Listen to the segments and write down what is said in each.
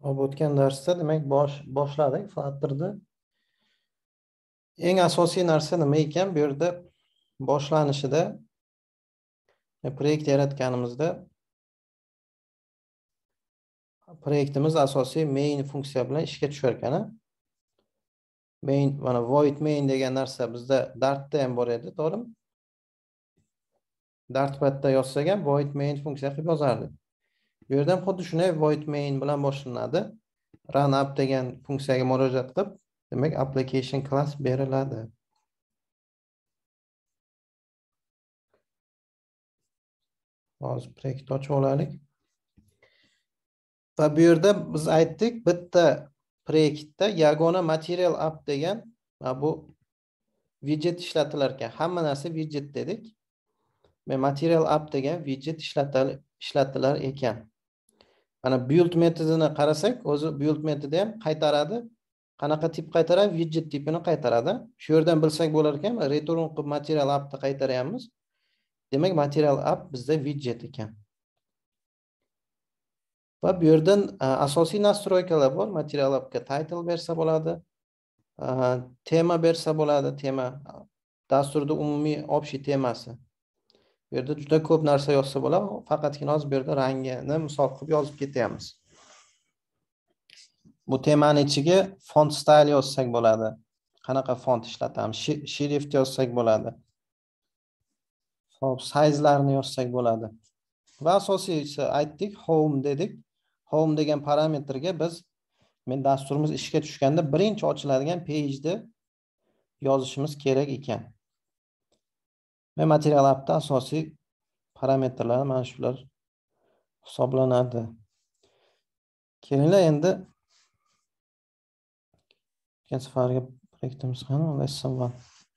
O'tgan darsda demak boshladik Flutter'da. Eng asosiy narsa nima ekan? Bu yerda boshlanishida proyekt yaratganimizda proyektimiz asosiy main funksiya bilan ishga tushar ekan. Main mana void main degan narsa bizda Dartda ham bor edi, to'g'rimi? Dartpadda yozsak ham void main funksiya qilib yozardik. Bu yerda ham xuddi shunday void main bilan boshlanadi. Run up degan funksiyaga murojaat qilib, demak application class beriladi. Hozir proyekt ochib olaylik. Va bu yerda biz aytdik, bitta proyektda yagona material app degan bu widget ishlatilar ekan. Hamma narsa widget dedik. Va material app degan widget ishlatilar ekan. Mana build metodini qarasak, o'zi build metodi ham qaytaradi. Qanaqa tip qaytaradi? Widget tipini qaytaradi. Shu yerdan bilsak bo'lar ekan, return qilib material appni qaytaryapmiz. Demak, material app bizda widget ekan. Va bu yerdan asosiy nastroykalar bor. Material appga title bersa bo'ladi. Tema bersa bo'ladi. Tema dasturda umumiy общий temasi. Bu yerda juda ko'p narsa yozsa bo'ladi. Faqatgina hozir bu yerda rangini misol qilib yozib ketyapmiz. Bu temani ichiga font style yozsak bo'ladi. Qanaqa font ishlatamiz? Shrift yozsak bo'ladi. Xo'p, size'larni yozsak bo'ladi. Va asosiysi aytdik, home dedik. Home degan parametrga biz dasturimiz ishga tushganda birinchi ochiladigan pejni yozishimiz kerak ekan. Va material appda asosiy parametrlar mana shular hisoblanadi. Kelinglar endi o'tgan safargi proyektimiz qani? Lesson 1.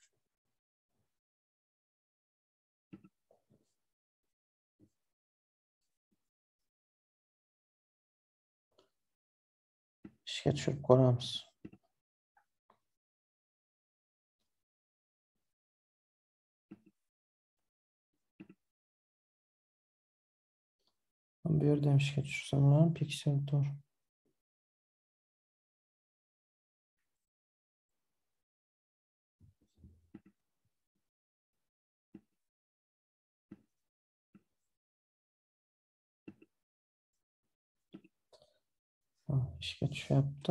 ishga tushirib ko'ramiz. Bu yerda ham ishga tushirsam ham pixel tor. ishga tushyapti.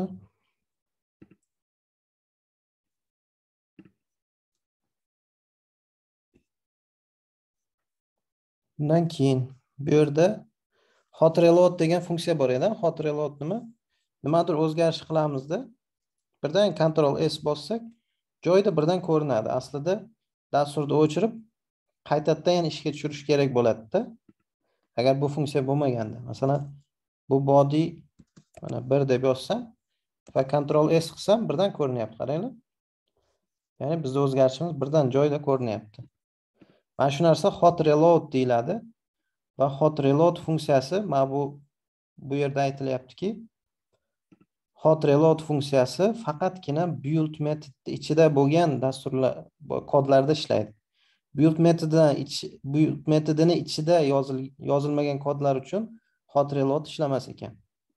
Bundan keyin bu yerda hot reload degan funksiya bor edi. Hot reload nima? Nimadir o'zgarish qilamizda, birdan Ctrl S bossak, joyda birdan ko'rinadi. Aslida dasturni o'chirib, qaytadan ishga tushirish kerak bo'ladi-da. Agar bu funksiya bo'lmaganda, masalan, bu body mana 1 deb yozsam va Ctrl S qilsam birdan ko'rinyapti, qaranglar. Ya'ni bizning o'zgarishimiz birdan joyda ko'rinyapti. Mana shu narsa hot reload deyiladi. Va hot reload funksiyasi mana bu yerda aytilyaptiki, hot reload funksiyasi faqatgina build metodi ichida bo'lgan dasturlar kodlarda ishlaydi. Build metodini ichida yozilmagan kodlar uchun hot reload ishlamas ekan.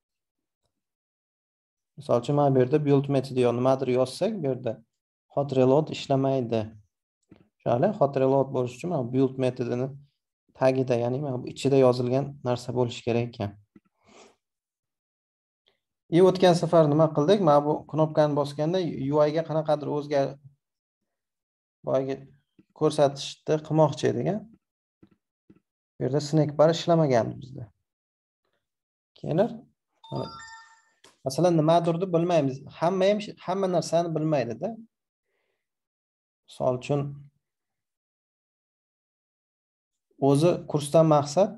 Misol uchun mana bu yerda build metodi nimadir yozsak, bu yerda hot reload ishlamaydi. Shunday hot reload bo'lish uchun mana build metodini tagida, ya'ni mana bu ichida yozilgan narsa bo'lishi kerak ekan. O'tgan safar nima qildik? Mana bu knopkani bosganda UI ga qanaqadir boyagi ko'rsatishni qilmoqchi edik. Bu yerda snack bar ishlamagan bizda. Keyin masalan nimadirni bilmaymiz. Hamma narsani bilmaydi-da. Misol uchun o'zi kursdan maqsad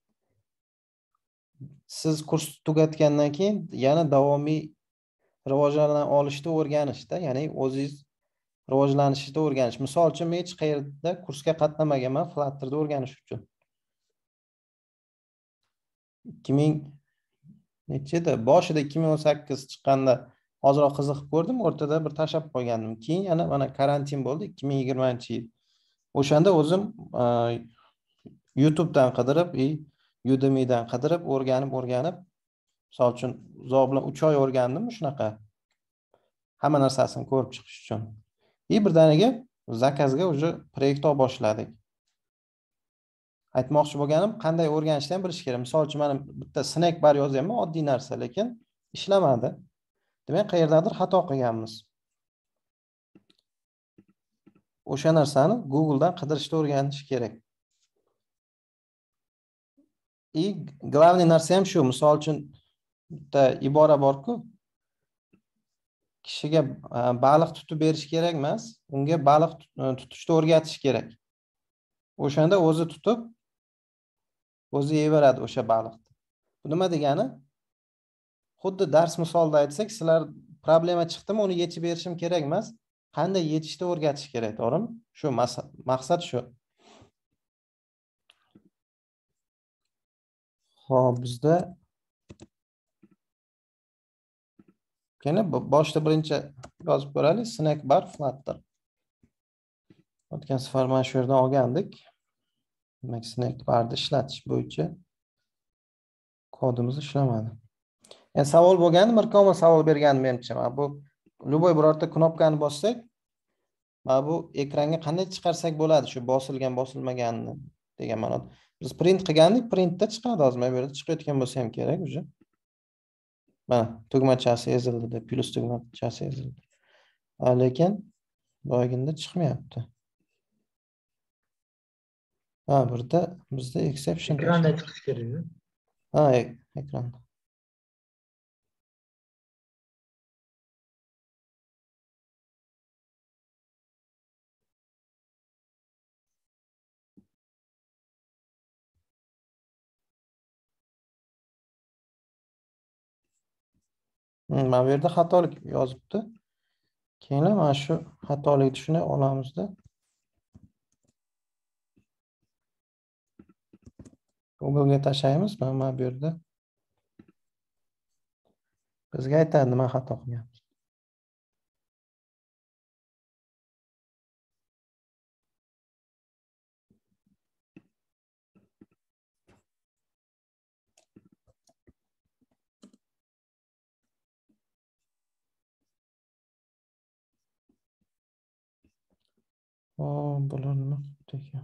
siz kurs tugatgandan keyin yana davomiy rivojlana olishni o'rganishda, ya'ni o'zingiz rivojlanishni o'rganish. Misol uchun men hech qayerda kursga qatnamaganman Flutter'da o'rganish uchun. boshida 2018 chiqqanda ozroq qiziqib ko'rdim, o'rtada bir tashlab qo'ygandim. Keyin yana mana karantin bo'ldi 2020-yil. O'shanda o'zim YouTube'dan qidirib, Udemy'dan qidirib o'rganib Misol uchun uzoq bilan 3 oy o'rgandim shunaqa. Hamma narsasini ko'rib chiqish uchun. Birdaniga zakazga уже proyekt boshladik. Aytmoqchi bo'lganim, qanday o'rganishni ham bilish kerak. Misol uchun, men bitta snack bar yozyapman, oddiy narsa, lekin ishlamadi. Demak, qayerdadir xato qilganmiz. O'sha narsani Google dan qidirishni o'rganish kerak. Главный narsa ham shu. Misol uchun bitta ibora bor-ku, kishiga baliq tutib berish kerak emas, unga baliq tutishni o'rgatish kerak. O'shanda o'zi tutib, o'zi yeveradi o'sha baliqni. Bu nima degani? Xuddi dars misolida aytsak, sizlar problema chiqdimi, uni yechib berishim kerak emas, qanday yechishni o'rgatish kerak, to'g'rimi? Shu maqsad shu. Xo'p, bizda yana boshda birinchi yozib ko'raylik, snack bar Flutter. O'tgan safar mana shu yerdan olgandik. Demak, snack barni ishlatish bo'yicha kodimiz ishlamadi. Endi savol bo'lgandi, Mirkomil savol bergandi menimcha. Mana bu любой birorta knopkani bossak, mana bu ekranga qanday chiqarsak bo'ladi, shu bosilgan, bosilmaganini degan ma'noda. Biz print qilgandik, printda chiqadi hozir. Mana bu yerda chiqayotgan bo'lsa ham kerak уже. Mana tugmachasi ezildi deb, plus tugmachasi ezildi. Lekin boyaganda chiqmayapti. Burada bizda exception ekranda chiqish kerak. ekranda. Mana bu yerda xatolik yozibdi. Keyin mana shu xatolikni tushunib olamizda. Google'ga tashlaymiz, mana bu yerda. Bizga aytadi nima xato qilganmiz. Bular nima qilibdi ekan?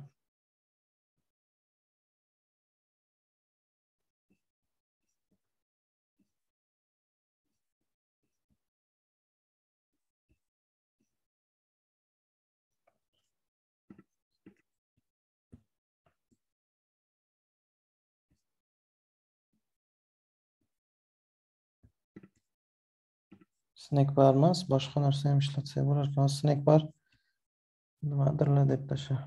Snack bar emas, boshqa narsa ham ishlatsak bo'lar ekan. Snack bar nimadirlar deb tasha.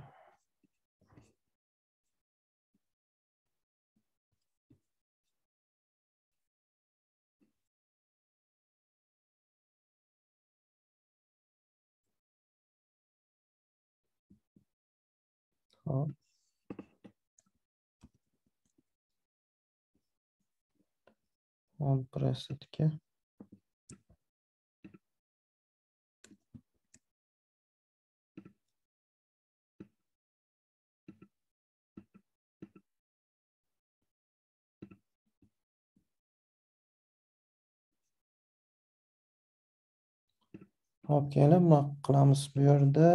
Hop. On presetga. Hop, kelib buni qilamiz bu yerda.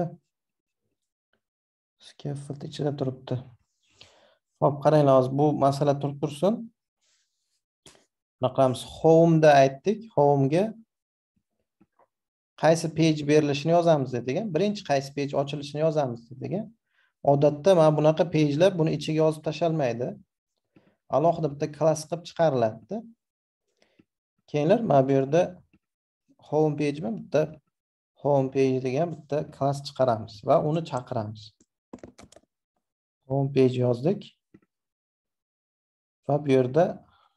Scaffold ichida turibdi. Hop, qaranglar, hozir bu masala turib tursin. Buni qilamiz. Home da aytdik. Home ga qaysi page berilishini yozamiz dedik. Birinchi qaysi page ochilishini yozamiz dedik. Odatda mana bunaqa pagelar buni ichiga yozib tashalmaydi. Alohida bitta klass qilib chiqariladi. Keyinlar mana bu yerda home page bilan bitta home page degan bitta klass chiqaramiz va uni chaqiramiz. Home page yozdik. Va bu yerda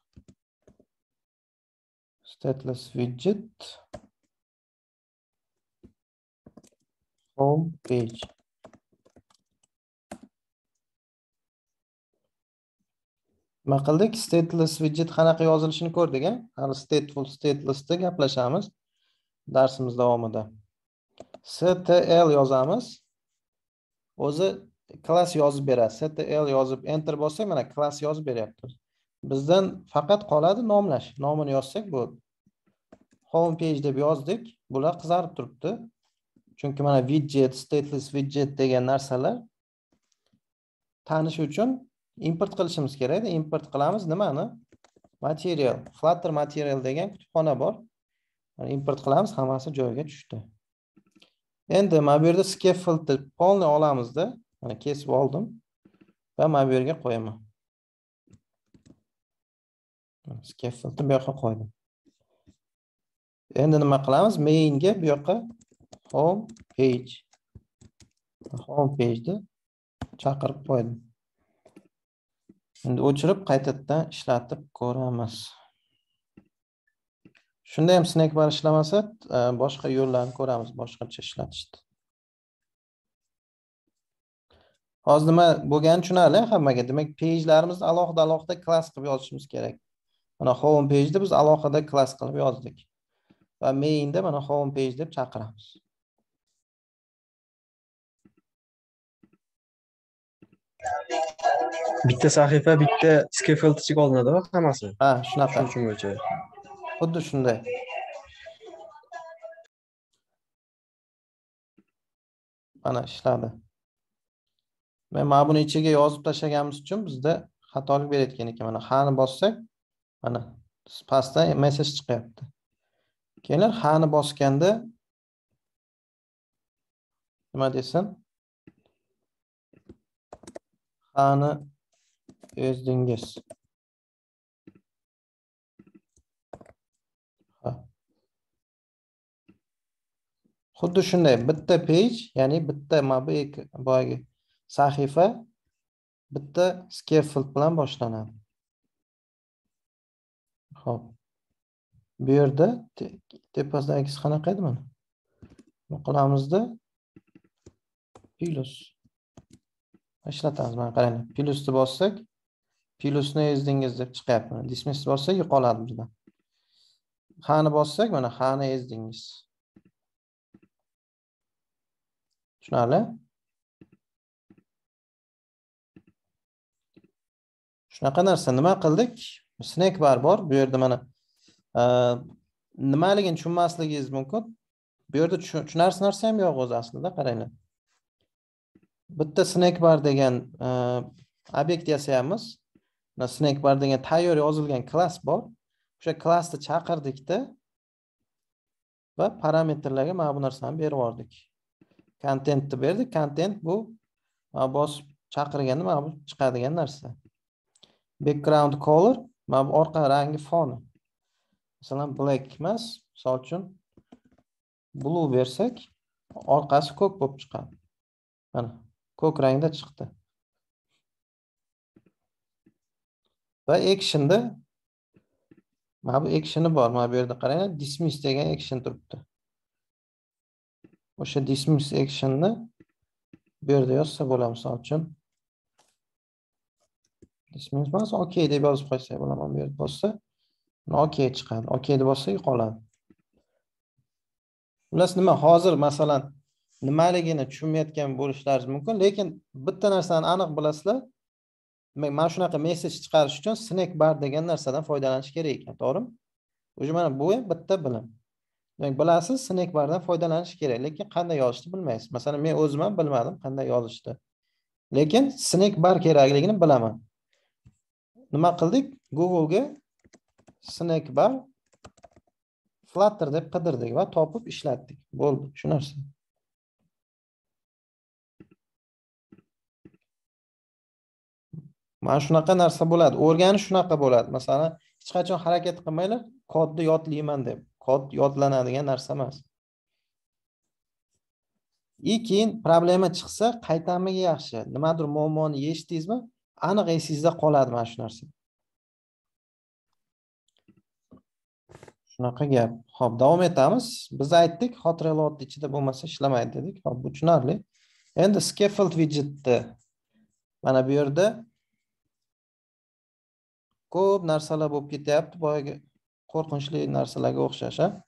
stateless widget home page. Nima qildik? Stateless widget qanaqa yozilishini ko'rdik, hali stateful, statelessda gaplashamiz darsimiz davomida. stl yozamiz. O'zi klass yozib beradi. stl yozib enter bossak, mana klass yozib beryapti. Bizdan faqat qoladi nomlash. Nomini yozsak bo'ldi. Home page deb yozdik. Bular qizarib turibdi. Chunki mana widget, stateless widget degan narsalar tanish uchun import qilishimiz kerak. Import qilamiz nimani? Material, Flutter material degan kutubxona bor. Import qilamiz, hammasi joyiga tushdi. Endi mana bu yerda scaffoldni polni olamizda. Mana kesib oldim va mana bu yerga qo'yaman. Scaffoldni bu yoqqa qo'ydim. Endi nima qilamiz? Mainga bu yoqqa home page. Home page'ni chaqirib qo'ydim. Endi o'chirib qaytadan ishlatib ko'ramiz. Shunda ham snack bar ishlamasa, boshqa yo'llarni ko'ramiz, boshqacha ishlatishdi. Hozir nima bo'lganini tushunarli hammaga. Demak, page'larimizni alohida klass qilib yozishimiz kerak. Mana home page'da biz alohida klass qilib yozdik. Va mainda mana home page deb chaqiramiz. Bitta sahifa, bitta scaffold ichiga olinadi hammasi. Ha, shunaqa. Shuning uchun o'lchaydi. Xuddi shunday. Mana ishladi. Mana buni ichiga yozib tashlaganimiz uchun bizda xatolik berayotgan ekan. Mana ha'ni bossak, mana pastda message chiqyapti. Keyin ha'ni bosganda nima desin? Ha'ni yozdingiz. Xuddi shunday bitta page, ya'ni bitta boyagi sahifa bitta scaffold bilan boshlanadi. Xo'p. Bu yerda tepasidagisi qanaqa edi mana? Bu qilamizda plus ishlatamiz. Mana qarang, plusni bossak, plusni ezdingiz deb chiqyapti. Dismiss bossak yo'qoladi bizdan. Ha'ni bossak, mana ha'ni ezdingiz. Tushunarli? Shunaqa narsa nima qildik? Snack bar bor. Bu yerda mana nimaligini tushunmasligingiz mumkin. Bu yerda tushunarsiz narsa ham yo'q o'zi aslida, qaranglar. Bitta snack bar degan obyekt yasayapmiz. Snack bar degan tayyor yozilgan klass bor. O'sha klassni chaqirdikda va parametrlarga mana bu narsani berib yubordik. Contentni berdik. Content bu bosib chaqirganda mana bu chiqadigan narsa. Background color, mana bu orqa rangi foni. Masalan, black emas, misol uchun blue bersak, orqasi ko'k bo'lib chiqadi. Mana ko'k rangda chiqdi. Va actionda mana bu actionni bor. Mana bu yerda qarang, dismiss degan action turibdi. O'sha dismiss actionni bu yerda yozsa bo'ladi, misol uchun. Dismiss emas, okay deb yozib qo'ysak bo'ladi. Bu yerda bossa, okay chiqadi. Okay deb bossa yo'qoladi. Xullas nima? Hozir masalan nimaligini tushunmayotgan bo'lishlaringiz mumkin, lekin bitta narsani aniq bilasizlar. Demak, mana shunaqa message chiqarish uchun snack bar degan narsadan foydalanish kerak ekan, to'g'rimi? O'sha mana bu ham bitta bilim. Demak, bilasiz, snack bardan foydalanish kerak, lekin qanday yozishni bilmaysiz. Masalan, men o'zim ham bilmadim qanday yozishni. Lekin snack bar kerakligini bilaman. Nima qildik? Google'ga snack bar Flutter deb qidirdik va topib ishlatdik. Bo'ldi, shu narsa. Mana shunaqa narsa bo'ladi. O'rganish shunaqa bo'ladi. Masalan, hech qachon harakat qilmanglar, kodni yodlayman deb. Kod yodlanadigan narsa emas. Keyin problema chiqsa, qaytamiga yaxshi. Nimadir muammoni yechdingizmi? Aniq esingizda qoladi mana shu narsa. Shunaqa gap. Xo'p, davom etamiz. Biz aytdik, hot reload ichida bo'lmasa ishlamaydi dedik. Xo'p, bu tushunarli. Endi scaffold widgetni mana bu yerda ko'p narsalar bo'lib ketyapti. Boyaga qo'rqinchli narsalarga o'xshash, ha?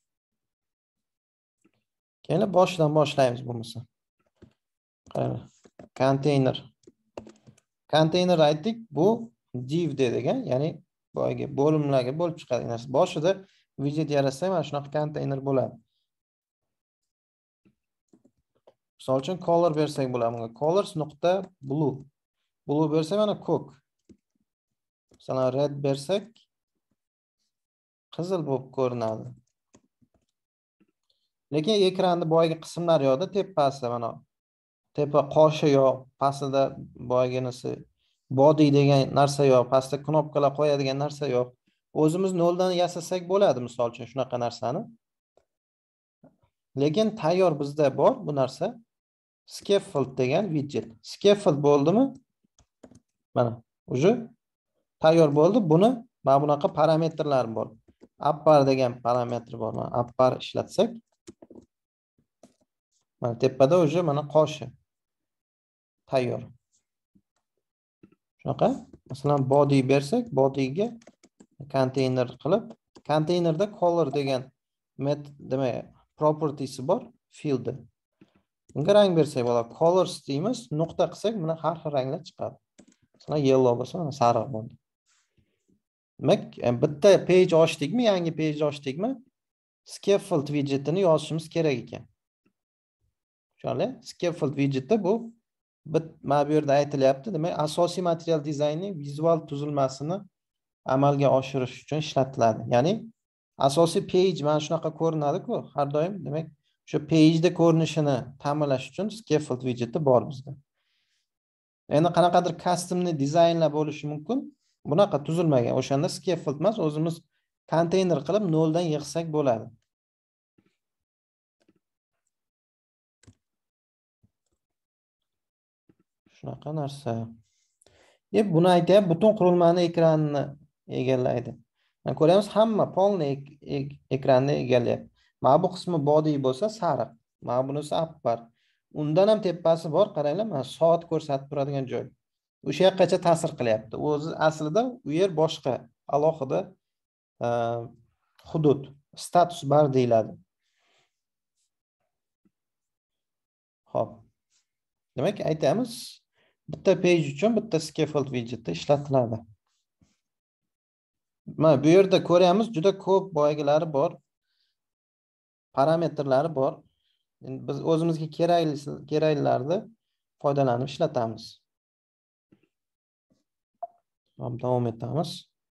Keyin boshdan boshlaymiz bo'lmasa. Qarang. Konteyner. Konteyner aytdik, bu div degan, ya'ni boyagi bo'limlarga bo'lib chiqadigan narsa. Boshida widget yaratsak, mana shunaqa konteyner bo'ladi. Misol uchun color bersak bo'ladi bunga. colors.blue. Blue bersak mana ko'k. Masalan red bersak qizil bo'lib ko'rinadi. Lekin ekranning boyagi qismlari yo'qda, tepasida mana tepa qoshi yo'q, pastida boyaginisi body degan narsa yo'q, pastda knopkalar qo'yadigan narsa yo'q. O'zimiz noldan yasasak bo'ladi, misol uchun shunaqa narsani. Lekin tayyor bizda bor bu narsa. Scaffold degan widget. Scaffold bo'ldimi? Mana, uje tayyor bo'ldi. Buni mana bunaqa parametrlar bor. Upper degan parametr bor. Mana upper ishlatsak, mana tepada uje mana qoshi tayyor. Shunaqa. Masalan body bersak, bodyga konteyner qilib, konteynerda color degan demak propertysi bor, field. Bunga rang bersak bo'ladi. Colors deymiz, nuqta qilsak, mana har xil ranglar chiqadi. Masalan yellow bo'lsa, mana sariq bo'ldi. Demak, bitta page ochdikmi, yangi page ochdikmi, scaffold widgetini yozishimiz kerak ekan. Tushunarli? Scaffold widgetda bu mana bu yerda aytilyapti, demak, asosiy material dizaynning vizual tuzilmasini amalga oshirish uchun ishlatiladi. Ya'ni asosiy page mana shunaqa ko'rinadi-ku, har doim. Demak, o'sha pageda ko'rinishini ta'minlash uchun scaffold widgeti bor bizda. Endi qanaqadir customni dizaynlar bo'lishi mumkin. Bunaqa tuzilmagan. O'shanda scaffold emas, o'zimiz konteyner qilib noldan yig'sak bo'ladi. Shunaqa narsa. Buni aytayapti, butun qurilmani ekranini egallaydi. Mana ko'ryapmiz, hamma polni ekranni egallayapti. Mana bu qismi body bo'lsa sariq, mana bunisi upper. Undan ham tepasi bor, qaranglar, mana soat ko'rsatib turadigan joy. O'sha yoqqacha ta'sir qilyapti. O'zi aslida u yer boshqa, alohida hudud, status bar deyiladi. Xo'p. Demak, aytamiz, bitta page uchun bitta scaffold widgeti ishlatiladi. Mana bu yerda ko'ryapmiz, juda ko'p boyagilari bor, parametrlari bor. Biz o'zimizga keraklilarni foydalanib ishlatamiz. Davom etamiz.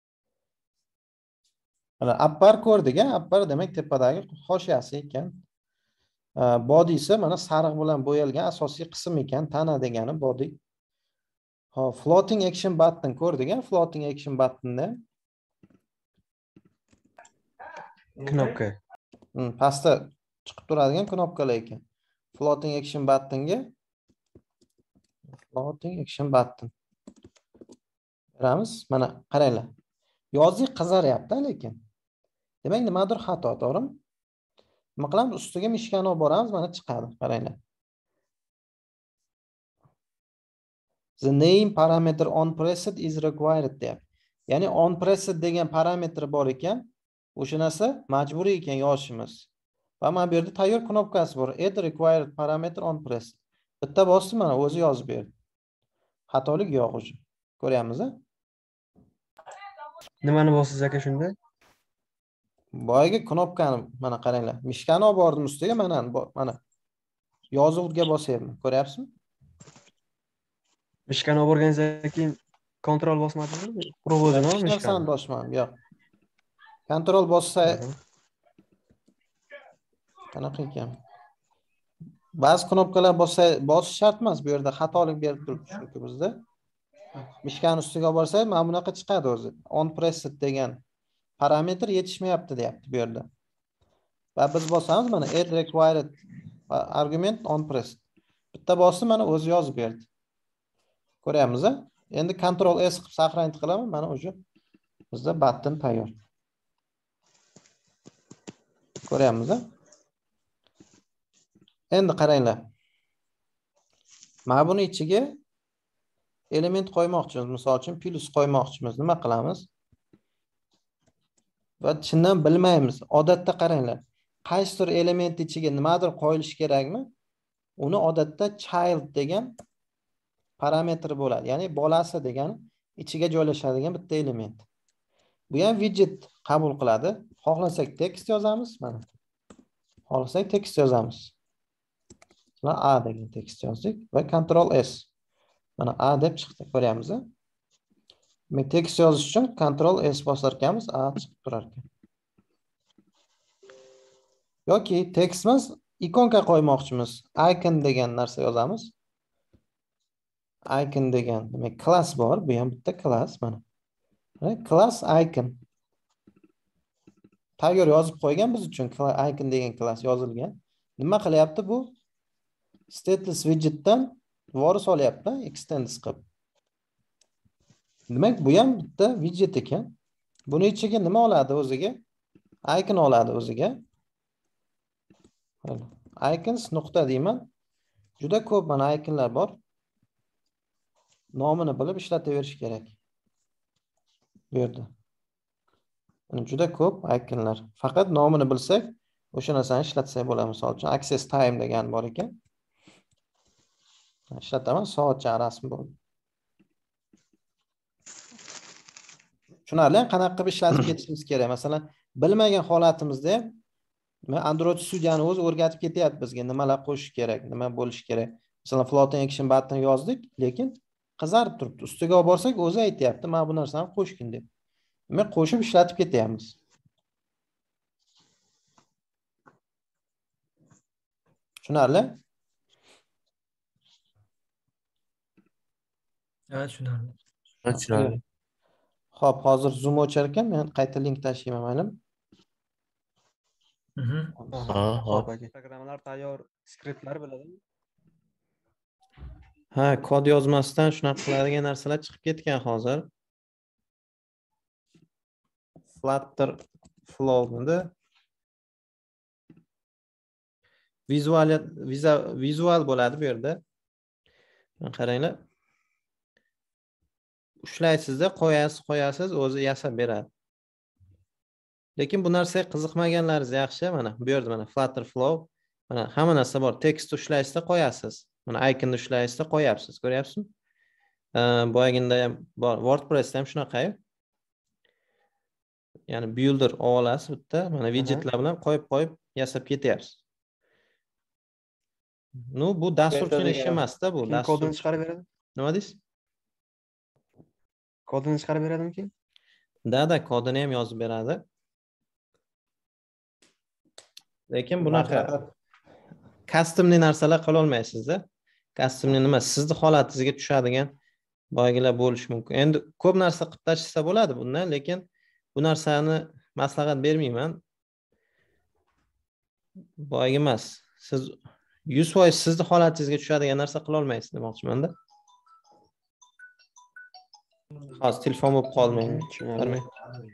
Mana upper ko'rdik, upper demak tepadagi hoshiyasi ekan. Body esa mana sariq bilan bo'yalgan asosiy qism ekan, tana degani body. Hop, floating action button ko'rdik, floating action buttonda knopka. Pastda chiqib turadigan knopkalar ekan. Floating action buttonga floating action button beramiz. Mana qaranglar. Yoziq qizaryapti lekin. Demak, nimadir xato, to'g'rimi? Nima qilamiz? Ustiga mishkani olib boramiz, mana chiqadi, qaranglar. The name parameter onPressed is required deyapti. Ya'ni onPressed degan parametr bor ekan, o'sha narsa majburiy ekan yozishimiz. Va mana bu yerda tayyor knopkasi bor. Add required parameter onPressed. Bitta bosdim, mana o'zi yozib berdi. Xatolik yo'q o'sha. Ko'ryapmiz-a? Nimani bosiz aka shunda? Boyagi knopkani mana qaranglar. Mishkani olib bordim ustiga, mana yozuvga bosyapman. Ko'ryapsizmi? Mishkani olib borganingizdan keyin kontrol bosmadingizmi? Provozini Hech narsani bosmadim, yo'q. Kontrol bossa qanaqa ekan? Ba'zi knopkalar bosish shart emas, bu yerda xatolik berib turibdi chunki bizda. Mishkani ustiga olib borsak, mana bunaqa chiqadi o'zi. onPressed degan parametr yetishmayapti deyapti bu yerda. Va biz bosamiz, mana add required argument onPressed. Bitta bosdim, mana o'zi yozib berdi. Ko'ryapmiz-a? Endi Ctrl S qilib saqlanib qilaman, mana o'sha bizda button tayyor. Ko'ryapmiz-a? Endi qaranglar. Mana buni ichiga element qo'ymoqchimiz, misol uchun plus qo'ymoqchimiz. Nima qilamiz? Va chindan bilmaymiz. Odatda qaranglar. Qaysi tur element ichiga nimadir qo'yilish kerakmi? Uni odatda child degan parametri bo'ladi. Ya'ni bolasi degani ichiga joylashadigan bitta element. Bu ham widget qabul qiladi. Xohlasak tekst yozamiz, mana. Xohlasak tekst yozamiz. Mana A degan tekst yozdik va Ctrl S. Mana A deb chiqdi, ko'ryapmiz. Men tekst yozish uchun Ctrl S bosar ekanmiz, A chiqib turar ekan. Yoki tekstimiz ikonka qo'ymoqchimiz. Icon degan narsa yozamiz. Icon degan, demak, class bor. Bu ham bitta class mana. Class icon. Tayyor yozib qo'ygan biz uchun icon degan class yozilgan. Nima qilyapti bu? Stateless widgetdan voris olyapti, extends qilib. Demak, bu ham bitta widget ekan. Buni ichiga nima oladi o'ziga? Icon oladi o'ziga. Icons nuqta deyman. Juda ko'p mana iconlar bor. Nomini bilib ishlataverish kerak. Bu yerda. Juda ko'p iconlar. Faqat nomini bilsak, o'sha narsani ishlatsak bo'ladi. Misol uchun access time degan bor ekan. Ishlataman, soatcha rasm bo'ldi. Tushunarli? Qanaqa qilib ishlatib ketishimiz kerak. Masalan, bilmagan holatimizda ham Android Studiyani o'zi o'rgatib ketyapti bizga, nimalar qo'shish kerak, nima bo'lishi kerak. Masalan, floating action button yozdik, lekin qizarib turibdi. Ustiga olib borsak, o'zi aytayapti, "Men bu narsani qo'shgin" deb. Demak, qo'shib ishlatib ketyapmiz. Tushunarli? Ha, tushunarli. Tushunarli. Xo'p, hozir Zoom ochar ekan, men qayta link tashlayman, mayli? Hop. Programmalar tayyor skriptlar biladimi? Ha, kod yozmasdan shunaqa qiladigan narsalar chiqib ketgan hozir. Flutter Flow'da vizual bo'ladi bu yerda. Qaranglar. Ushlaysizda, qo'yasiz, o'zi yasab beradi. Lekin bu narsaga qiziqmaganlaringiz yaxshi, mana bu yerda mana Flutter Flow, mana hamma narsa bor. Tekst ushlaysizda qo'yasiz. Mana iconni ushlaysizda qo'yapsiz, ko'ryapsizmi? Boyaginda ham bor. WordPressda ham shunaqa. Ya'ni builder olasiz bitta, mana widgetlar bilan qo'yib yasab ketyapsiz. Nu, bu dasturchining ishi emas-da, bu dastur. Kodini chiqarib beradi. Nima deysiz? Kodini chiqarib beradimi keyin? Da, kodini ham yozib beradi. Lekin bunaqa customli narsalar qila olmaysiz-da. Customli nima? Sizning holatingizga tushadigan boyagilar bo'lishi mumkin. Endi ko'p narsa qilib tashlasa bo'ladi bundan, lekin bu narsani maslahat bermayman. Boyagi emas. Siz 100% sizning holatingizga tushadigan narsa qila olmaysiz demoqchiman-da. Hozir telefon bo'lib qolmang. Qarmang.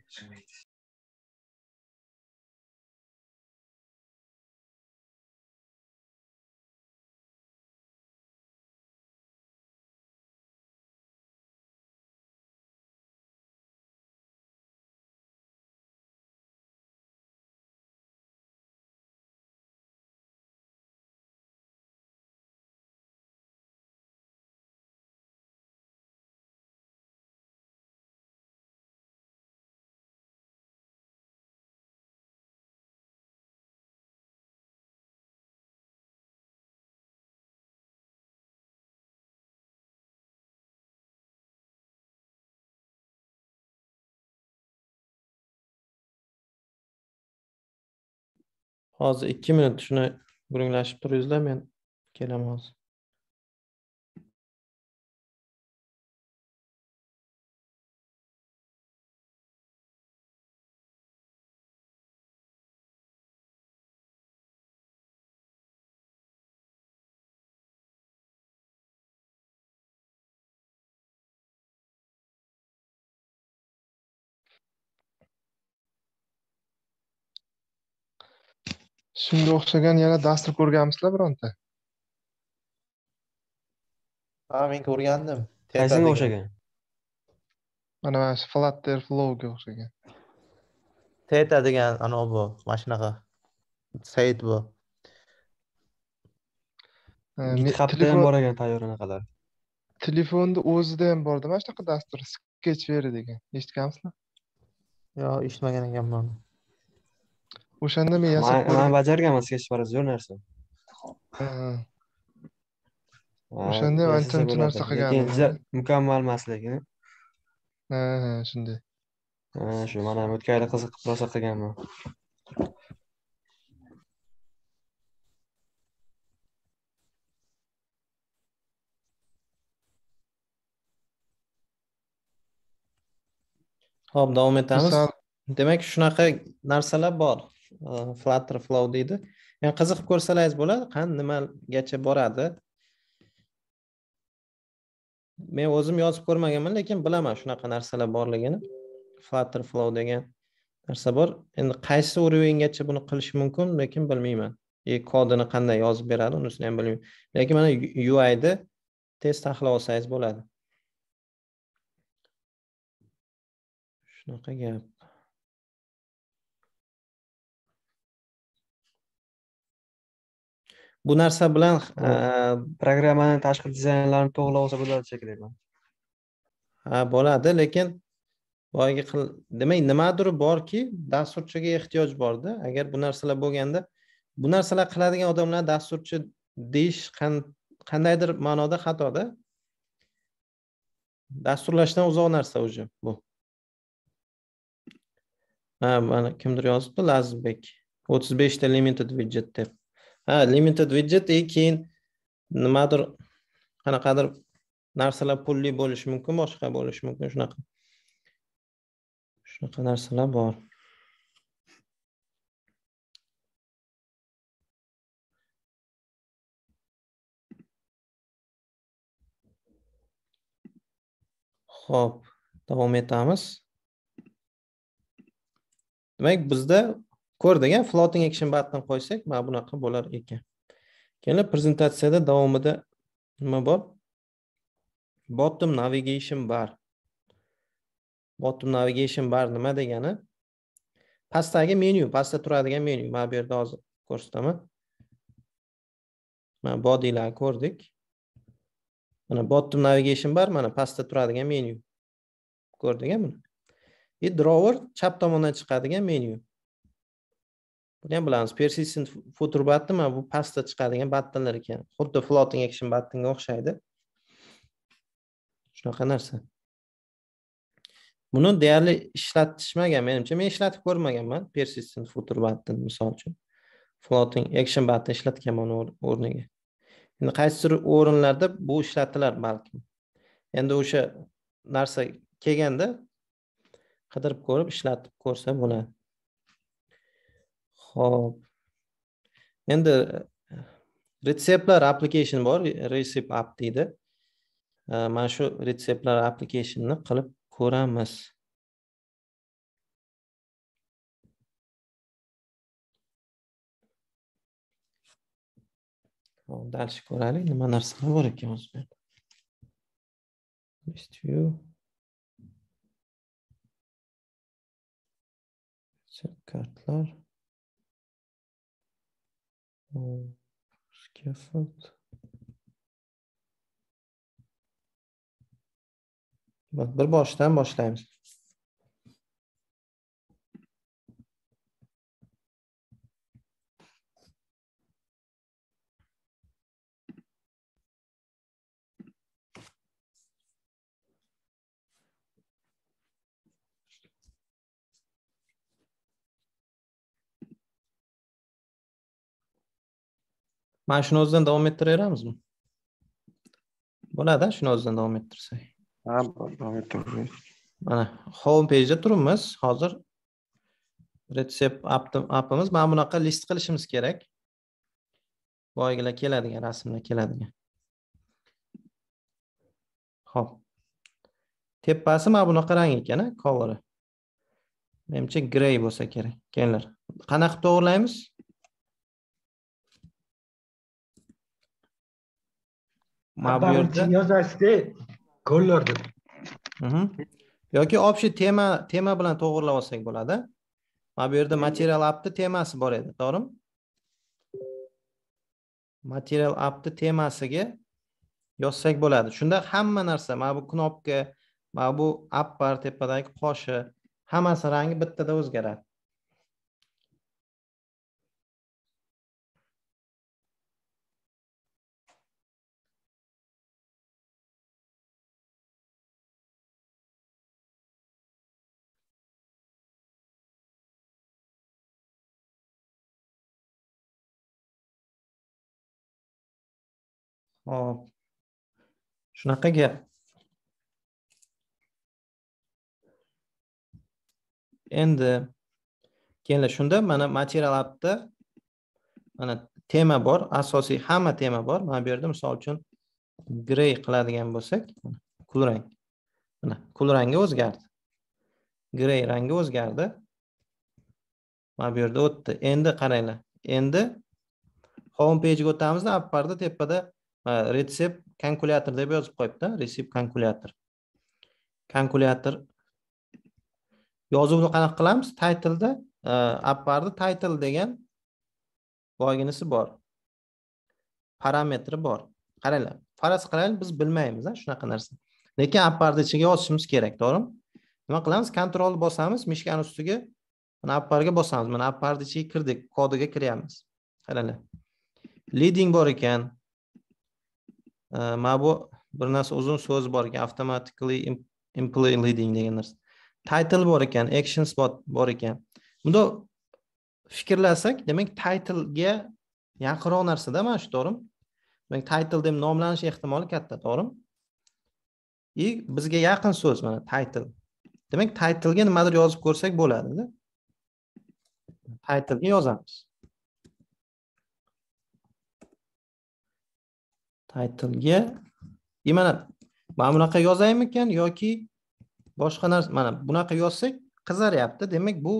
Hozir 2 minut shuni guringlashib turingizlar, men kelaman hozir. Shunga o'xshagan yana dastur ko'rganmisizlar bironta? Ha, men ko'rgandim. Qaysiga o'xshagan? Mana shu Flutter Flow'ga o'xshagan. Teta degan ana bu, mana shunaqa sayt bu. Men GitHubda ham bor ekan tayyor anaqalar. telefonni o'zida ham borda mana shunaqa dastur Sketchware degan. Eshitgansizlar? Yo, eshitmagan ekanman. O'shanda men yasab Men ko'rdim. bajarganman sketchware zo'r narsa. Ha, Ha, O'shanda ham yasasa ancha-muncha bo'ladi. narsa Lekin qilgandim. mukammal emas lekin. Ha, shunday. Shu mana ham o'tgan yili qiziqib rosa qilganman. Hop, davom etamiz. Misol, Demak, shunaqa narsalar bor. Flutter Flow deydi. Yani qiziqib ko'rsalaringiz bo'ladi, qani nimagacha boradi. Men o'zim yozib ko'rmaganman, lekin bilaman shunaqa narsalar borligini. Flutter Flow degan narsa bor. Endi qaysi urovenggacha buni qilish mumkin, lekin bilmayman. Kodini qanday yozib beradi, unisini ham bilmayman. Lekin mana UI da test tahlil olsangiz bo'ladi. Shunaqa gap. Bu narsa bilan Programmaning tashqi dizaynlarini to'g'rilab olsa bo'ladi shekilli. bo'ladi, lekin boyagi demak nimadir borki, dasturchiga ehtiyoj borda. Agar bu narsalar bo'lganda, bu narsalar qiladigan odamlar dasturchi deyish qandaydir ma'noda xatoda. Dasturlashdan uzoq narsa o'zi bu. Mana kimdir yozibdi, Lazizbek. 35 ta limited widget deb. Limited widget keyin nimadir qanaqadir narsalar pulli bo'lishi mumkin, boshqa bo'lishi mumkin, shunaqa narsalar bor. Xo'p, davom etamiz. Demak, bizda ko'rdik, floating action button qo'ysak, mana bunaqa bo'lar ekan. Keyin prezentatsiyada davomida nima bor? Bottom navigation bar. Bottom navigation bar nima degani? Pastdagi menu, pastda turadigan menu. Mana bu yerda hozir ko'rsataman. Mana body'lar ko'rdik. Mana bottom navigation bar, mana pastda turadigan menu. Ko'rdik-a buni? Drawer chap tomondan chiqadigan menu. Buni ham bilamiz. Persistent footer button mana bu pastda chiqadigan buttonlar ekan. Xuddi floating action buttonga o'xshaydi. Shunaqa narsa. Buni deyarli ishlatishmagan, menimcha. Men ishlatib ko'rmaganman persistent footer button misol uchun. Floating action button ishlatganman o'rniga. Endi qaysidir o'rinlarda bu ishlatilar balkim. Endi o'sha narsa kelganda qidirib ko'rib ishlatib ko'rsa bo'ladi. Xo'p. Endi retseptlar application bor, recipe app deydi. Mana shu retseptlar applicationni qilib ko'ramiz. Hop, dalshi ko'raylik, nima narsalar bor ekan o'zida. List view. Kartlar. Scaffold. Bir boshdan boshlaymiz. Mana shuni o'zidan davom ettiraveramizmi? Bo'ladi, shuni o'zidan davom ettirsak. Davom ettiramiz. Mana home page'da turibmiz. Hozir recept appimiz mana bunaqa list qilishimiz kerak. Boygilar keladigan, rasmlar keladigan. Xo'p. Tepasi mana bunaqa rang ekan, color. Menimcha gray bo'lsa kerak. Kelinglar. Qanaqa to'g'rilaymiz? Mana bu yerda yozasizda color deb. Yoki option tema bilan to'g'rilab olsak bo'ladi. Mana bu yerda material app'ni temasi bor edi, to'g'rimi? Material app'ni temasiga yozsak bo'ladi. Shunda hamma narsa, mana bu knopka, mana bu upper tepadagi qoshi, hammasi rangi bittada o'zgaradi. Hop. Shunaqa gap. Endi kelinglar, shunda mana material appda mana tema bor, asosiy hamma tema bor. Mana bu yerda misol uchun gray qiladigan bo'lsak, kul rang. Mana kul rangi o'zgardi. Gray rangi o'zgardi. Mana bu yerda o'tdi. Endi qaranglar. Endi home page'ga o'tamizda, upperda tepada resept kalkulyator deb yozib qo'yibdi. Resept kalkulyator. Kalkulyator yozuvni qanaqa qilamiz? Title'da upperda title degan boyginisi bor. Parametri bor. Qaranglar. Faraz qilaylik, biz bilmaymiz shunaqa narsa. Lekin upperda ichiga yozishimiz kerak, to'g'rimi? Nima qilamiz? Control bosamiz, mishkani ustiga, mana upperga bosamiz. Mana upperda ichiga kirdik, kodiga kiryapmiz. Qaranglar. Leading bor ekan. Mana bu bir narsa uzun so'z bor ekan, automatically employee leading degan narsa. Title bor ekan, actions bor ekan. Bunda fikrlasak, demak title ga yaqinroq narsa-da mana shu, to'g'rimi? Demak title deb nomlanish ehtimoli katta, to'g'rimi? Bizga yaqin so'z mana title. Demak title ga nimadir yozib ko'rsak bo'ladi-da. Title ga yozamiz. Title ga mana bunaqa yozaymikan yoki boshqa narsa, mana bunaqa yozsak qizaryapti. Demak bu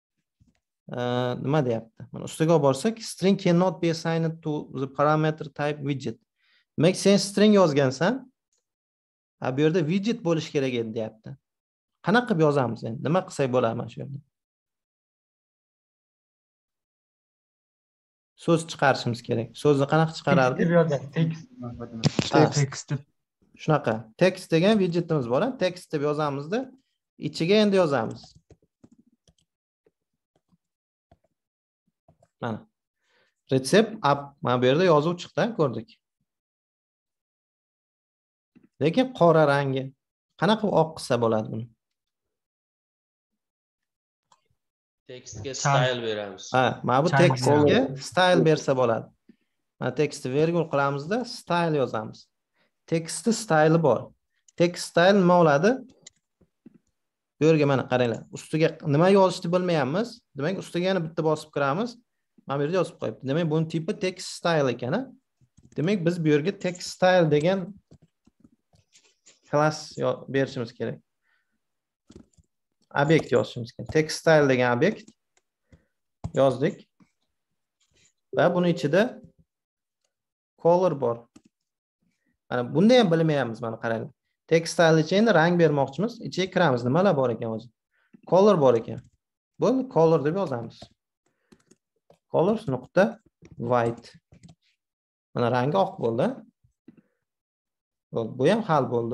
nima deyapti? Mana ustiga olib borsak, string cannot be assigned to the parameter type widget. Demak sen string yozgansan, bu yerda widget bo'lish kerak edi deyapti. Qanaqa qilib yozamiz endi? Nima qilsak bo'ladi mana shu yerda? So'z chiqarishimiz kerak. So'zni qanaqa chiqarardi? Text deb. Shunaqa. Text degan widgetimiz bor. Text deb yozamizda, ichiga endi yozamiz. Mana. Resept app mana bu yerda yozuv chiqdi, ko'rdik. Lekin qora rangi. Qanaqa oq qilsa bo'ladi buni? Tekstga style beramiz. Mana bu tekstga style bersa bo'ladi. Mana tekstni virgul qilamizda, style yozamiz. Tekstni style bor. Text style nima bo'ladi? Bu yerga mana qaranglar. Ustiga nima yozishni bilmayapmiz. Demak, ustiga yana bitta bosib kiramiz. Mana bu yerda yozib qo'yibdi. Demak, buning tipi text style ekan. Demak, biz bu yerga text style degan klass berishimiz kerak. Obyekt yozishimiz kerak. Text style degan obyekt yozdik. Va buning ichida color bor. Mana bunda ham bilmayapmiz, mana qarang. Text style ichida rang bermoqchimiz. Ichiga kiramiz. Nimalar bor ekan o'zi? Color bor ekan. Bo'ldi, color deb yozamiz. Colors nuqta white. Mana rangi oq bo'ldi. Bu ham hal bo'ldi.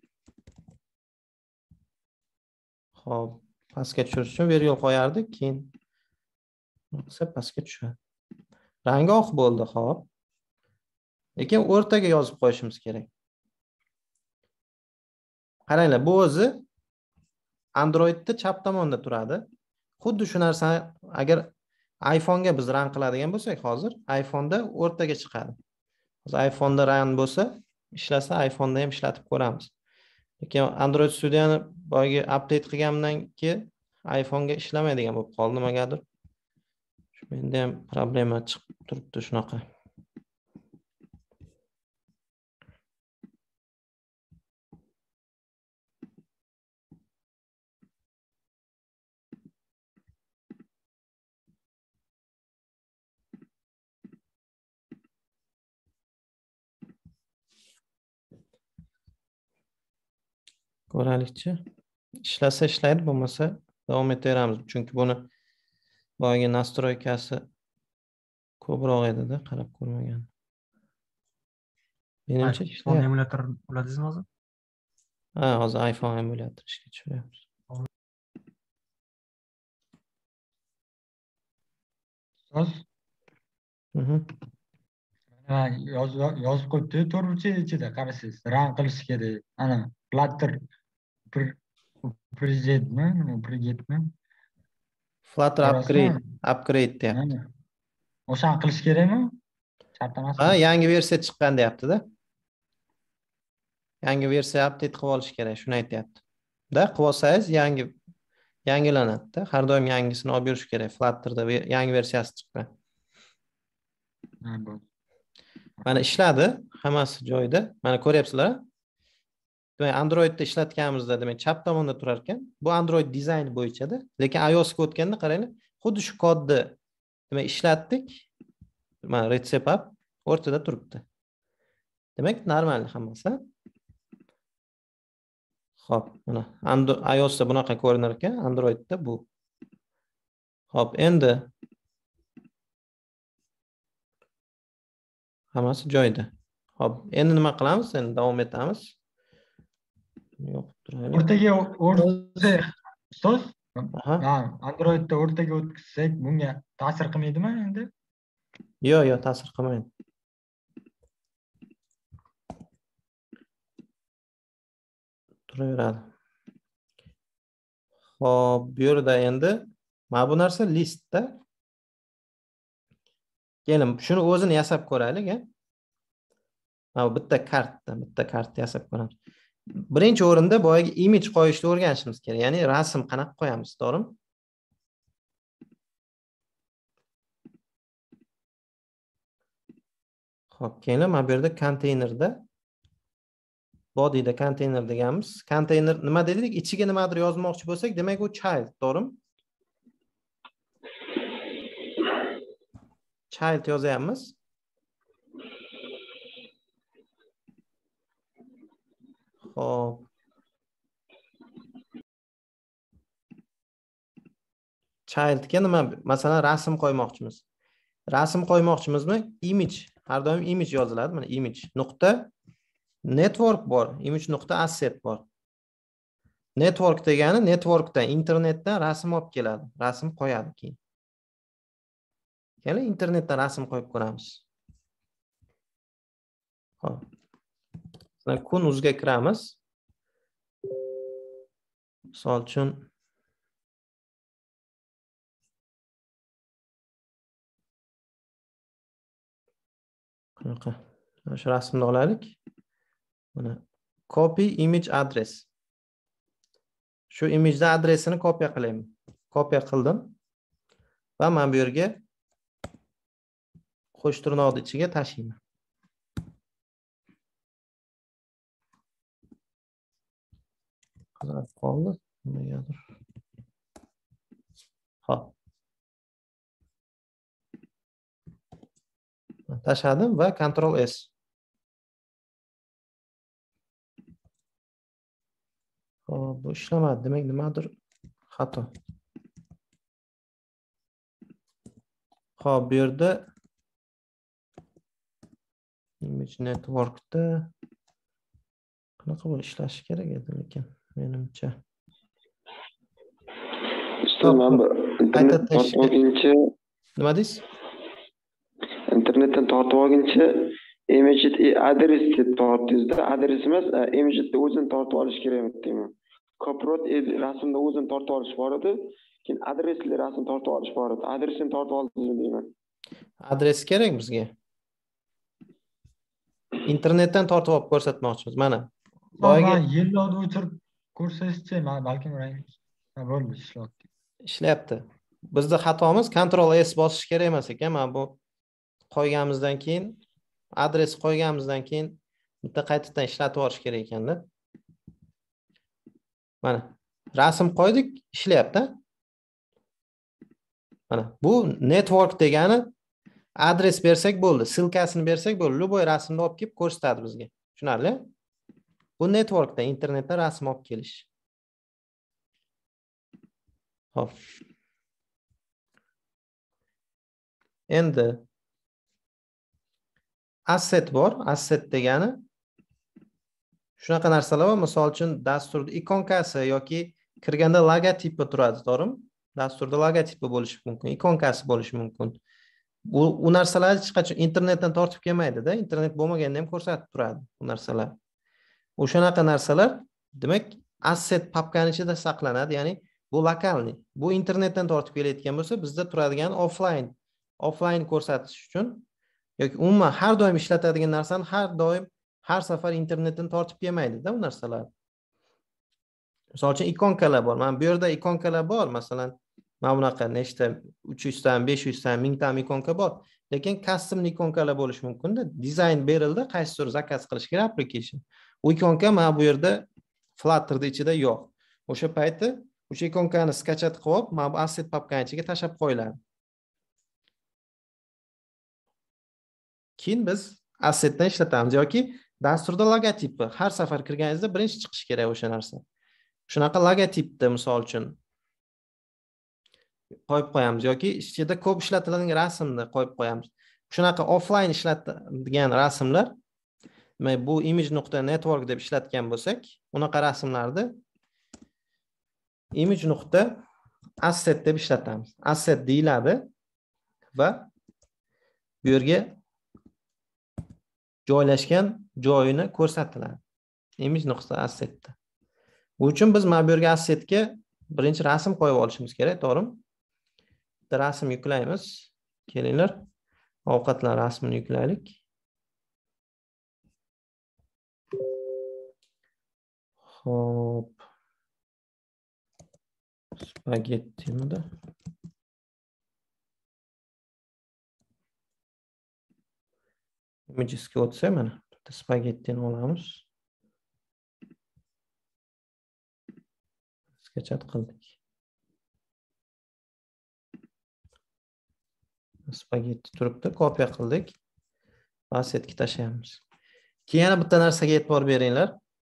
Xo'p, pastga tushirish uchun virgul qo'yardik, keyin pastga tushadi. Rangi oq bo'ldi, xo'p. Lekin o'rtaga yozib qo'yishimiz kerak. Qaranglar, bu o'zi Androidda chap tomonda turadi. Xuddi shu narsani agar iPhone'ga biz run qiladigan bo'lsak, hozir iPhone'da o'rtaga chiqadi. Hozir iPhone'da run bo'lsa, ishlasa iPhone'da ham ishlatib ko'ramiz. Lekin Android Studio'ni boyagi update qilgandan keyin iPhone'ga ishlamaydigan bo'lib qoldi nimagadir. Menda ham problema chiqib turibdi shunaqa. Ko'raylikchi. Ishlasa ishlaydi, bo'lmasa davom etaveramiz. Chunki buni boyagi nastroykasi ko'proq edi-da, qarab ko'rmagan. Menimcha iPhone ishlayapti. emulyator uladingizmi hozir? Ha, hozir iPhone emulyator ishga tushiryapmiz. Ustoz, Mhm. ha, yozib qo'yibdi, 4 ichida qarasangiz, run qilish kerak. Ana, Flutter Prejetmi, Prejetmi? Flutter Ko'rasizmi? upgrade deyapti. O'shani qilish kerakmi? Shart Ha, emasmi? yangi versiya chiqqan deyapti-da. Yangi versiya update qilib olish kerak, shuni aytyapti. Da, qilib olsangiz yangilanadi-da. Har doim yangisini olib yurish kerak. Flutterda yangi versiyasi chiqqan. Ha, bo'ldi. Mana ishladi, hammasi joyida. Mana ko'ryapsizlar. Demak, Androidda ishlatganimizda, demak, chap tomonda turar ekan. Bu Android dizayni bo'yichada, lekin iOSga o'tganda qaranglar, xuddi shu kodni demak ishlatdik. Mana retsept app o'rtada turibdi. Demak, normal hammasi. Xo'p, mana iOSda bunaqa ko'rinar ekan, Androidda bu. Xo'p, endi hammasi joyida. Xo'p, endi nima qilamiz? Endi davom etamiz. Yo'q, turaylik. O'rtaga ustoz, Aha. ha, Androidda o'rtaga o'tkazsak, bunga ta'sir qilmaydimi endi? Yo'q, ta'sir qilmaydi. Turaveradi. Xo'p, bu yerda endi mana bu narsa listda. Keling, shuni o'zini yasab ko'raylik, ha. Mana bitta kart yasab ko'ramiz. Birinchi o'rinda boyagi image qo'yishni o'rganishimiz kerak. Ya'ni rasm qanaqa qo'yamiz, to'g'rimi? Xo'p, keyin mana bu yerda konteynerda bodyda konteyner deganmiz. Konteyner nima dedik? Ichiga nimadir yozmoqchi bo'lsak, demak u child, to'g'rimi? Child yozyapmiz. Xo'p. Childga nima? Masalan, rasm qo'ymoqchimiz. Rasm qo'ymoqchimizmi? Image. Har doim image yoziladi. Mana image nuqta network bor, image nuqta asset bor. Network degani networkdan, internetdan rasm olib keladi. Rasm qo'yadi keyin. Yana internetdan rasm qo'yib ko'ramiz. Xo'p. Sizlar kun uzga kiramiz. Misol uchun qanaqa? Shu rasmni olaylik. Mana copy image address. Shu imajda adresini kopiya qilayman. Kopiya qildim. Va men bu yerga qo'sh tirnoqning ichiga tashlayman. Qizarib qoldi. Nimagadir. Xo'p. Tashladim va Ctrl S. Xo'p, bu ishlamadi. Demak, nimadir xato. Xo'p, bu yerda image networkda qanaqa bo'lib ishlashi kerak edi, lekin menimcha. Ustoz, men bu internet tortib olguncha, nima deysiz? internetdan tortib olguncha image adres deb tortdingizda, adres emas, image o'zini tortib olish kerak deyman. Coprot rasmda o'zini tortib olish bor edi, keyin adresli rasm tortib olish bor edi. Adresini tortib oldingizmi deyman. Adres kerak bizga. Internetdan tortib olib ko'rsatmoqchimiz. Mana. Boyagi yellovni o'chirib ko'rsatishchi, balkim rangi. Bo'ldi, ishlayapti. Ishlayapti. Bizda xatomiz Ctrl S bosish kerak emas ekan. Mana bu qo'yganimizdan keyin, adres qo'yganimizdan keyin bitta qaytadan ishlatib olish kerak ekanda. Mana rasm qo'ydik, ishlayapti. Mana bu network degani adres bersak bo'ldi, silkasini bersak bo'ldi, любой rasmni olib kelib ko'rsatadi bizga. Tushunarli? Bu networkda, internetdan rasm olib kelish. Xo'p. Endi asset bor. Asset degani shunaqa narsalar bor. Misol uchun dasturda ikonkasi yoki kirganda logotipi turadi, to'g'rimi? Dasturda logotipi bo'lishi mumkin, ikonkasi bo'lishi mumkin. U narsalar hech qachon internetdan tortib kelmaydi-da. Internet bo'lmaganda ham ko'rsatib turadi bu narsalar. O'shanaqa narsalar, demak, asset papkani ichida saqlanadi, ya'ni bu lokalniy. Bu internetdan tortib kelayotgan bo'lsa, bizda turadigan offline ko'rsatish uchun yoki umuman har doim ishlatadigan narsani har safar internetdan tortib kelmaydi-da u narsalar. Misol uchun ikonkalar bor. Mana bu yerda ikonkalar bor, masalan, mana bunaqa nechta 300 dan 500 dan 1000 ta ikonka bor. Lekin custom ikonkalar bo'lishi mumkin-da. Dizayn berildi, qaysidir zakaz qilish kerak application. U ikonka mana bu yerda Flutter'da ichida yo'q. O'sha payti o'sha ikonkani skachat qilib, mana bu asset papkani ichiga tashab qo'yiladi. Keyin biz assetdan ishlatamiz yoki dasturda logotipi har safar kirganingizda birinchi chiqish kerak o'sha narsa. Shunaqa logotipni misol uchun qo'yib qo'yamiz yoki ichida ko'p ishlatiladigan rasmni qo'yib qo'yamiz. Shunaqa offline ishlatadigan rasmlar, bu image.network deb ishlatgan bo'lsak, unaqa rasmlarni image.asset deb ishlatamiz. Asset deyiladi va bu yerga joylashgan joyini ko'rsatiladi. Image.assetda. Bu uchun biz mana bu yerga assetga birinchi rasm qo'yib olishimiz kerak, to'g'rimi? Bitta rasm yuklaymiz. Kelinglar, ovqatlar rasmini yuklaylik. Xo'p. Spagettimida. Imagesga o'tsa, mana bitta spagettini olamiz. Sketchat qildik. Spagetti turibdi, kopiya qildik. Assetga tashlaymiz. Keyin yana bitta narsaga e'tibor beringlar.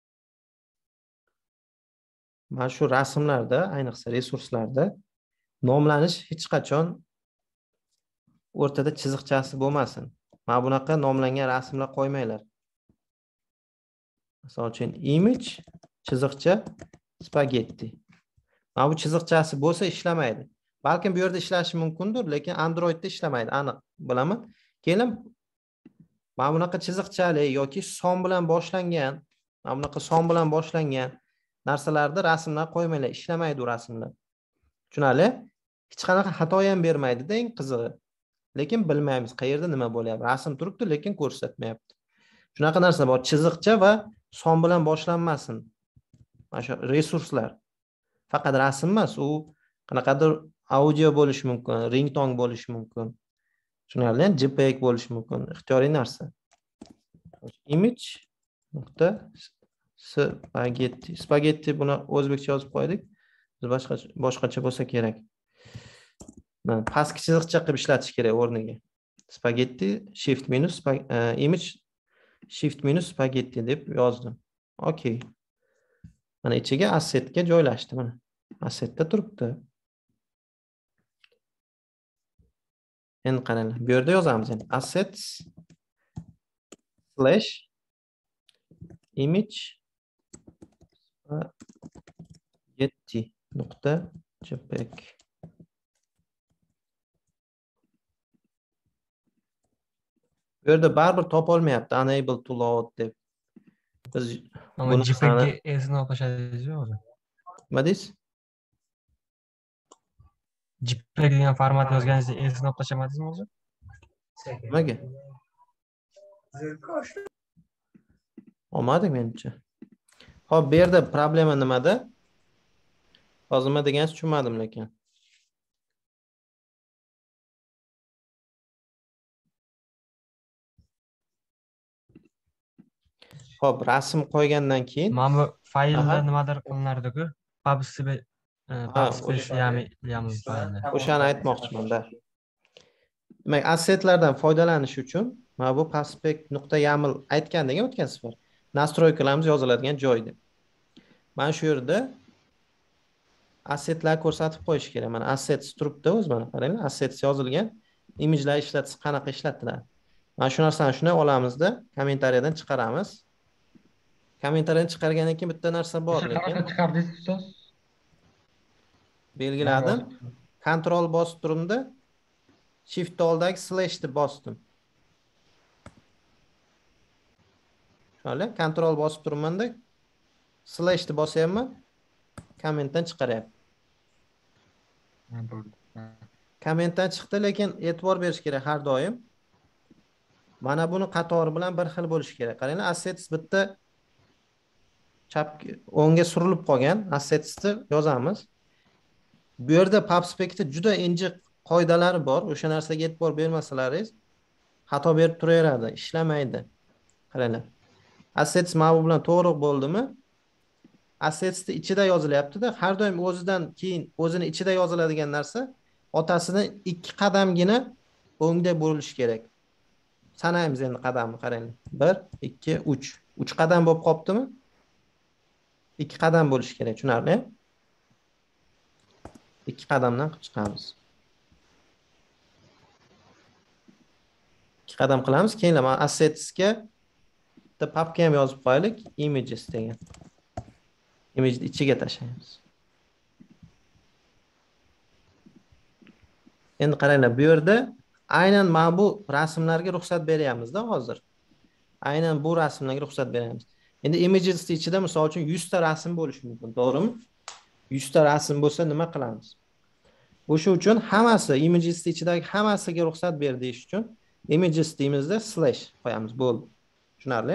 Mana shu rasmlarda, ayniqsa resurslarda nomlanish hech qachon o'rtada chiziqchasi bo'lmasin. Mana bunaqa nomlangan rasmlar qo'ymanglar. Misol uchun image chiziqcha spagetti. Mana bu chiziqchasi bo'lsa ishlamaydi. Balkim bu yerda ishlashi mumkindir, lekin Androidda ishlamaydi, aniq bilaman. Keyin mana bunaqa chiziqchali yoki son bilan boshlangan narsalarda rasmlar qo'ymanglar, ishlamaydi u rasmlar. Tushunali? Hech qanaqa xato ham bermaydi-da, eng qizig'i. Lekin bilmaymiz qayerda nima bo'lyapti. Rasm turibdi, lekin ko'rsatmayapti. Shunaqa narsa bor, chiziqcha va son bilan boshlanmasin. Mana shu resurslar. Faqat rasm emas, u qanaqadir audio bo'lishi mumkin, ringtone bo'lishi mumkin. Tushunarli? JPEG bo'lishi mumkin, ixtiyoriy narsa. Spagetti buni o'zbekcha yozib qo'ydik. Biz boshqacha bo'lsa kerak. Pastki chiziqcha qilib ishlatish kerak o'rniga. Spagetti shift minus image shift minus spagetti deb yozdim. Okay. Mana ichiga assetga joylashdi, mana. Assetda turibdi. Endi qaranglar, bu yerda yozamiz, yani assets /image spagetti.jpg. Bu yerda baribir topa olmayapti, unable to load deb. Biz Ama JPEG'ga esini olib tashlashadingiz-ku o'zi. Nima deysiz? JPEG degan format yozganingizda esini olib tashlamadingizmi o'zi? Nimaga? Olmadik menimcha. Xo'p, bu yerda problema nimada? Hozir nima deganingizni tushunmadim lekin. Xo'p, rasm qo'ygandan keyin Mana bu faylda nimadir qilinardi-ku. O'shani aytmoqchiman-da. Demak, assetlardan foydalanish uchun mana bu paspec.yaml aytgandik o'tgan safar. Nastroykalarimiz yoziladigan joyda. Mana shu yerda assetlar ko'rsatib qo'yish kerak. Mana assets turibdi o'zi, mana qaranglar, assets yozilgan. Imagelar qanaqa ishlatiladi. Mana shu narsani shunday olamizda, kommentariyadan chiqaramiz. Kommentariyadan chiqargandan keyin bitta narsa bor, O'sha lekin qanaqa chiqardingiz ustoz? belgiladim. Control bosib turibdi. Shift oldagi slashni bosdim. Shunday, control bosib turibman-da. Slashni bosyapman. Kommentdan chiqaryapti. Ha, bo'ldi. Ha. Kommentdan chiqdi, lekin e'tibor berish kerak har doim. Mana buni qatori bilan bir xil bo'lishi kerak. Qaranglar, assets bitta chapga o'ngga surilib qolgan assetsni yozamiz. Bu yerda PubSpec'da juda injiq qoidalari bor. O'sha narsaga e'tibor bermasalaringiz xato berib turaveradi, ishlamaydi. Qaranglar. Assets mana bu bilan to'g'ri bo'ldimi? Assetsni ichida yozilyapti-da, har doim o'zidan keyin o'zini ichida yoziladigan narsa otasidan 2 qadamgina o'ngda bo'lishi kerak. Sanaymiz endi qadamni, qaranglar. 1, 2, 3. 3 qadam bo'lib qolibdimi? 2 qadam bo'lishi kerak, tushunarli? 2 qadamdan qilib chiqamiz. 2 qadam qilamiz. Keyin mana assetsga bitta papka ham yozib qo'yaylik, images degan. Image'ni ichiga tashlaymiz. Endi qaranglar, bu yerda aynan mana bu rasmlarga ruxsat beryapmiz-da hozir. Aynan bu rasmlarga ruxsat beryapmiz. Endi images ichida misol uchun 100 ta rasm bo'lishi mumkin, to'g'rimi? 100 ta rasm bo'lsa nima qilamiz? O'sha uchun hammasi images ichidagi hammasiga ruxsat ber deyish uchun images deymizda slash qo'yamiz, bo'ldi. Tushunarli?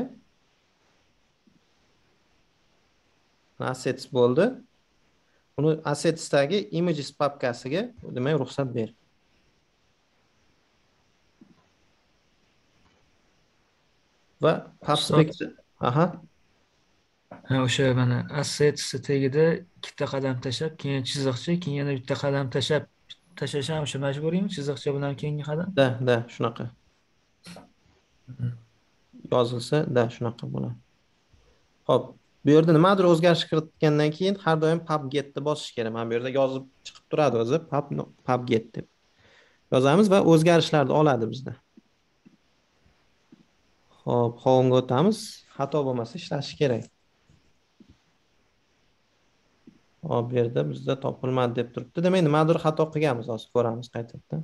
Assets bo'ldi. Uni assetsdagi images papkasiga demak ruxsat ber. Va PubSpec, aha. Ha, o'sha mana assets tagida ikkita qadam tashlab, keyin chiziqcha, keyin yana bitta qadam tashlash ham o'sha majburiymi? Chiziqcha bilan keyingi qadam? Da, shunaqa. Yozilsa, shunaqa bo'ladi. Xo'p, bu yerda nimadir o'zgarish kiritgandan keyin har doim pubgetni bosish kerak. Mana bu yerda yozib chiqib turadi o'zi, pubget deb. Yozamiz va o'zgarishlarni oladi bizda. Xo'p, home'ga o'tamiz. Xato bo'lmasa ishlashi kerak. Hop, bu yerda bizda topilmadi deb turibdi. Demak, nimadir xato qilganmiz, hozir ko'ramiz qaytadan.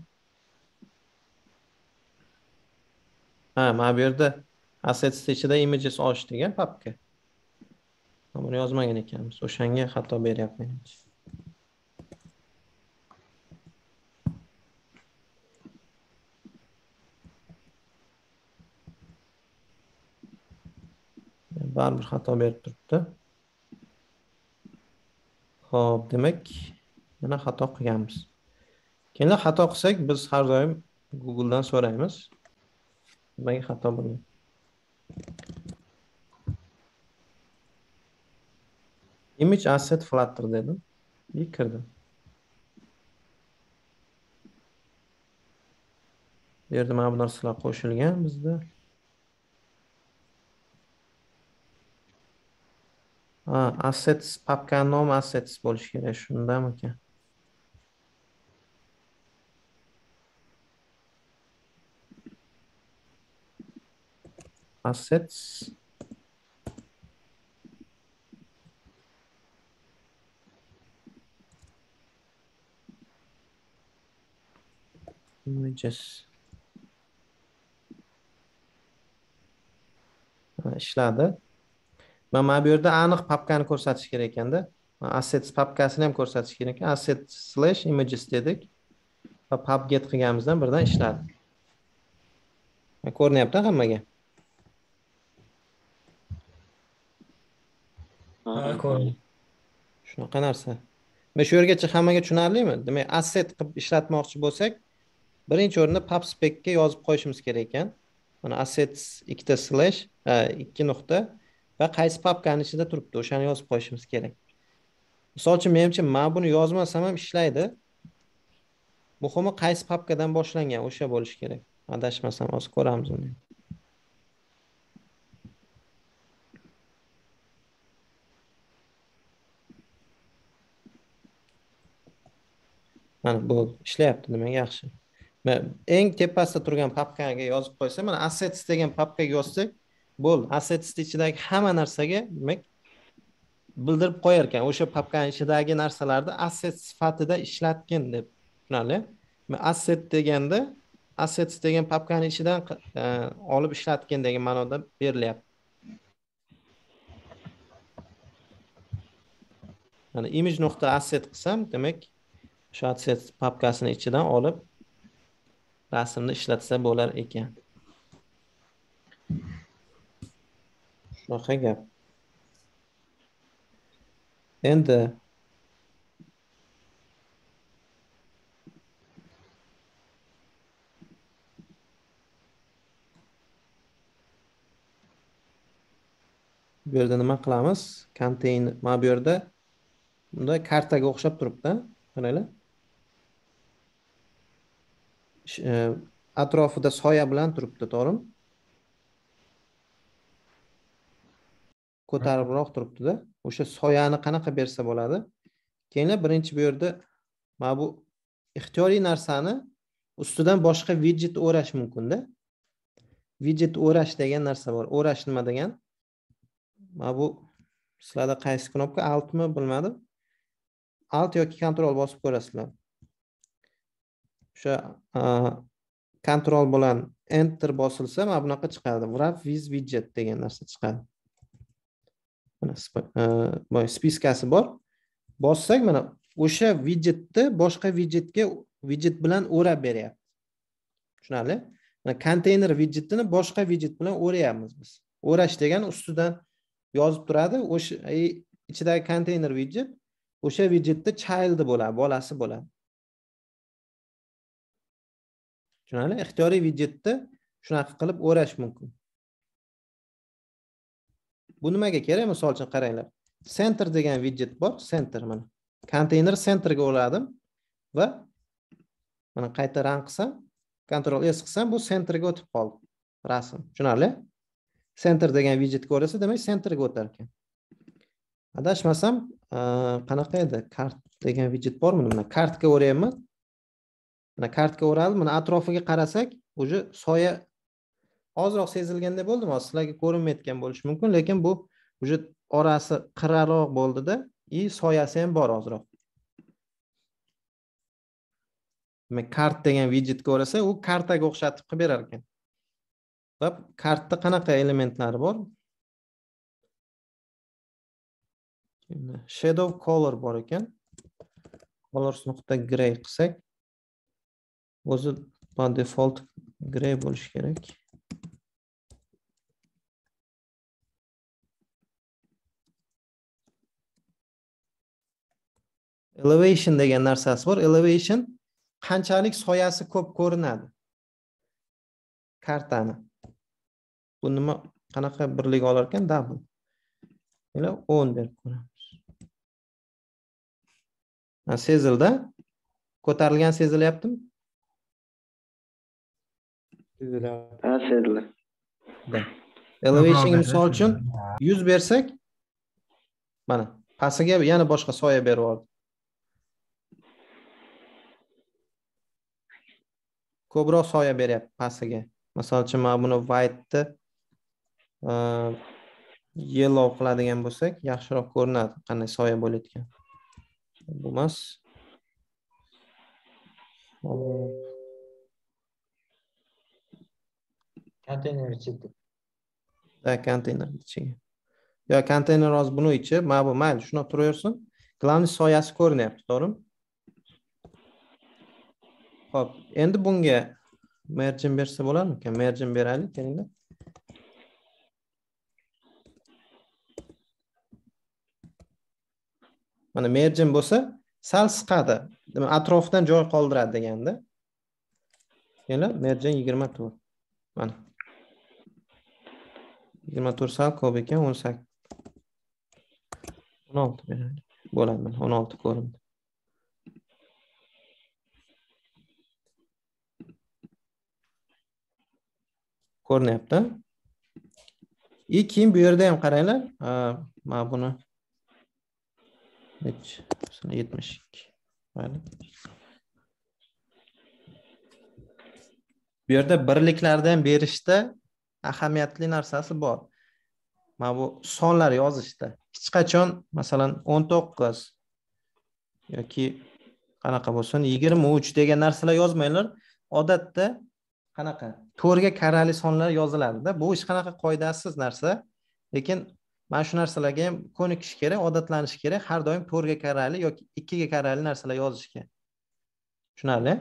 Ha, mana bu yerda assets ichida images olish degan papka. Buni yozmagan ekanmiz. O'shanga xato beryapman. Baribir xato berib turibdi. Xo'p, demak, yana xato qilganmiz. Keyin xato qilsak, biz har doim Google dan so'raymiz. Nimaga xato bo'lgan? Image asset flutter dedim. Kirdim. Bu yerda mana bu narsalar qo'shilgan bizda. Assets, papka nom assets bo'lishi kerak, shundami ekan? Assets images ishladi. Mana bu yerda aniq papkani ko'rsatish kerak ekanda. Assets papkasini ham ko'rsatish kerak ekan. Assets/images dedik va pubget qilganimizdan birdan ishladi. Ko'rinyapti hammaga? Shunaqa narsa. Men shu yergacha hammaga tushunarlimi? Demak, asset qilib ishlatmoqchi bo'lsak, birinchi o'rinda PubSpec'ga yozib qo'yishimiz kerak ekan. Mana assets ikkita slash, 2 nuqta va qaysi papkani ichida turibdi, o'shani yozib qo'yishimiz kerak. Misol uchun, menimcha, men buni yozmasam ham ishlaydi. Muhimi qaysi papkadan boshlangan, o'sha bo'lishi kerak. Adashmasam, hozir ko'ramiz uni. Mana bu ishlayapti, demak yaxshi. Eng tepasida turgan papkaga yozib qo'ysa, mana assets degan papkaga yozsak, bo'ldi. Assets ichidagi hamma narsaga demak bildirib qo'yar ekan. O'sha papkaning ichidagi narsalarni asset sifatida ishlatgin deb tushunarli? Asset deganda assets degan papkaning ichidan olib ishlatgin degan ma'noda berilyapti. Mana image.asset qilsam, demak, o'sha asset papkasining ichidan olib rasmni ishlatsa bo'lar ekan. Shunaqa gap. Endi bu yerda nima qilamiz? Container, mana bu yerda bunda kartaga o'xshab turibdi. Qaranglar. Atrofida soya bilan turibdi, to'g'rimi? Ko'taribroq turibdi-da. O'sha soyani qanaqa bersa bo'ladi? Keyin birinchi bu yerda mana bu ixtiyoriy narsani ustidan boshqa widget o'rash mumkin-da. Widget o'rash degan narsa bor. O'rash nima degan? Mana bu sizlarda qaysi knopka? Altmi, bilmadim. Alt yoki Ctrl bosib ko'rasizlar. O'sha Ctrl bilan Enter bosilsa, mana bunaqa chiqadi. Wrap with widget degan narsa chiqadi. Mana spiskasi bor. Bossak, mana o'sha widgetni boshqa widgetga widget bilan o'rab beryapti. Tushunarli? Mana konteyner widgetini boshqa widget bilan o'rayapmiz biz. O'rash degan ustidan yozib turadi. O'sha ichidagi konteyner widget o'sha widgetda child'i bo'ladi, bolasi bo'ladi. Tushunarli? Ixtiyoriy widgetni shunaqa qilib o'rash mumkin. Bu nimaga kerak? Misol uchun qaranglar. Center degan widget bor, center mana. Konteyner centerga o'radim va mana qayta run qilsam, Ctrl S qilsam, bu centerga o'tib qoldi. Rasm. Tushunarli? Center degan widgetga o'rasa, demak centerga o'tar ekan. Adashmasam, qanaqa edi? Kart degan widget bormi? Mana kartga o'rayapman. Mana kartga o'raldim. Mana atrofiga qarasak, o'sha soya ozroq sezilganda bo'ldimi? Sizlarga ko'rinmayotgan bo'lishi mumkin, lekin bu o'sha orasi qiraroq bo'ldi-da, soyasi ham bor ozroq. Demak, kart degan widgetga o'rasa, u kartaga o'xshatib qilib berar ekan. Va kartda qanaqa elementlari bor? Shadow color bor ekan. Colors.gray qilsak, o'zi by default gray bo'lishi kerak. Elevation degan narsasi bor. Elevation qanchalik soyasi ko'p ko'rinadi kartani. Bu nima qanaqa birlik olar ekan? Double. Mana 10 berib ko'ramiz. Ha, sezildi. Ko'tarilgan sezilyaptimi? Sezilyapti. Ha, sezildi. Elevation misol uchun 100 bersak, mana pastiga yana boshqa soya berib yubordi. Ko'proq soya beryapti pastiga. Misol uchun mana buni white yellow qiladigan bo'lsak, yaxshiroq ko'rinadi qanday soya bo'layotgan. Bu emas. Konteyner ichida. Da, konteyner ichiga. Yo, konteyner hozir buni ichi, mana bu mayli, shuna turaversin. Glавный soyasi ko'rinyapti, to'g'rimi? Xo'p, endi bunga margin bersa bo'larmi? Margin beraylik, kelinglar. Mana margin bo'lsa, sal siqadi. Demak, atrofidan joy qoldiradi deganda. Kelinglar, margin 24. Mana. 24 sal ko'p ekan, 18. 16 beraylik. Bo'ladi, mana 16 ko'rindi. Ko'rinyapti. Keyin bu yerda ham qaranglar. Mana buni 72. Mayli. Bu yerda birliklardan berishda ahamiyatli narsasi bor. Mana bu sonlar yozishda hech qachon masalan 19 yoki qanaqa bo'lsin 23 degan narsalar yozmanglar. Odatda qanaqa to'rtga karrali sonlar yoziladi-da. Bu hech qanaqa qoidasiz narsa, lekin mana shu narsalarga ham ko'nikish kerak, odatlanish kerak. Har doim to'rtga karrali yoki 2ga karrali narsalar yozishga. Tushunarli?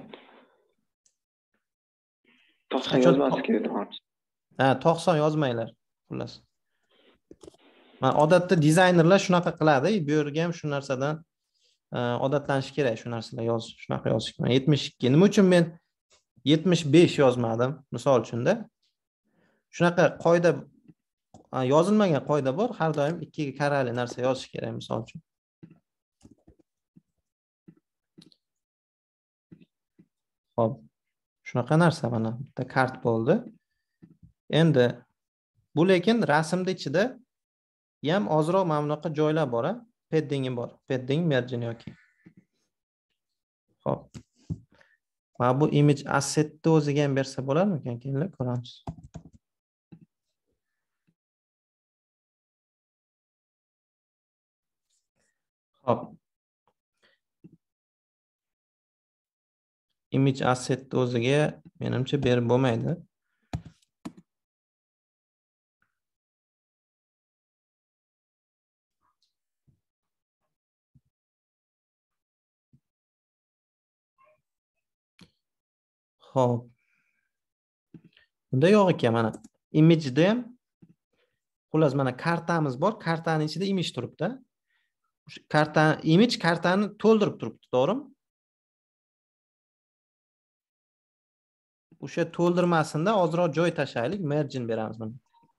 90 yozmasi kerak. Ha, 90 yozmanglar. Xullas. Mana odatda dizaynerlar shunaqa qiladi. Bu yerga ham shu narsadan odatlanish kerak, shu narsalar yozish, shunaqa yozish. 72. Nima uchun men 75 yozmadim? Misol uchun-da. Shunaqa qoida yozilmagan qoida bor. Har doim 2ga karrali narsa yozish kerak, misol uchun. Xo'p. Shunaqa narsa mana bitta kart bo'ldi. Endi bu lekin rasmda ichida ham ozroq mana bunaqa joylar bor, padding bor. Padding, margin yoki. Xo'p. Mana bu image assetni o'ziga ham bersa bo'larmikan? Keyin ko'ramiz. Xo'p. Image assetni o'ziga menimcha berib bo'lmaydi. Xo'p. Bunda yo'q ekan mana. Image'da ham xullas mana kartamiz bor. Kartaning ichida image turibdi. Image kartani to'ldirib turibdi, to'g'rimi? O'sha to'ldirmasida ozroq joy tashlaylik, margin beramiz buni.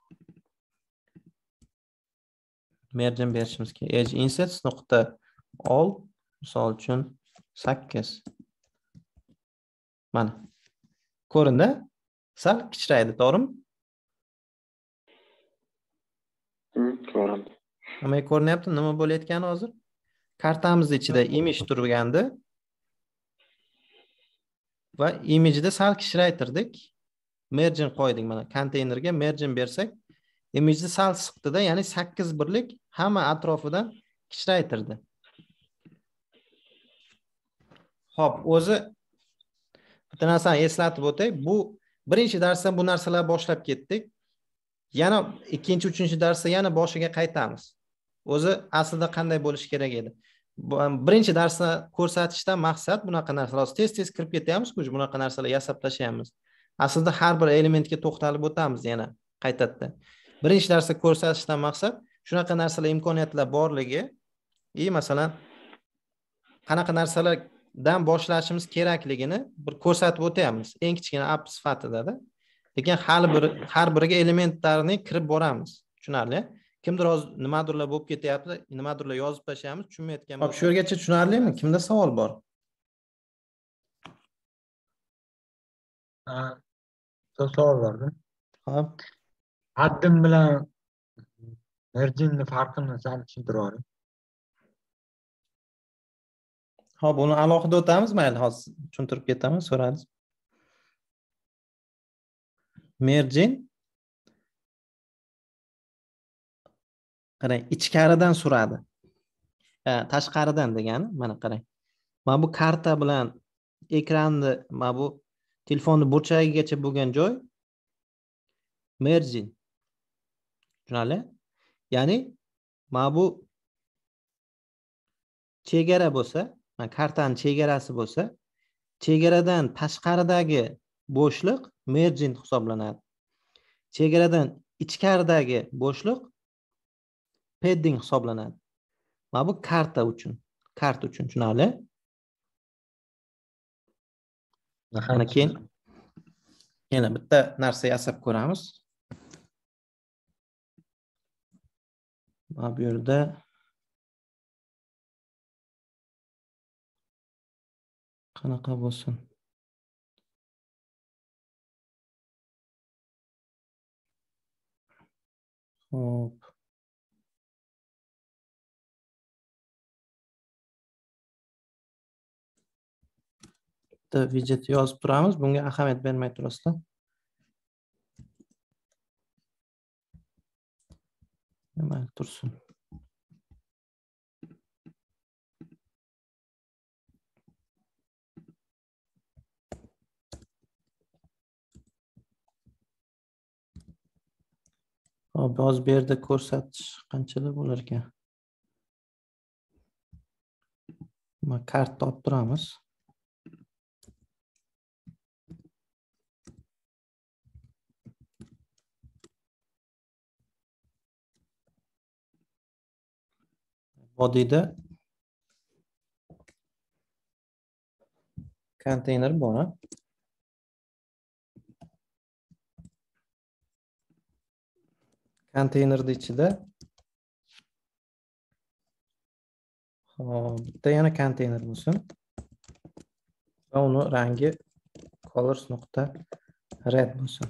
Margin berishimiz kerak. Edge insets nuqta all misol uchun 8. Mana. Ko'rindi? Sal kichraydi, to'g'rimi? Ko'rindi. Nima ko'rinyapti? Nima bo'layotgani hozir? Kartamiz ichida image turgandi. Va image'da sal kichraytirdik. Margin qo'ydik mana. Konteynerga margin bersak, image'da sal siqdi-da, ya'ni 8 birlik hamma atrofidan kichraytirdi. Xo'p, o'zi bitta narsani eslatib o'tay. Bu birinchi darsda bu narsalar boshlab ketdik. Yana ikkinchi, uchinchi darsda yana boshiga qaytamiz. O'zi aslida qanday bo'lish kerak edi? Birinchi darsda ko'rsatishdan maqsad bunaqa narsalar. Tez-tez kirib ketyapmiz-ku, bunaqa narsalar yasab tashlaymiz. Aslida har bir elementga to'xtalib o'tamiz yana qaytadan. Birinchi darsda ko'rsatishdan maqsad shunaqa narsalar imkoniyatlar borligi, masalan, qanaqa narsalardan boshlashimiz kerakligini bir ko'rsatib o'tamiz. Eng kichkina app sifatida-da. Lekin har biriga elementlarni kirib boramiz. Tushunarli? Kimdir nimadirlar bo'lib ketyapti, nimadirlar yozib tashlaymiz, tushunmayotgan. Xo'p, shu yergacha tushunarlimi? Kimda savol bor? Savol borda. Xo'p. Haddim bilan marginning farqini sal tushuntirib yuboring. Xo'p, buni alohida o'tamiz, mayli, hozir tushuntirib ketamiz, so'radi. Margin qarang, ichkaridan so'radi. Tashqaridan degani, mana qarang. Mana bu karta bilan ekranni, mana bu telefonni burchagigacha bo'lgan joy margin. Tushunarli? Ya'ni mana bu chegara bo'lsa, mana kartaning chegarasi bo'lsa, chegaradan tashqaridagi bo'shliq margin hisoblanadi. Chegaradan ichkaridagi bo'shliq padding hisoblanadi. Mana bu karta uchun, tushunarli? Mana keyin yana bitta narsa yasab ko'ramiz. Mana bu yerda qanaqa bo'lsin? Hop. bitta widget yozib turamiz. Bunga ahamiyat bermay turasizlar. Nima tursin? Hop, hozir bu yerda ko'rsatish qanchalar bo'lar ekan? Mana kart topib turamiz. Body'da konteyner bor. Konteynerning ichida bitta yana konteyner bo'lsin. Va uni rangi colors.red bo'lsin.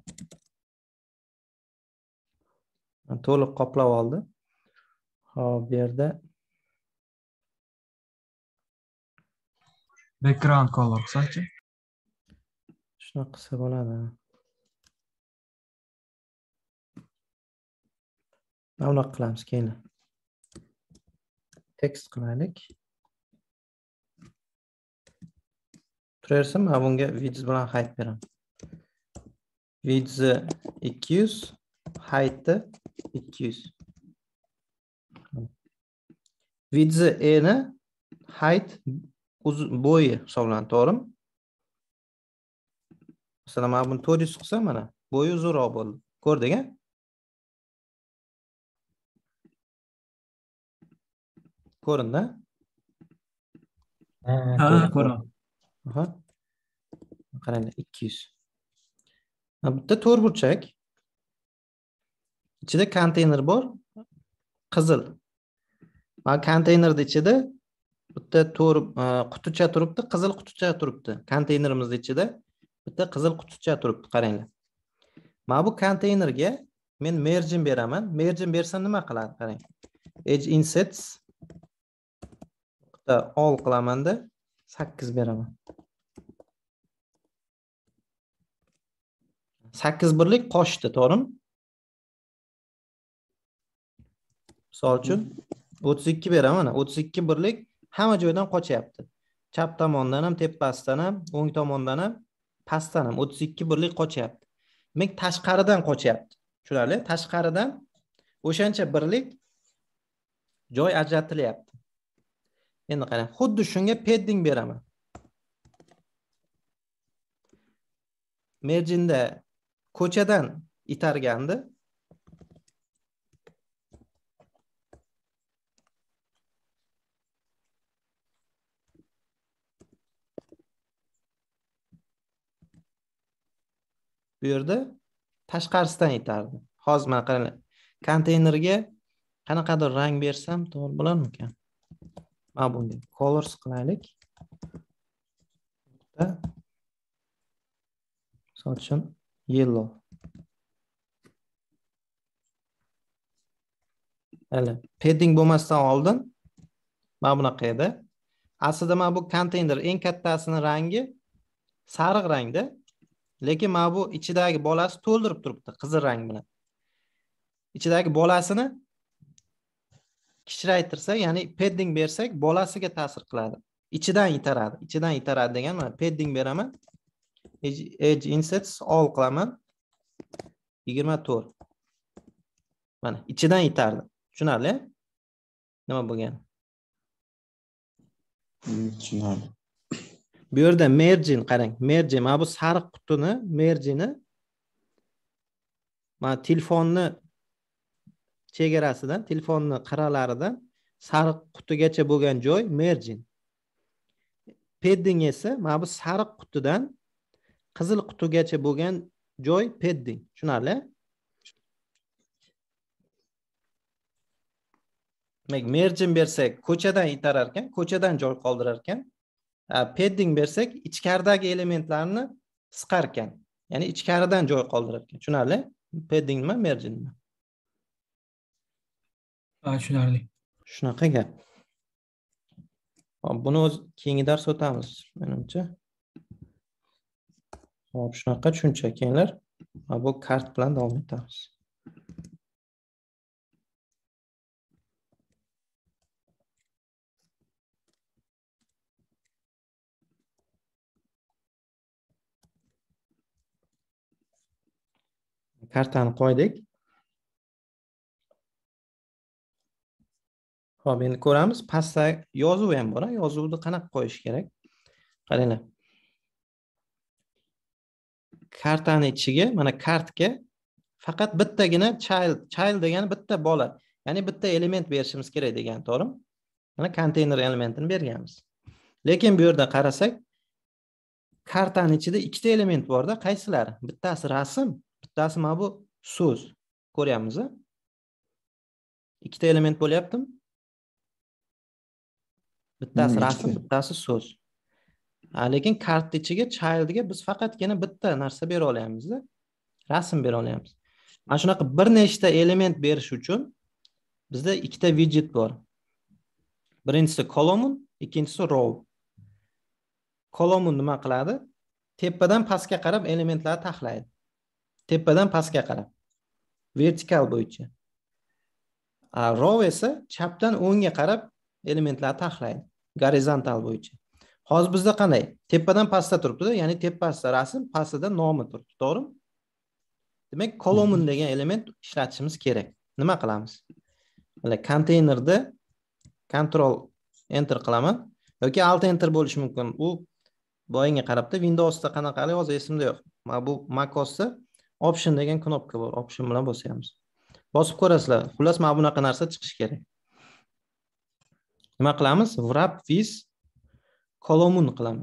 To'liq qoplab oldi. Hop, bu yerda Background color qilsak-chi? shunaqa qilsa bo'ladi. Mana bunaqa qilamiz keyin. Text qilaylik. Turaversin, men bunga width bilan height beraman. Width 200, height 200. Width ni height bo'yi hisoblanadi, to'g'rimi? Masalan, men buni 400 qilsam, mana bo'yi uzunroq bo'ldi. Ko'rding-a? Ko'rindi? Ha, ko'raman. Aha. Qaranglar, 200. Bitta to'rtburchak. Ichida konteyner bor, qizil. Mana konteynerning ichida bitta quticha turibdi, qizil quticha turibdi. Konteynerimizning ichida bitta qizil quticha turibdi, qaranglar. Mana bu konteynerga men margin beraman. Margin bersam nima qiladi? Qarang. Edge insets all qilamanda 8 beraman. 8 birlik qo'shdi, to'g'rimi? Misol uchun 32 beraman. 32 birlik hamma joydan qochyapti. Chap tomondan ham, tepasidan ham, o'ng tomondan ham, pastdan ham 32 birlik qochyapti. Demak, tashqaridan qochyapti. Tushunarli? Tashqaridan o'shancha birlik joy ajratilyapti. Endi qarang, xuddi shunga padding beraman. Marginda ko'chadan itargandi. Bu yerda tashqarisidan itardi. Hozir mana qaranglar. Konteynerga qanaqadir rang bersam to'g'ri bo'larmikan? Mana bunga colors qilaylik. Misol uchun yellow. Hali padding bo'lmasdan oldin mana bunaqa edi. Aslida mana bu konteyner eng kattasining rangi sariq rangda, lekin mana bu ichidagi bolasi to'ldirib turibdi qizil rang bilan. Ichidagi bolasini kichraytirsak, ya'ni padding bersak, bolasiga ta'sir qiladi. Ichidan itaradi. Ichidan itaradi degan mana padding beraman. Edge insets all qilaman. 24. Mana ichidan itardi. Tushunarli? Nima bo'lgan? Tushunarli. Bu yerda margin qarang. Margin mana bu sariq qutini margini mana telefonni chegarasidan, telefonni qirralaridan sariq qutigacha bo'lgan joy margin. Padding esa mana bu sariq qutidan qizil qutigacha bo'lgan joy padding. Tushunarli? Margin bersak ko'chadan itarar ekan, ko'chadan joy qoldirar ekan. Padding bersak ichkaridagi elementlarni siqar ekan. Ya'ni ichkaridan joy qoldirar ekan. Tushunarli? Padding nima, margin nima? Tushunarli. Shunaqa gap. Hop, buni o'z keyingi dars o'tamiz, menimcha. Hop, shunaqa tushunchaklar. Bu kart bilan davom etamiz. Kartani qo'ydik. Hop, endi ko'ramiz. Pastda yozuv ham bor. Yozuvni qanaqa qo'yish kerak? Qaranglar. Kartani ichiga, mana kartga faqat bittagina child degani bitta bola, ya'ni bitta element berishimiz kerak degan, to'g'rimi? Mana konteyner elementini berganmiz. Lekin bu yerda qarasak, kartani ichida ikkita element bor-da, qaysilari? Bittasi rasm, bittasi mana bu so'z. Ko'ryapmiz. Ikkita element bo'lyaptimi? Bittasi rasm, bittasi so'z. Lekin kart ichiga childga biz faqatgina bitta narsa bera olamizda. Rasm bera olamiz. Mana shunaqa bir nechta element berish uchun bizda ikkita widget bor. Birinchisi column, ikkinchisi row. Column nima qiladi? Tepadan pastga qarab elementlarni taxlaydi. Tepadan pastga qarab. Vertikal bo'yicha. Row esa chapdan o'ngga qarab elementlarni taxlaydi. Gorizontal bo'yicha. Hozir bizda qanday? Tepadan pastda turibdi, ya'ni tepasida rasm, pastida nomi turibdi, to'g'rimi? Demak, column degan element ishlatishimiz kerak. Nima qilamiz? Mana konteynerda Ctrl Enter qilaman yoki Alt Enter bo'lishi mumkin. U boyinga qarabda Windowsda qanaqali hozir esimda yo'q. Mana bu macOSda Option degan knopka bor. Option bilan bosamiz. Bosib ko'rasizlar. Xullas mana bunaqa narsa chiqishi kerak. Nima qilamiz? Wrap with column qilaman.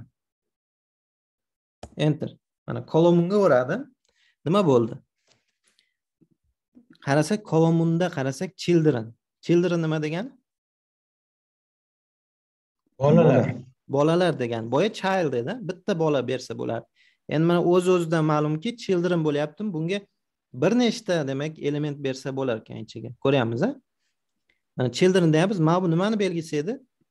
Enter. Mana columnga o'radi. Nima bo'ldi? Qarasak, columnda qarasak children. Children nima degani? Bolalar. Bolalar degan. Boya child edi. Bitta bola bersa bo'ladi. Endi mana o'z-o'zidan ma'lumki, children bo'lyapti. Bunga bir nechta demak element bersa bo'lar ekan ichiga. Ko'ryapmiz, a? Mana children deyapmiz. Mana bu nimani belgisi edi?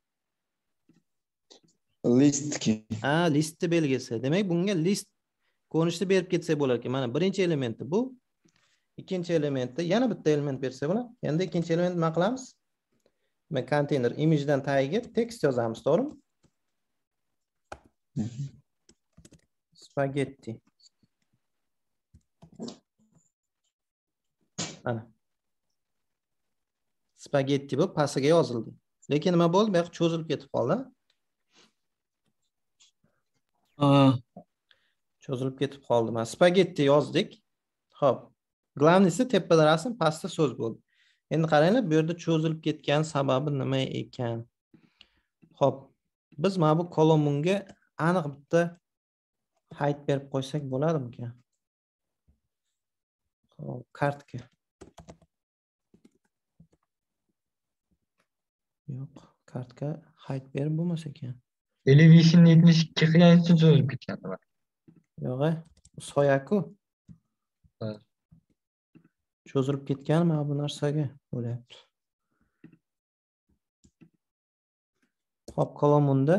Listki. Listni belgisi. Demak, bunga list ko'rinishda berib ketsak bo'lar ekan. Mana birinchi elementi bu. Ikkinchi elementda yana bitta element bersa bo'ladi. Endi ikkinchi element nima qilamiz? Men container image'dan tagiga text yozamiz, to'g'rimi? Spaghetti. Ana. Spaghetti bu pastiga yozildi. Lekin nima bo'ldi? Bu yoq cho'zilib ketib qoldi. Cho'zilib ketib qoldi. Mana spagetti yozdik. Xo'p. Glavnisi tepada rasm, pastda so'z bo'ldi. Endi qaranglar, bu yerda cho'zilib ketgan sababi nima ekan? Xo'p. Biz mana bu columnga aniq bitta height berib qo'ysak bo'ladimi? Xo'p, kartga. Yo'q, kartga height berib bo'lmas ekan. Elevation 72 qilgan uchun cho'zilib ketgan. Yo'q, soya-ku. Cho'zilib ketganmi bu narsaga bo'lyapti. Hop, columnda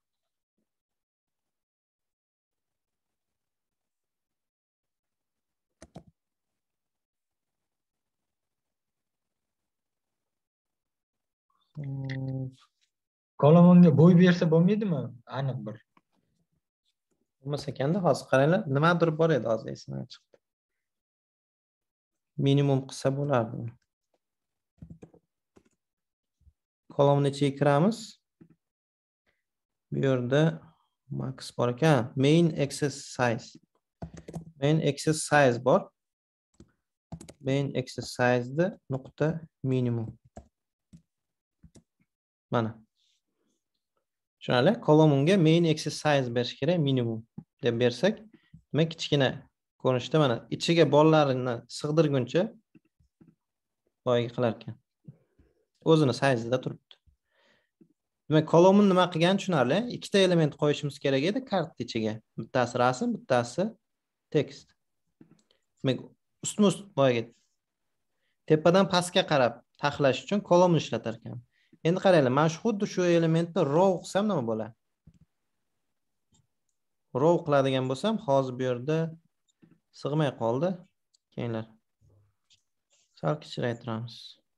Columnga bo'y bersa bo'lmaydimi? Aniq bir. bo'lmas ekanda, hozir qaranglar, nimadir bor edi hozir esimdan chiqdi. Minimum qilsa bo'lardi. Column ichiga kiramiz. Bu yerda max bor ekan, main access size. Main access size bor. Main access size'da nuqta minimum. Mana. Tushunarli? Columnga main access size berish kerak, minimum deb bersak, demak kichkina ko'rinishda mana ichiga bolalarini sig'dirguncha boyga qilar ekan. O'zini size'ida turibdi. Demak, column nima qilgan tushunarli? Ikkita element qo'yishimiz kerak edi kart ichiga. Bittasi rasm, bittasi text. Demak, ustma-ust boyga tepadan pastga qarab taxlash uchun column ishlatar ekan. Endi qaranglar, mana shu xuddi shu elementni row qilsam nima bo'ladi? row qiladigan bo'lsam, hozir bu yerda sig'may qoldi. Keyinlar. Sal kichraytiramiz.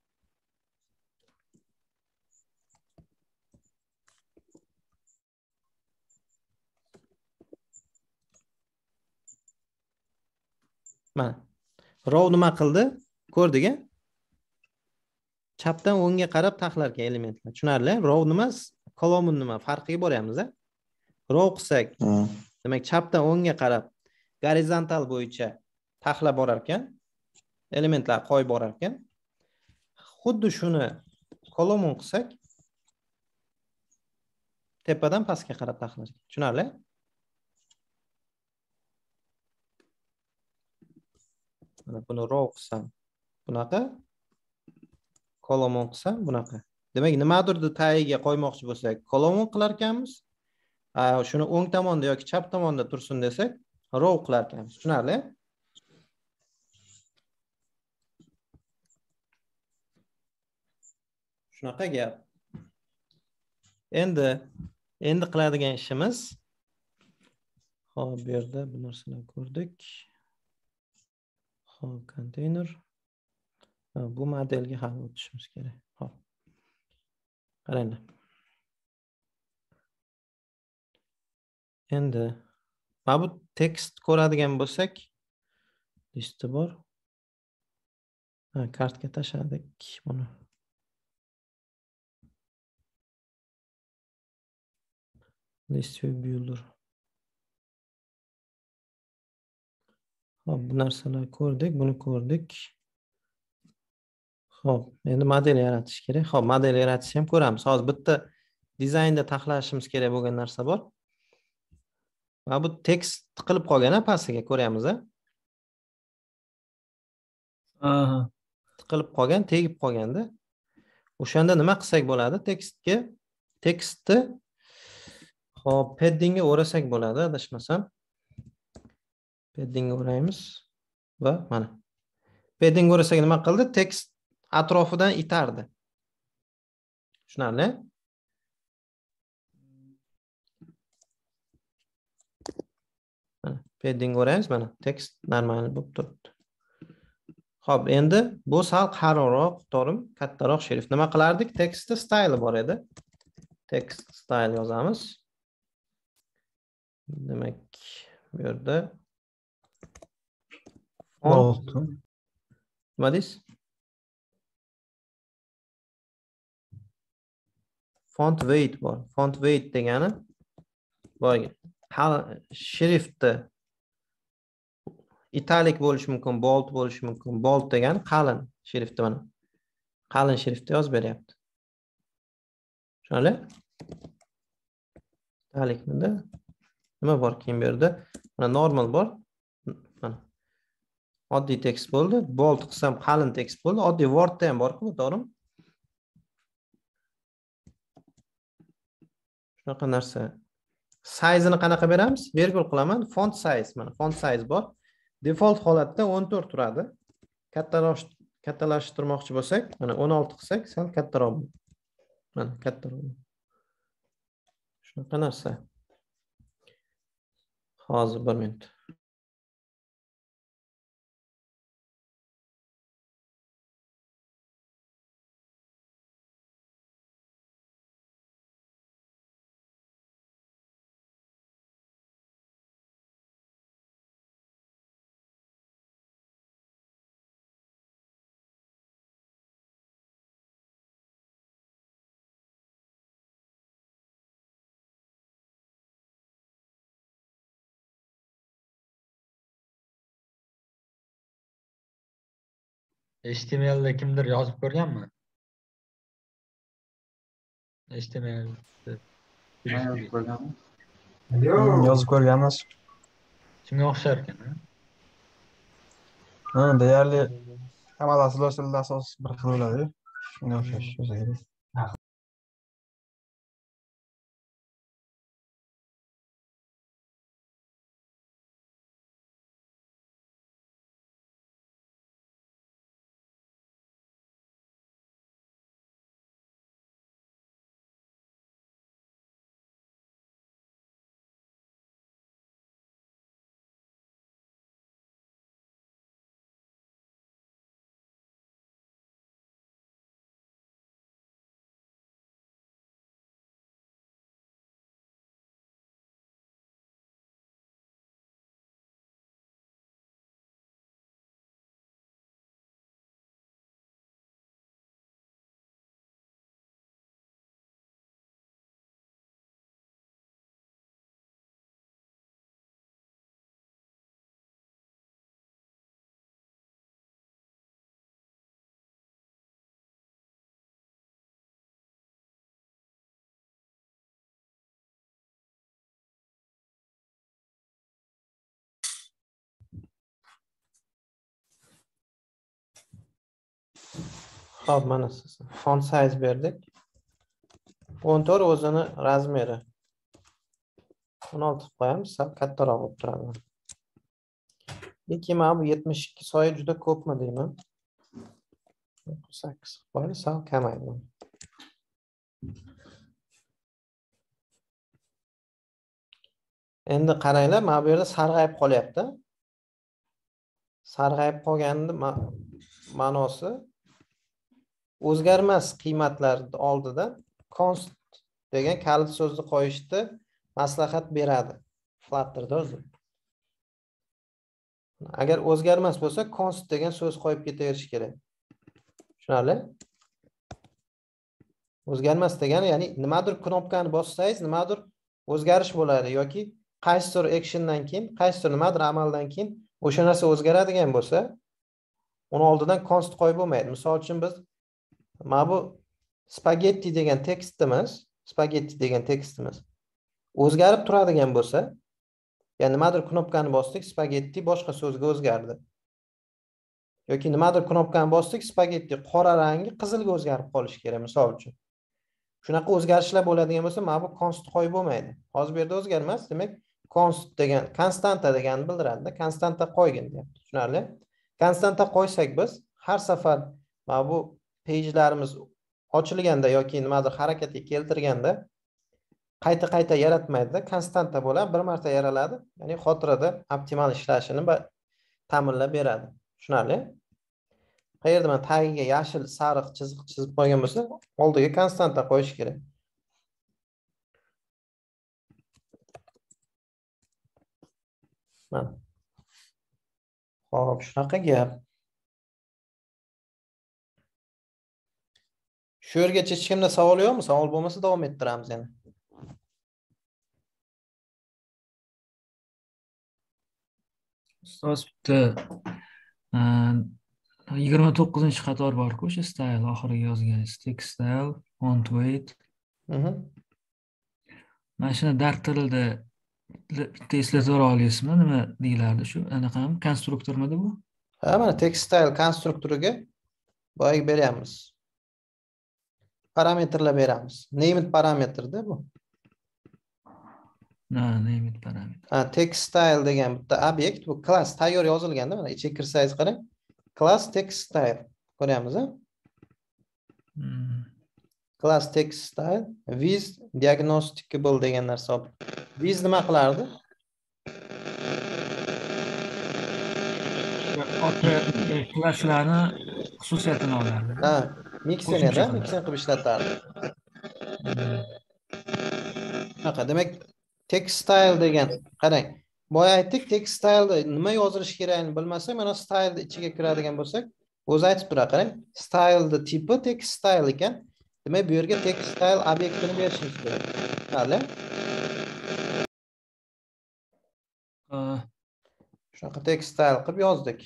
Mana. Row nima qildi? Ko'rdik-a? Chapdan o'ngga qarab taxlarkan elementlar. Tushunarli? Row nima, column nima farqiga boryapmiz-a? Row qilsak, demak chapdan o'ngga qarab gorizontal bo'yicha taxlab borar ekan, elementlar qo'yib borar ekan. Xuddi shuni column qilsak, tepadan pastga qarab taxlar. Tushunarli? Mana buni row qilsam, bunaqa. Column qilsam, bunaqa. Demak, nimadirni tagiga qo'ymoqchi bo'lsak, column qilar ekanmiz. Shuni o'ng tomonda yoki chap tomonda tursin desak, row qilar ekanmiz. Tushunarli? Shunaqa gap. Endi qiladigan ishimiz, hop, bu yerda bu narsalarni ko'rdik. Hop, konteyner. Bu modelga ham o'tishimiz kerak. Hop. Qaranglar. Endi mana bu tekst ko'radigan bo'lsak, listi bor. Kartga tashladik buni. List view builder. Hop, bu narsalarni ko'rdik, buni ko'rdik. Hop, endi model yaratish kerak. Hop, model yaratishni ham ko'ramiz. Hozir bitta dizaynda taxlashimiz kerak bo'lgan narsa bor. Mana bu tekst tiqilib qolgan-a pastiga ko'ryapmiz-a? Aha. Tiqilib qolgan, tegib qolganda. O'shanda nima qilsak bo'ladi? Tekstni hop, paddingga o'rasak bo'ladi, adashmasam. Paddingga o'raymiz va mana. Padding o'rasak nima qildi? Tekst atrofidan itardi. Tushunarli? Mana padding o'raymiz, mana tekst normal bo'lib turibdi. Xo'p, endi bu sal qaroqroq, to'g'rimi? Kattaroq shrif. Nima qilardik? Tekstda style bor edi. Text style yozamiz. Demak, bu yerda font nima deysiz? Font weight bor. Font weight degani boyagi shriftni italik bo'lishi mumkin, bold bo'lishi mumkin. Bold degani qalin shriftni mana. Qalin shriftni yozib beryapti. Tushunarli? Italikmida nima bor keyin bu yerda? Mana normal bor. Mana oddiy tekst bo'ldi. Bold qilsam qalin tekst bo'ldi. Oddiy Wordda ham bor-ku, to'g'rimi? Shunaqa narsa. Size'ini qanaqa beramiz? Virgul qilaman. Font size mana. Font size bor. Default holatda 14 turadi. Kattalashtirmoqchi bo'lsak, mana 16 qilsak, sal kattaroq. Mana kattaroq. Shunaqa narsa. Hozir 1 minut. HTML'da kimdir yozib ko'rganmi? HTML Yozib ko'rganmiz. kimga o'xshar ekan? Deyarli hamma tilda asos bir xil bo'ladi. Shunga o'xshash bo'lsa kerak. Xo'p, mana siz font size berdik. 14 o'zini razmeri. 16 qo'yamiz, sal kattaroq bo'lib turadi. Lekin mana bu 72 soya juda ko'pmi deyman. 8 qo'ydi, sal kamaydi. Endi qaranglar, mana bu yerda sarg'ayib qolyapti. Sarg'ayib qolganning ma'nosi o'zgarmas qiymatlar oldida const degan kalit so'zni qo'yishni maslahat beradi. Flutter'da o'zi. Agar o'zgarmas bo'lsa, const degan so'z qo'yib ketaverish kerak. Tushunarli? O'zgarmas degani, ya'ni nimadir knopkani bossangiz, nimadir o'zgarish bo'ladi yoki qaysidir actiondan keyin, qaysidir nimadir amaldan keyin o'sha narsa o'zgaradigan bo'lsa, uni oldidan const qo'yib bo'lmaydi. Misol uchun biz mana bu spagetti degan tekstimiz o'zgarib turadigan bo'lsa, ya'ni nimadir knopkani bosdik, spagetti boshqa so'zga o'zgardi. Yoki nimadir knopkani bosdik, spagetti qora rangi qizilga o'zgarib qolishi kerak, misol uchun. Shunaqa o'zgarishlar bo'ladigan bo'lsa, mana bu const qo'yib bo'lmaydi. Hozir bu yerda o'zgarmas, demak const degan konstanta deganni bildiradi. Konstanta qo'ygin deyapti. Tushunarli? Konstanta qo'ysak biz har safar mana bu page'larimiz ochilganda yoki nimadir harakatga keltirganda qayta yaratmaydi, konstanta bo'ladi, bir marta yaraladi. Ya'ni xotirada optimal ishlashini ta'minlab beradi. Tushunarli? Qayerda men tagiga yashil sariq chiziq chizib qo'ygan bo'lsa, oldiga konstanta qo'yish kerak. Mana. Xo'p, shunaqa gap. Shu yergacha hech kimda savol yo'qmi? Savol bo'lmasa davom ettiramiz yana. Ustoz, bitta 29 qator bor-ku, o'sha style oxiriga yozganingiz. Text style, font weight. Mana shuni Dart tilida bitta eslatib olasizmi? Nima deyilardi shu? Anaqami? Konstruktormidi bu? Ha, mana text style konstruktoriga boyagi beramiz. Parametrlar beramiz. Named parametrda bu. Named parametr. Ha, text style degan bitta obyekt, bu class tayyor yozilganda, mana ichiga kirsangiz qarang. Class text style ko'ryapmiz-a? Class text style with diagnosticable degan narsa. With nima qilardi? Klasslarni xususiyatini olardi. Ha, mixini qilib ishlatardi. Demak, text style degan, qarang. Boya aytdik, text style'da nima yozilishi kerakligini bilmasak, mana style ichiga kiradigan bo'lsak, o'zi aytib turadi, qarang. Style'da tipi text style ekan. Demak, bu yerga text style obyektini berishimiz kerak. Hali. Shunaqa text style qilib yozdik.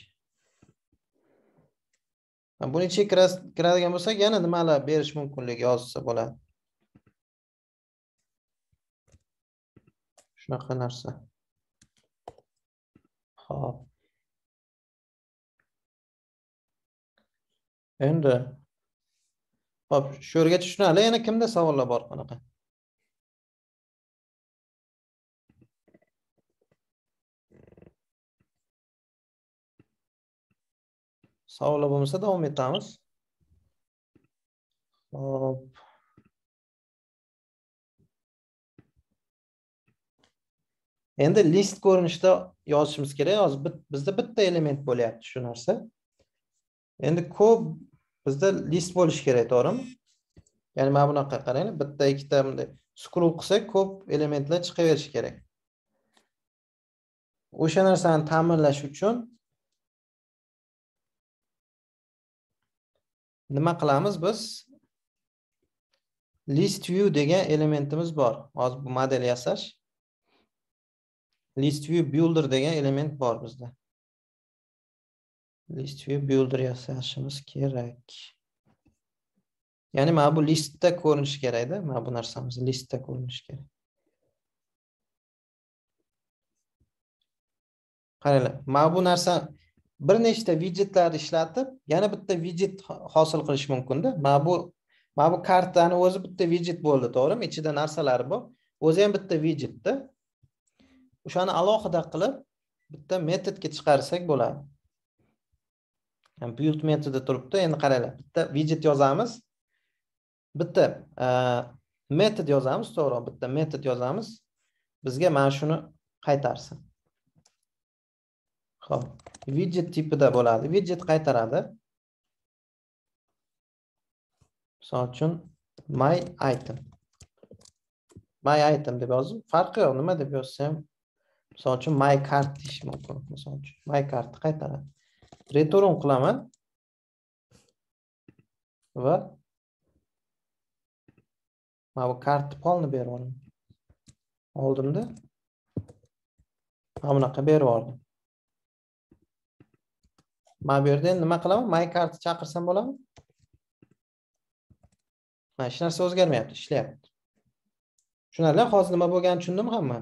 Buni ichiga kiradigan bo'lsak, yana nimalar berish mumkinligi yozsa bo'ladi. Shunaqa narsa. Xo'p. Endi xo'p, shu yergacha tushunarli. Yana kimda savollar bor qanaqa? Savollar bo'lmasa davom etamiz. Xo'p. Endi list ko'rinishida yozishimiz kerak. Hozir bizda bitta element bo'lyapti shu narsa. Endi ko'p bizda list bo'lishi kerak, to'g'rimi? Ya'ni mana bunaqa qarang, bitta ikkita bunday scroll qilsak ko'p elementlar chiqaverishi kerak. O'sha narsani ta'minlash uchun nima qilamiz biz? List view degan elementimiz bor. Hozir bu model yasash. List view builder degan element bor bizda. List view builder yasashimiz kerak. Ya'ni mana bu listda ko'rinishi kerak-da, mana bu narsamiz listda ko'rinishi kerak. Qaranglar, mana bu narsa bir nechta widgetlarni ishlatib, yana bitta widget hosil qilish mumkin-da. Mana bu kartani o'zi bitta widget bo'ldi, to'g'rimi? Ichida narsalari bor. O'zi ham bitta widgetda. O'shani alohida qilib bitta metodga chiqarsak bo'ladi. Build metodi turibdi. Endi qaranglar. Bitta widget yozamiz. Bitta metod yozamiz, to'g'ri, bitta metod yozamiz. Bizga mana shuni qaytarsin. Xo'p, widget tipida bo'ladi. Widget qaytaradi. Misol uchun my item. My item deb yozib, farqi yo'q, nima deb yozsam, misol uchun my card deyish mumkin. Misol uchun my card qaytaradi. Return qilaman va mana bu kartni polni berib olaman. Oldimda mana bunaqa berib oldim. Mana bu yerda endi nima qilaman? My card chaqirsam bo'ladimi? Mana hech narsa o'zgarmayapti, ishlayapti. Tushunarli? Hozir nima bo'lganini tushundim hamma.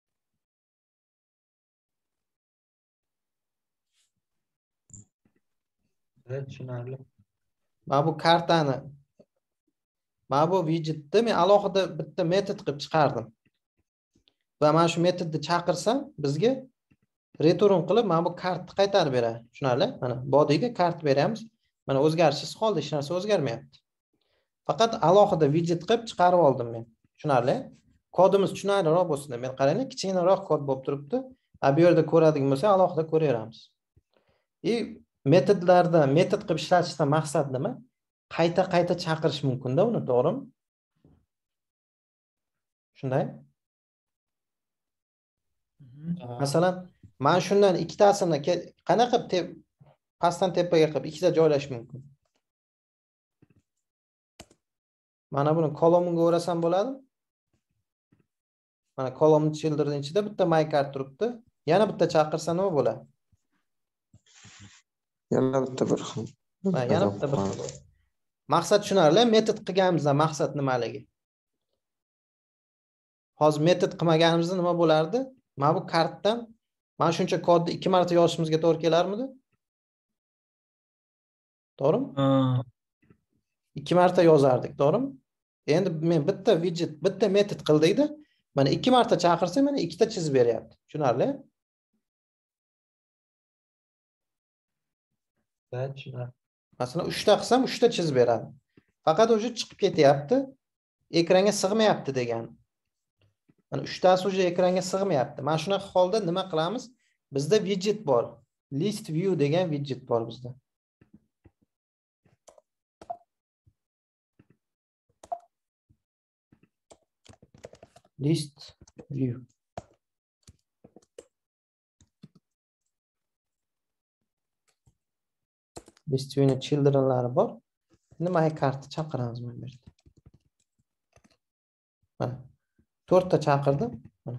Tushunarli. Mana bu kartani, mana bu widgetni men alohida bitta metod qilib chiqardim. Va mana shu metodni chaqirsam, bizga return qilib mana bu kartni qaytarib beradi. Tushunarli? Mana bodyga kart beramiz. Mana o'zgarishsiz qoldi, hech narsa o'zgarmayapti. Faqat alohida widget qilib chiqarib oldim men. Tushunarli? Kodimiz tushunarliroq bo'lsin deb men qaranglar, kichkinaroq kod bo'lib turibdi. Bu yerda ko'radigan bo'lsa, alohida ko'raveramiz. Metodlarda metod qilib ishlatishdan maqsad nima? Qayta chaqirish mumkin-da uni, to'g'rimi? Shunday? Masalan, men shundan ikkitasini qanaqa pastdan tepaga qilib ikkita joylash mumkin. Mana buni kolumnga o'rasam bo'ladi. Mana column children ichida bitta my card turibdi. Yana bitta chaqirsa nima bo'ladi? Yana bitta bir xil. Yana bitta bir xil. Maqsad tushunarli, metod qilganimizdan maqsad nimaligi? Hozir metod qilmaganimizda nima bo'lardi? Mana bu kartdan mana shuncha kodni 2 marta yozishimizga to'g'ri kelarmidi? To'g'rimi? 2 marta yozardik, to'g'rimi? Endi men bitta widget, bitta metod qildikda, mana 2 marta chaqirsam, mana ikkita chizib beryapti. Tushunarli? Tushunarli. Masalan, 3 ta qilsam 3 ta chizib beradi. Faqat o'sha chiqib ketyapti, ekranga sig'mayapti degan. Mana 3 tasi o'sha ekranga sig'mayapti. Mana shunaqa holda nima qilamiz? Bizda widget bor. List view degan widget bor bizda. List view. List view'ni childrenlari bor. Endi my cardni chaqiramiz mana bu yerda. Mana 4 ta chaqirdim.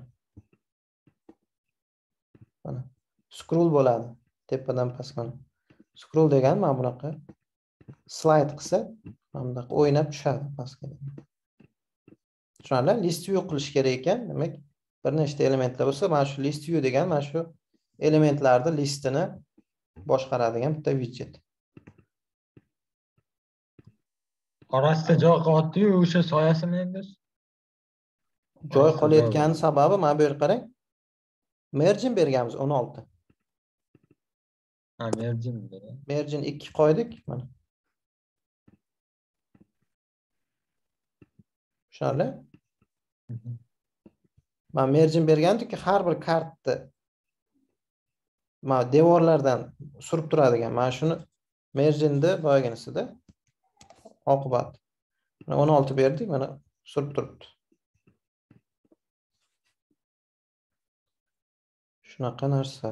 Mana scroll bo'ladi. Tepadan pastga. Scroll degan mana bunaqa slide qilsa, mana bunaqa o'ynab tushadi pastga. Tushunarli? List view qilish kerak ekan. Demak, bir nechta elementlar bo'lsa, mana shu list view degan mana shu elementlarning listini boshqaradigan bitta widget. Orasida joy qoldi-yu, o'sha soyasimi endi? Joy qolayotgani sababi mana bu yerga qarang. Margin berganmiz 16. Ha, margin. Margin 2 qo'ydik mana. Tushunarli? Men margin bergandik, har bir kartni mana devorlardan surib turadigan. Mana shuni marginda boyaginisida oqibat. 16 berdik, mana surib turibdi. Shunaqa narsa.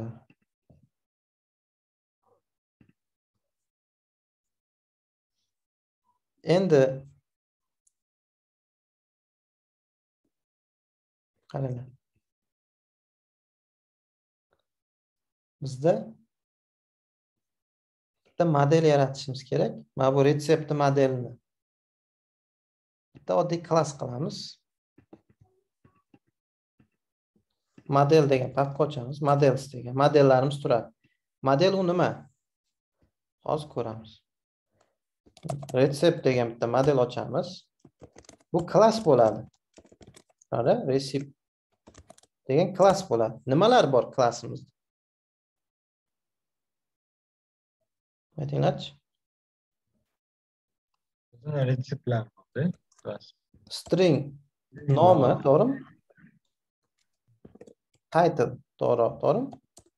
Endi qaranglar. Bizda bitta model yaratishimiz kerak. Mana bu retsepti modelini bitta oddiy klass qilamiz. Model degan papka ochamiz. Models degan modellarimiz turadi. Model u nima? Hozir ko'ramiz. Retsept degan bitta model ochamiz. Bu klass bo'ladi. Mana recipe degan klass bo'ladi. Nimalar bor klassimizda? Aytinglarchi. Retseptlar bor. String nomi, to'g'rimi? Title, to'g'rimi?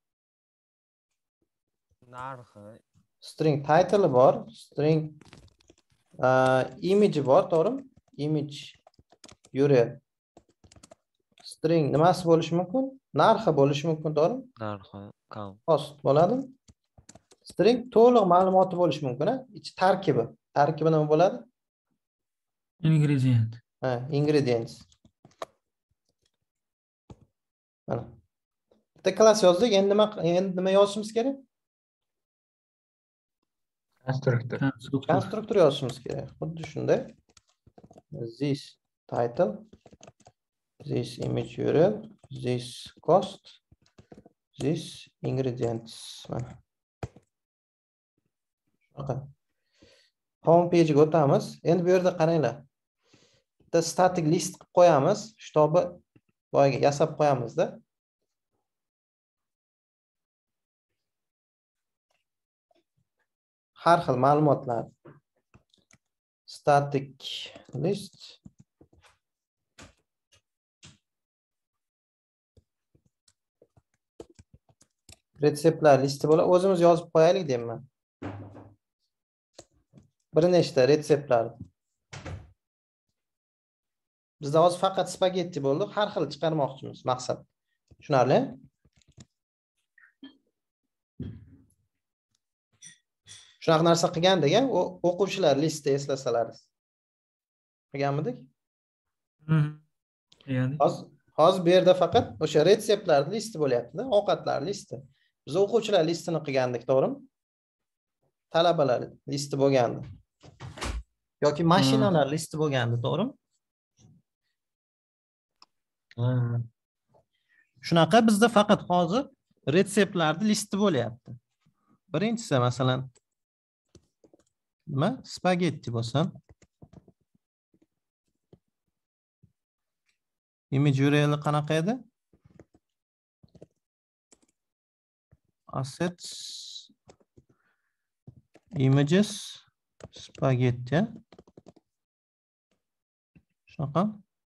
Narxi. String title bor, string image bor, to'g'rimi? Image URL. String nimasi bo'lishi mumkin? Narxi bo'lishi mumkin, to'g'rimi? Narxi, count. Cost bo'ladimi? String to'liq ma'lumoti bo'lishi mumkin, ha? Ichi tarkibi. Tarkibi nima bo'ladi? Ingredient. Ingredients. Mana. Bitta klass yozdik, endi nima yozishimiz kerak? Konstruktor yozishimiz kerak. Xuddi shunday. This title, this image URL, this cost, this ingredients. Mana. Shunaqa. Home page ga o'tamiz. Endi bu yerda qaranglar. Bitta static list qilib qo'yamiz. Shtobi boyaga yasab qo'yamizda. Har xil ma'lumotlar. Static list. Retseptlar listi bo'ladi. O'zimiz yozib qo'yaylik deyman. Bir nechta retseptlar. Bizda hozir faqat spagetti bo'ldi. Har xil chiqarmoqchimiz maqsad. Tushunarli? Shunaqa narsa qilgandik, o'quvchilar listi eslasalaringiz. Qilganmidik? Hozir bu yerda faqat o'sha retseptlar listi bo'lyapti, ovqatlar listi. Biz o'quvchilar listini qilgandik, to'g'rimi? Talabalar listi bo'lgandi. Yoki mashinalar listi bo'lgandi, to'g'rimi? Shunaqa bizda faqat hozir retseptlarning listi bo'lyapti. Birinchisi masalan nima? Spagetti bo'lsa, image URL qanaqa edi? Assets images spagetti. Shunaqa.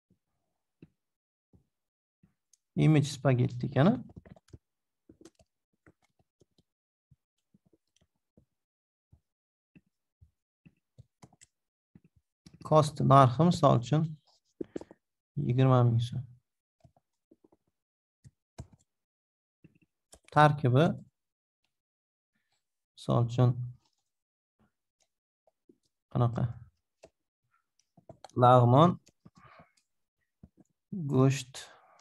Image spagetti kana. Cost narxi misol uchun 20,000 so'm. Tarkibi misol uchun qanaqa? Lag'mon, go'sht,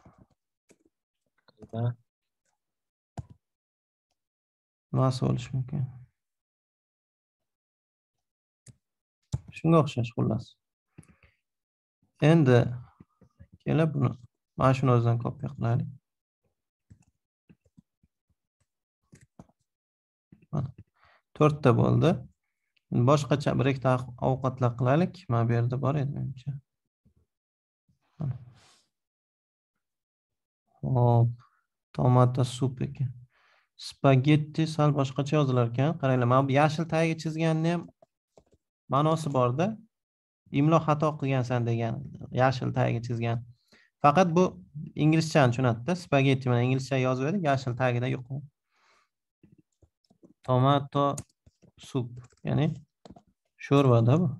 nimasi bo'lishi mumkin? Shunga o'xshash xullas. Endi kelib buni mana shuni o'zidan kopiya qilaylik. Mana 4 ta bo'ldi. Boshqacha bir ikkita ovqatlar qilaylik. Mana bu yerda bor edi menimcha. Hop, tomato sup ekan. Spagetti sal boshqacha yozilar ekan. Qaranglar, mana bu yashil tagiga chizganni ham ma'nosi bor-da. Imlo xato qilgansan degan, yashil tagiga chizgan. Faqat bu inglizchani tushunadi-da. Spagetti mana inglizcha yozib berdik, yashil tagida yo'q. Tomato sup, ya'ni sho'rvada bu.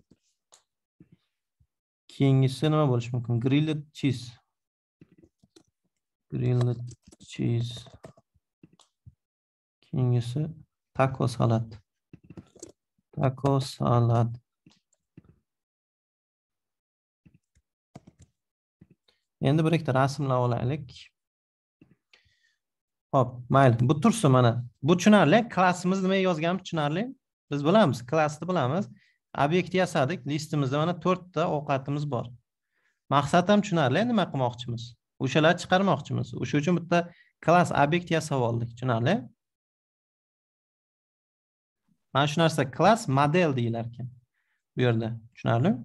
Keyingisi nima bo'lishi mumkin? Grilled cheese. Grilled cheese. Keyingisi taco salad. Taco salad. Endi bir ikkita rasmlar olaylik. Hop, mayli. Bu tursa mana. Bu tushunarli. Klassimiz nima yozganimiz tushunarli. Biz bilamiz, klassni bilamiz. Obyekt yasadik. Listimizda mana 4 ta ovqatimiz bor. Maqsad ham tushunarli. Nima qilmoqchimiz? O'shalarni chiqarmoqchimiz. O'sha uchun bitta klass obyekt yasab oldik. Tushunarli? Mana shu narsa class model deyilar ekan. Bu yerda tushunarlimi?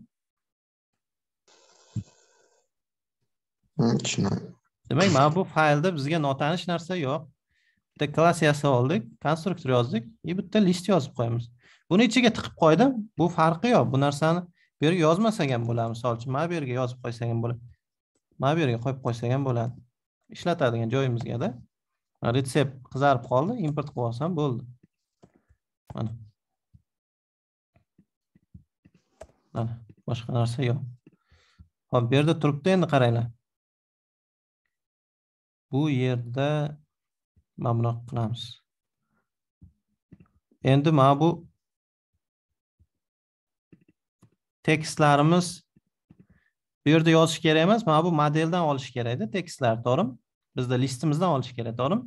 Tushunarli. Demak, mana bu faylda bizga notanish narsa yo'q. Bitta klass yasab oldik, konstruktor yozdik, bitta list yozib qo'yamiz. Buni ichiga tiqib qo'ydim. Bu farqi yo'q. Bu narsani bu yerga yozmasak ham bo'ladi. Misol uchun, mana bu yerga yozib qo'ysak ham bo'ladi. Mana bu yerga qo'yib qo'ysak ham bo'ladi. Ishlatadigan joyimizga-da. Retsept qizarib qoldi, import qilib olsam bo'ldi. Mana. Mana, boshqa narsa yo'q. Hop, bu yerda turibdi, endi qaranglar. Bu yerda mana bunaqa qilamiz. Endi mana bu tekstlarimiz bu yerda yozish kerak emas, mana bu modeldan olish kerak-da tekstlar, to'g'rimi? Bizda listimizdan olish kerak, to'g'rimi?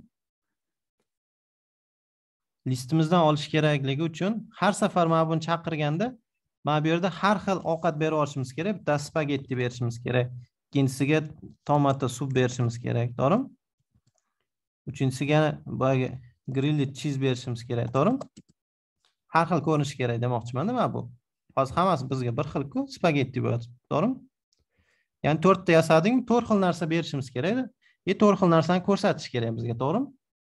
Listimizdan olish kerakligi uchun har safar mana buni chaqirganda mana bu yerda har xil ovqat berib olishimiz kerak. Bitta spagetti berishimiz kerak. Ikkinchisiga tomato sup berishimiz kerak, to'g'rimi? Uchinchisiga boyagi grilled cheese berishimiz kerak, to'g'rimi? Har xil ko'rinishi kerak demoqchiman-da mana bu. Hozir hammasi bizga bir xil-ku, spagetti bo'ladi, to'g'rimi? Ya'ni 4 ta yasadingmi, 4 xil narsa berishimiz kerak-da. 4 xil narsani ko'rsatish kerak bizga, to'g'rimi?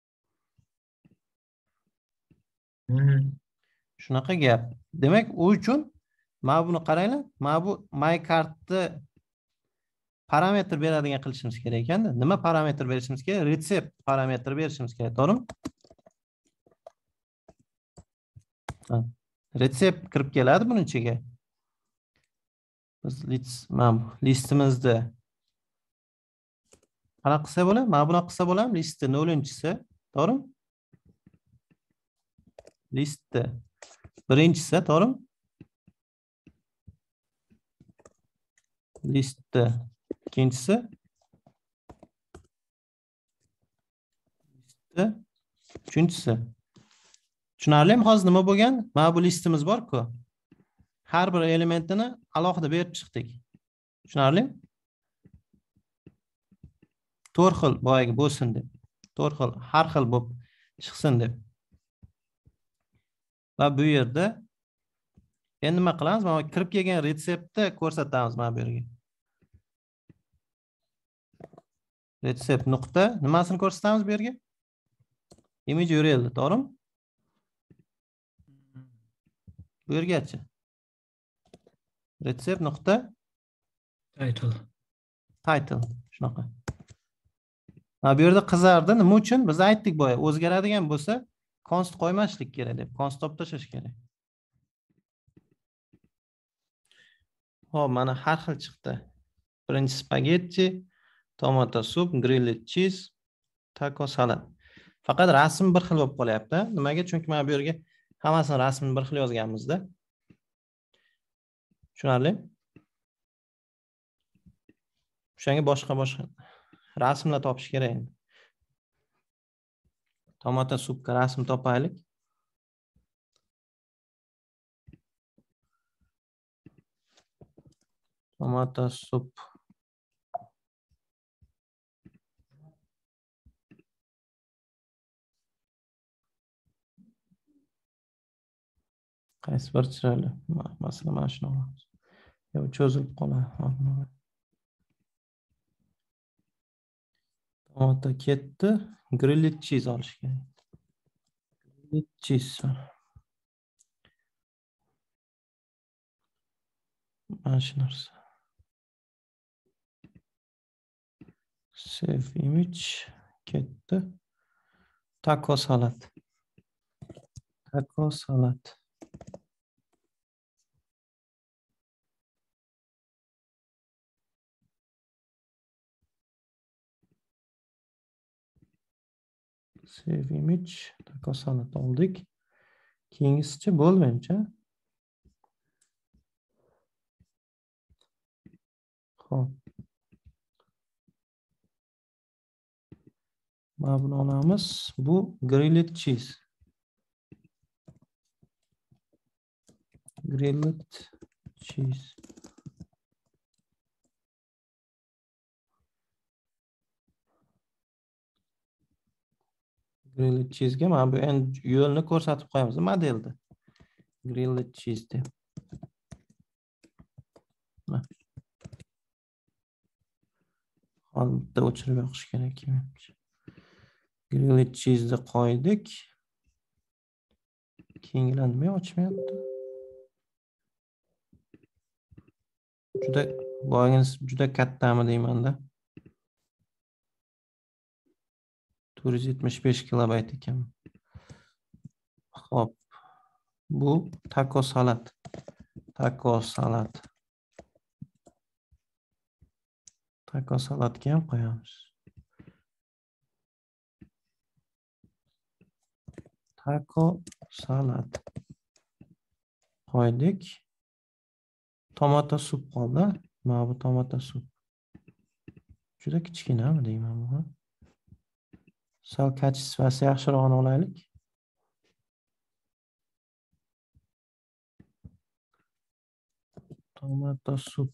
Shunaqa gap. Demak, u uchun mana buni qaranglar. Mana bu mycardni parametr beradigan qilishimiz kerak ekanda. Nima parametr berishimiz kerak? Retsept parametr berishimiz kerak, to'g'rimi? Retsept kirib keladi buning ichiga. Biz listimizni qanaqa qilsa bo'ladi? Mana buni qilsa bo'ladimi? Listni 0-chisi, to'g'rimi? Listni 1-chisi, to'g'rimi? Listni 2-chisi. Listni 3-chisi. Tushunarlimi? Hozir nima bo'lgan? Mana bu listimiz bor-ku. Har bir elementini alohida berib chiqdik. Tushunarlimi? 4 xil boyagi bo'lsin deb. 4 xil, har xil bo'lib chiqsin deb. Va bu yerda endi nima qilamiz? Mana kirib kelgan retseptni ko'rsatamiz mana bu yerga. Retsept nuqta nimasini ko'rsatamiz bu yerga? Image URL, to'g'rimi? Bu yergacha. Retsept nuqta title shunaqa. Mana bu yerda qizardi. Nima uchun? Biz aytdik boya, o'zgaradigan bo'lsa, const qo'ymaslik kerak deb. Const olib tashlash kerak. Hop, mana har xil chiqdi. Birinchi spagetti, tomato sup, grilled cheese, taco salad. Faqat rasm bir xil bo'lib qolyapti. Nimaga? Chunki mana bu yerga hammasini rasmini bir xil yozganmizda. Tushunarli? O'shanga boshqa rasmlar topish kerak endi. Tomato supga rasm topaylik. Tomato sup. Qaysi bir chiroyli? Masalan, mana shuni olamiz. Yo, cho'zilib qoladi. Tomato ketdi. Grilled cheese olish kerak. Grilled cheese. Mana shu narsa. Save image ketdi. Taco salad. Taco salad. Save image, taco salad oldik. Keyingisicha bo'ldi menimcha. Xo'p. Mana buni olamiz. Bu grilled cheese. Grilled cheese. Grilled cheese'ga mana bu endi yo'lni ko'rsatib qo'yamiz modelda. Grilled cheese deb. Hozir bitta o'chirib yoqish kerak. Grilled cheese'ni qo'ydik. Kenglanmay ochmayapti. Juda kattami deymanda. 475 kilobayt ekan. Xo'p. Bu taco salat. Taco salatga ham qo'yamiz. Taco salat. Qo'ydik. Tomato sup qoldi. Mana bu tomato sup. Juda kichkinami deyman bu. Sal kachestvasi yaxshirog'ini olaylik. Tomato sup.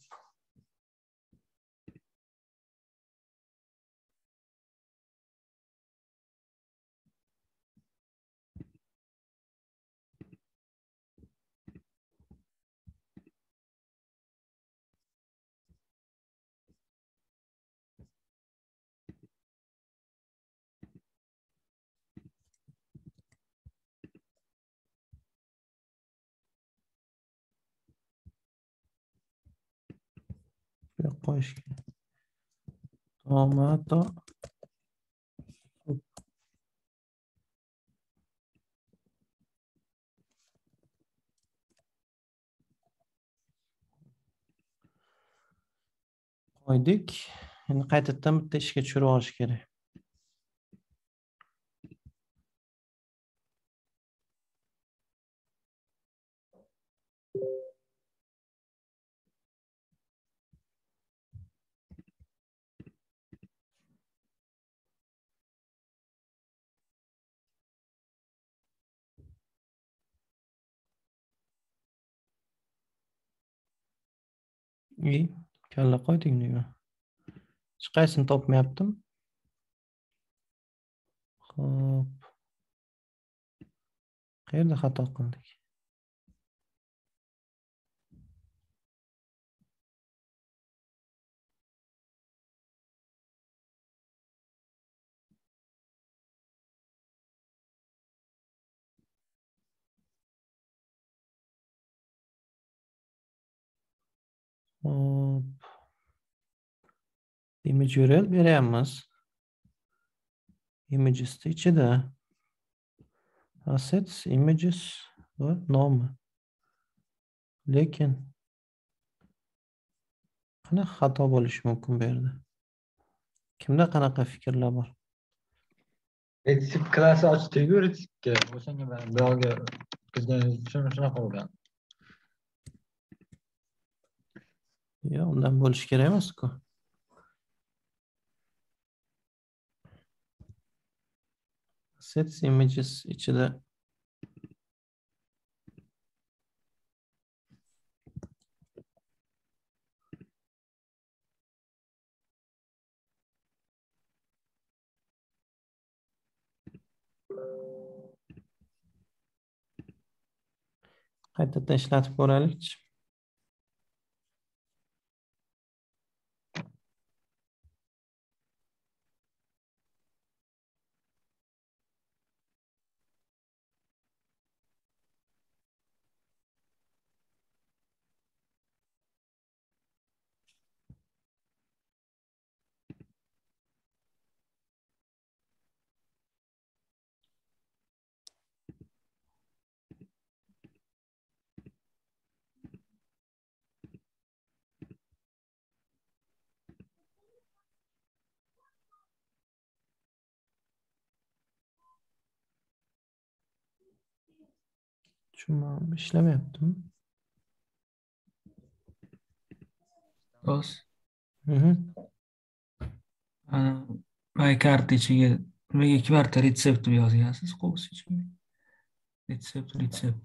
Qo'yish kerak. Tomato sup. Qo'ydik. Endi qaytadan bitta ishga tushirib olish kerak. Kalla qo'ydik nima? Hech qaysini topmayaptim. Xo'p. Qayerda xato qildik? Hop. Image URL beryapmiz. Images ichida assets, images va nomi. Lekin qanaqa xato bo'lishi mumkin bu yerda? Kimda qanaqa fikrlar bor? Redshift klassi ochdingu Redshiftga. O'shanga men blogga kirganingiz uchun shunaqa bo'lgan. Yo, undan bo'lish kerak emas-ku. Assets, images ichida qaytadan ishlatib ko'raylik. Tushunmadim, ishlamayaptimi? Bos. My kart ichiga nimaga 2 marta retsept deb yozgansiz qo'l ichiga? Retsept.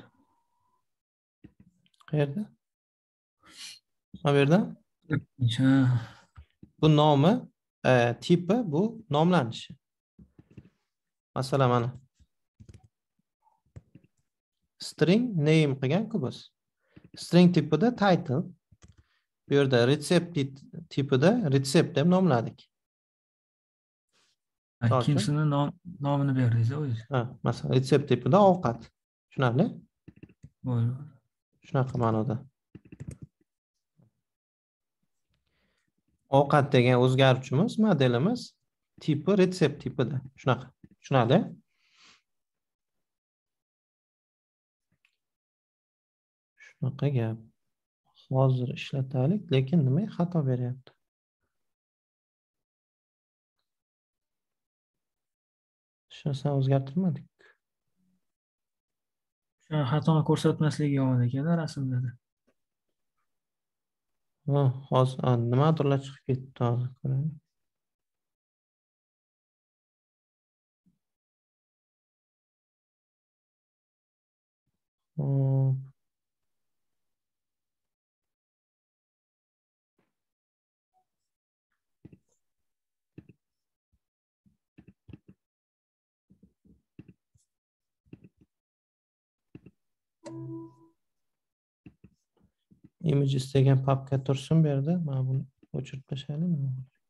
Qayerda? Bu yerda? Ha. Bu nomi, tipi bu nomlanishi. Masalan mana. string name qilgan-ku biz. String tipida title. Bu yerda recept tipida recept deb nomladik. Ikkinchisini nomini berdingiz o'zi. Ha, masalan, retsept tipida ovqat. Tushunarli? Bo'ldi. Shunaqa ma'noda. Ovqat degan o'zgaruvchimiz, modelimiz tipi retsept tipida. Shunaqa. Tushunarli? Shunaqa gap. Hozir ishlataylik, lekin nima xato beryapti? Hech narsani o'zgartirmadik. Shu xatoni ko'rsatmasligi yomon ekan rasmlarda. Ha, hozir nimadirlar chiqib ketdi hozir ko'raylik. Hop. Images degan papka tursin bu yerda. Mana buni o'chirib tashlaylikmi?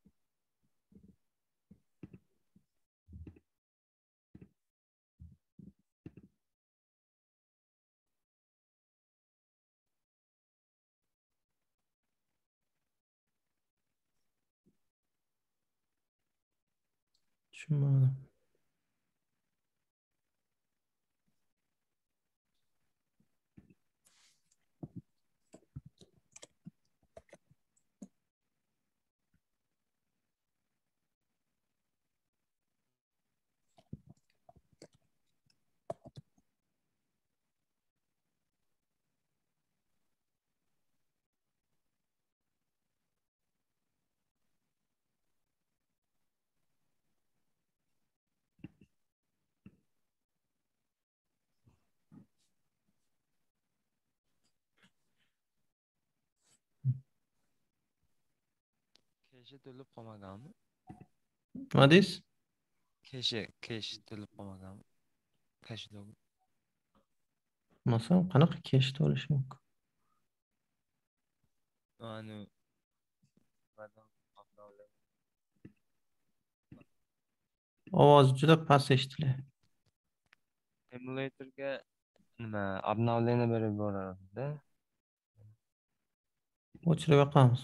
Tushunmadim. Keshi to'lib qolmaganmi? Nima deysiz? Kesh to'lib qolmaganmi? Kesh to'lib. Masalan, qanaqa cache to'lishi mumkin? Ani Ovoz juda past eshitilyapti. emulatorga nima обновление berib boradi-da. O'chirib yoqamiz.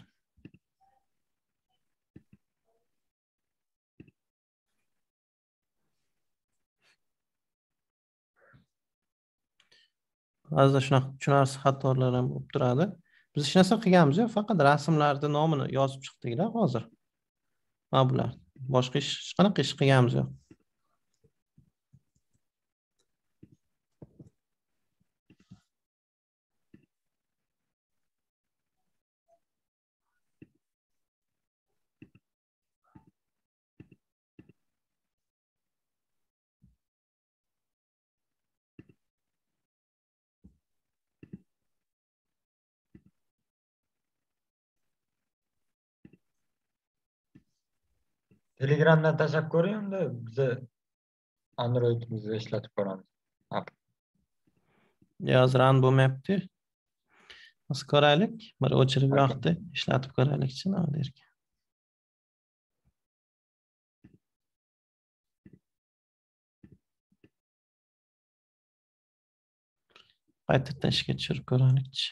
Ba'zida shunaqa tushunarsiz xatolar ham bo'lib turadi. Biz hech narsa qilganimiz yo'q, faqat rasmlarning nomini yozib chiqdik-da hozir. Mana bular. Boshqa hech qanaqa ish qilganimiz yo'q. Telegramdan tashlab ko'ring, unda biza Androidimizda ishlatib ko'ramiz. Hozir run bo'lmayapti. Biz ko'raylik. Bir o'chirib yoqdi, ishlatib ko'raylikchi nima derkan. Qaytadan ishga tushirib ko'raylikchi.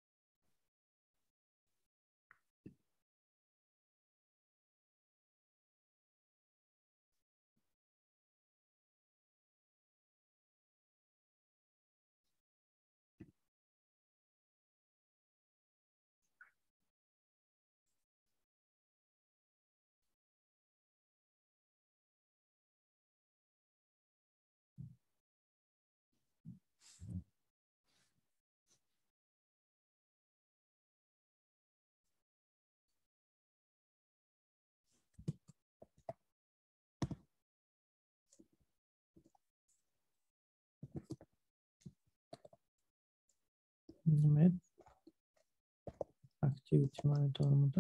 Nima? Activity monitorida.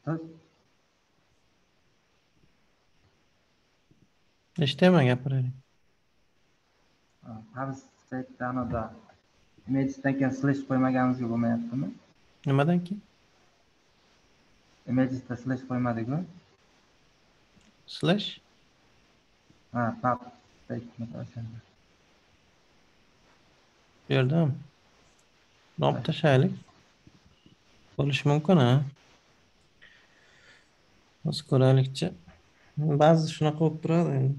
Siz Eshitaman, gapiravering. Paris saytida imagesdan keyin slash qo'ymaganimizga bo'lmayaptimi? Nimadan keyin? Imagesda slash qo'ymadik-ku. Slash? Ha, pub saytni o'shanda. Bu yerdami? Olib tashlaylik. Bo'lishi mumkin, ha? Hozir ko'raylikchi. Ba'zi shunaqa bo'lib turadi endi.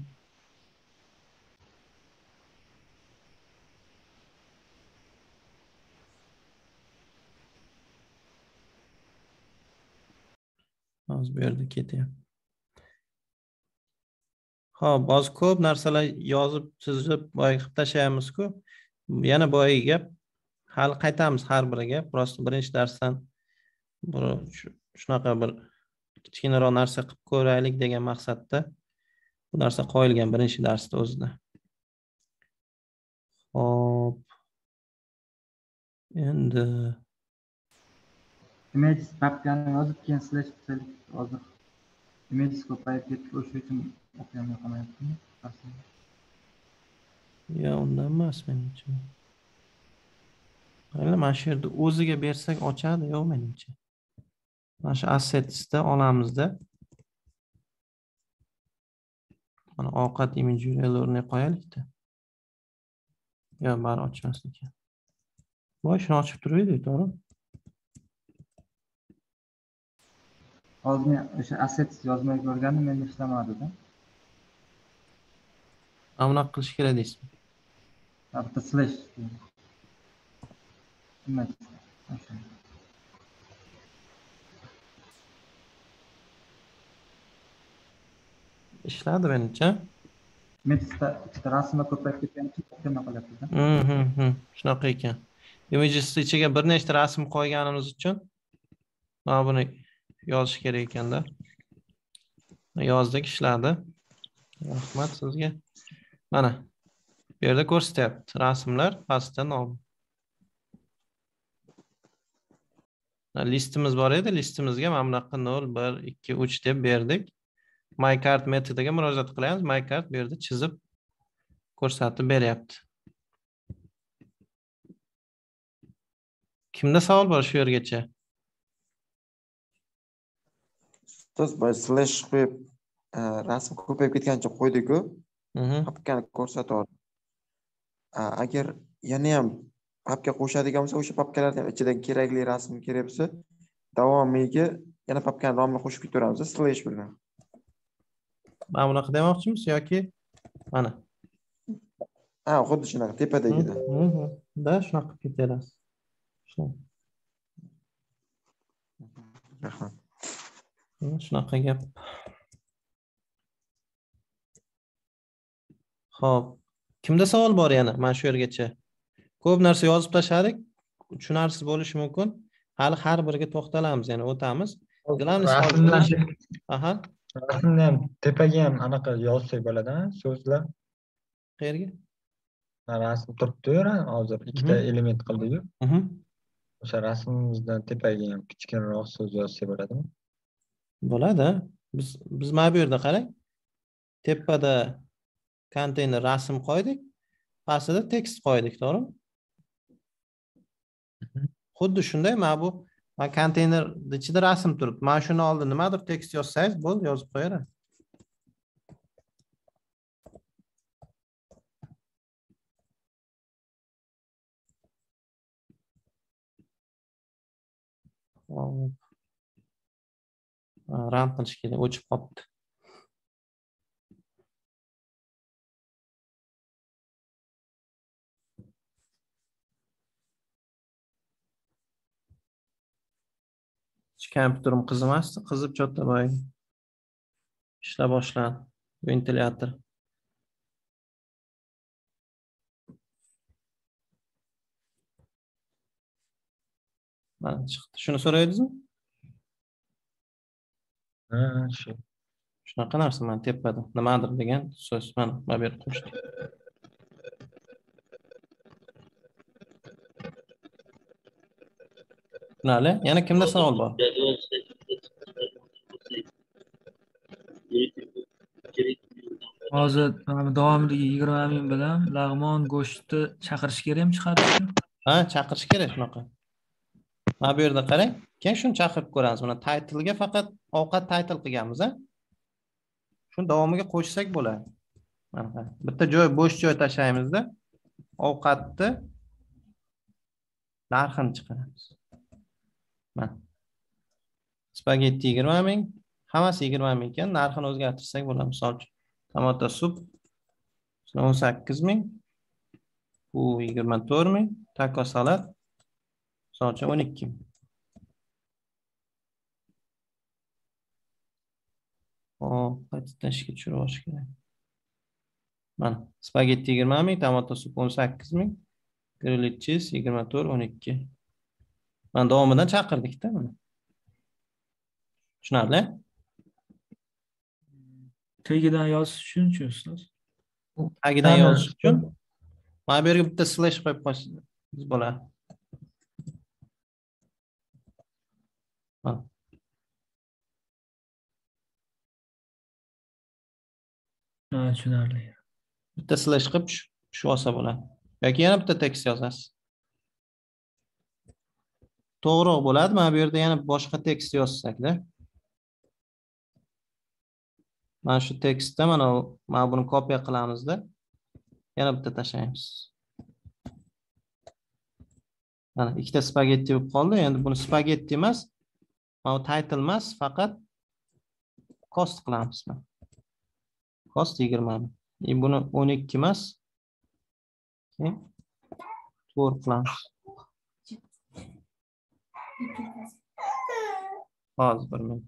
Hozir bu yerda ketyapti. Xo'p, hozir ko'p narsalar yozib, chizib, boya qilib tashlaymiz-ku. Yana boyagi gap. Hali qaytamiz har biriga. Prosta birinchi darsdan shunaqa bir kichkinaroq narsa qilib ko'raylik degan maqsadda bu narsa qo'yilgan birinchi darsda o'zida. Xo'p. Endi Images papkani yozib keyin slash qilsak hozir images ko'payib ketdi, o'sha uchun o'qiyolmay qolmayaptimi? yo, undan emas menimcha. Mana shu yerda o'ziga bersak ochadi, yo'q menimcha. Mana shu assetsda olamizda. Mana ovqat image URL'ini qo'yaylik-da. Yo, bari ochmas ekan. Voy, shuni ochib turaylik, to'g'ri? Hozir men o'sha assets yozmay ko'rganim menda ishlamadi-da. Mana bunaqa qilish kerak deysizmi? Bitta slash. Image. O'sha. Ishladi menimcha. Imagesda ikkita rasmlar ko'payib ketgani uchun o'qiyolmay qolyapti-da. Shunaqa ekan. Images ichiga bir nechta rasm qo'yganimiz uchun mana buni yozish kerak ekanda. Yozdik, ishladi. Rahmat sizga. Mana bu yerda ko'rsatyapti rasmlar, pastda nom. Listimiz bor edi, listimizga mana bunaqa 0, 1, 2, 3 deb berdik. MyCard metodiga murojaat qilamiz. MyCard bu yerda chizib ko'rsatib beryapti. Kimda savol bor shu yergacha? Ustoz, biz slash qo'yib rasm ko'payib ketgancha qo'ydik-ku. Papkani ko'rsatyapti. Agar yana ham papka qo'shadigan bo'lsa, o'sha papkalardan ichidan kerakli rasm kerak bo'lsa, davomiga yana papkani nomini qo'shib ketaveramiz slash bilan. Mana bunaqa demoqchimisiz yoki mana? Ha, xuddi shunaqa tepadagida. Da shunaqa qilib ketaverasiz. Rahmat. Shunaqa gap. Xo'p. Kimda savol bor yana? Mana shu yergacha. Ko'p narsa yozib tashladik. Tushunarsiz bo'lishi mumkin. Hali har biriga to'xtalamiz, ya'ni o'tamiz. Aha. Rasmni ham tepaga ham anaqa yozsak bo'ladimi? So'zlar. Qayerga? Rasm turibdi, hozir ikkita element qildik-ku. O'sha rasmimizdan tepaga ham kichkinaroq so'z yozsak bo'ladimi? Bo'ladi. Biz mana bu yerda qarang. Tepada konteyner rasm qo'ydik, pastida tekst qo'ydik, to'g'rimi? Xuddi shunday mana bu konteyner ichida rasm turibdi. Mana shuni oldin nimadir tekst yozsangiz, bo'ldi, yozib qo'yaveradi. Ram qilish kerak, o'chib qolibdi. Kompyuterim qizimasdi, qizib cho'tta boy. Ishlab boshladi. Ventilyator. Mana chiqdi. Shuni so'raydingizmi? Ha, shu. Shunaqa narsa mana tepada nimadir degan so'z mana bu yerga qo'shdi. Tushunali? Yana kimda savol bor? Hozir davomidagi 20 ming bilan lag'mon go'shtni chaqirish kerakmi chiqarishni? Ha, chaqirish kerak shunaqa. Mana bu yerda qarang. Keyin shuni chaqirib ko'ramiz. Mana title'ga faqat ovqat title qilganmiz, ha? Shuni davomiga qo'shsak bo'ladi. Mana bitta joy bo'sh joy tashlaymizda ovqatni narxini chiqaramiz. Mana spagetti 20 ming, hammasi 20 ming ekan, narxini o'zgartirsak bo'ladi. Misol uchun, tomato sup 18 ming, bu 24 ming, taco salat misol uchun 12 ming. Hop, qaytadan ishga tushirib olish kerak. Mana spagetti 20 ming, tomato sup 18 ming, grilled cheese 24, 12. Mana davomidan chaqirdik-da mana. Tushunarli? Tagidan yozish uchun-chi ustoz? Tagidan yozish uchun mana bu yerga bitta slash qo'yib qo'ysangiz bo'ladi. Mana. Ha, tushunarli. Bitta slash qilib tushib olsa bo'ladi. Yoki yana bitta tekst yozasiz. To'g'ri bo'ladi. Mana bu yerda yana boshqa tekst yozsak-da. Mana shu tekstda mana buni kopiya qilamizda. Yana bitta tashlaymiz. Mana ikkita spagetti bo'lib qoldi. Endi buni spagetti emas, mana title emas, faqat cost qilamiz. Cost 20 ming. Buni 12 emas. To'g'ri qilamiz. Hozir 1 minut.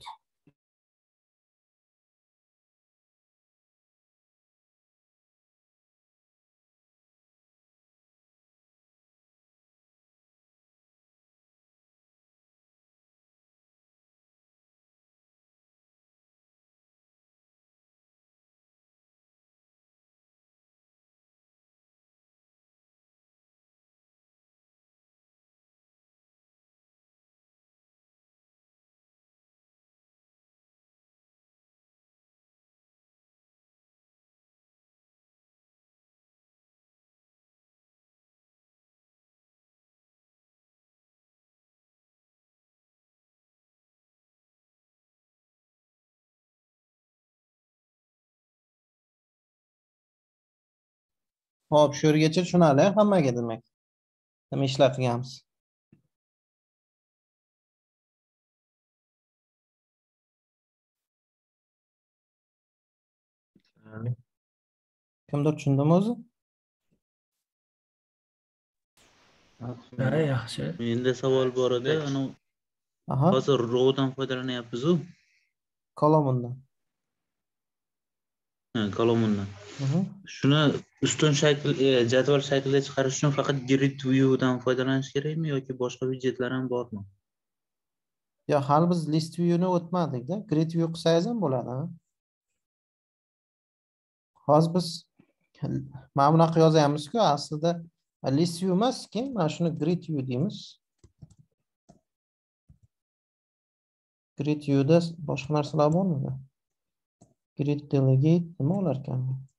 Hop, shu yergacha tushunarli hammaga demak. Nima ishlar qilganmiz? Kimdir tushundimi o'zi? Ha, yaxshi. Menda savol bor edi. Hozir rowdan foydalanyapmiz-ku. Kolomundan. Ha, kolomundan. Shuni ustun shakl, jadval shaklida chiqarish uchun faqat grid view dan foydalanish kerakmi yoki boshqa widjetlar ham bormi? Yo, hali biz list view'ni o'tmadik-da. Grid view qilsangiz ham bo'ladi. Hozir biz mana bunaqa yozamiz-ku, aslida list view emas-ki, mana shuni grid view deymiz. Grid view'da boshqa narsalar bormi? Grid delegate nima bo'lar ekan?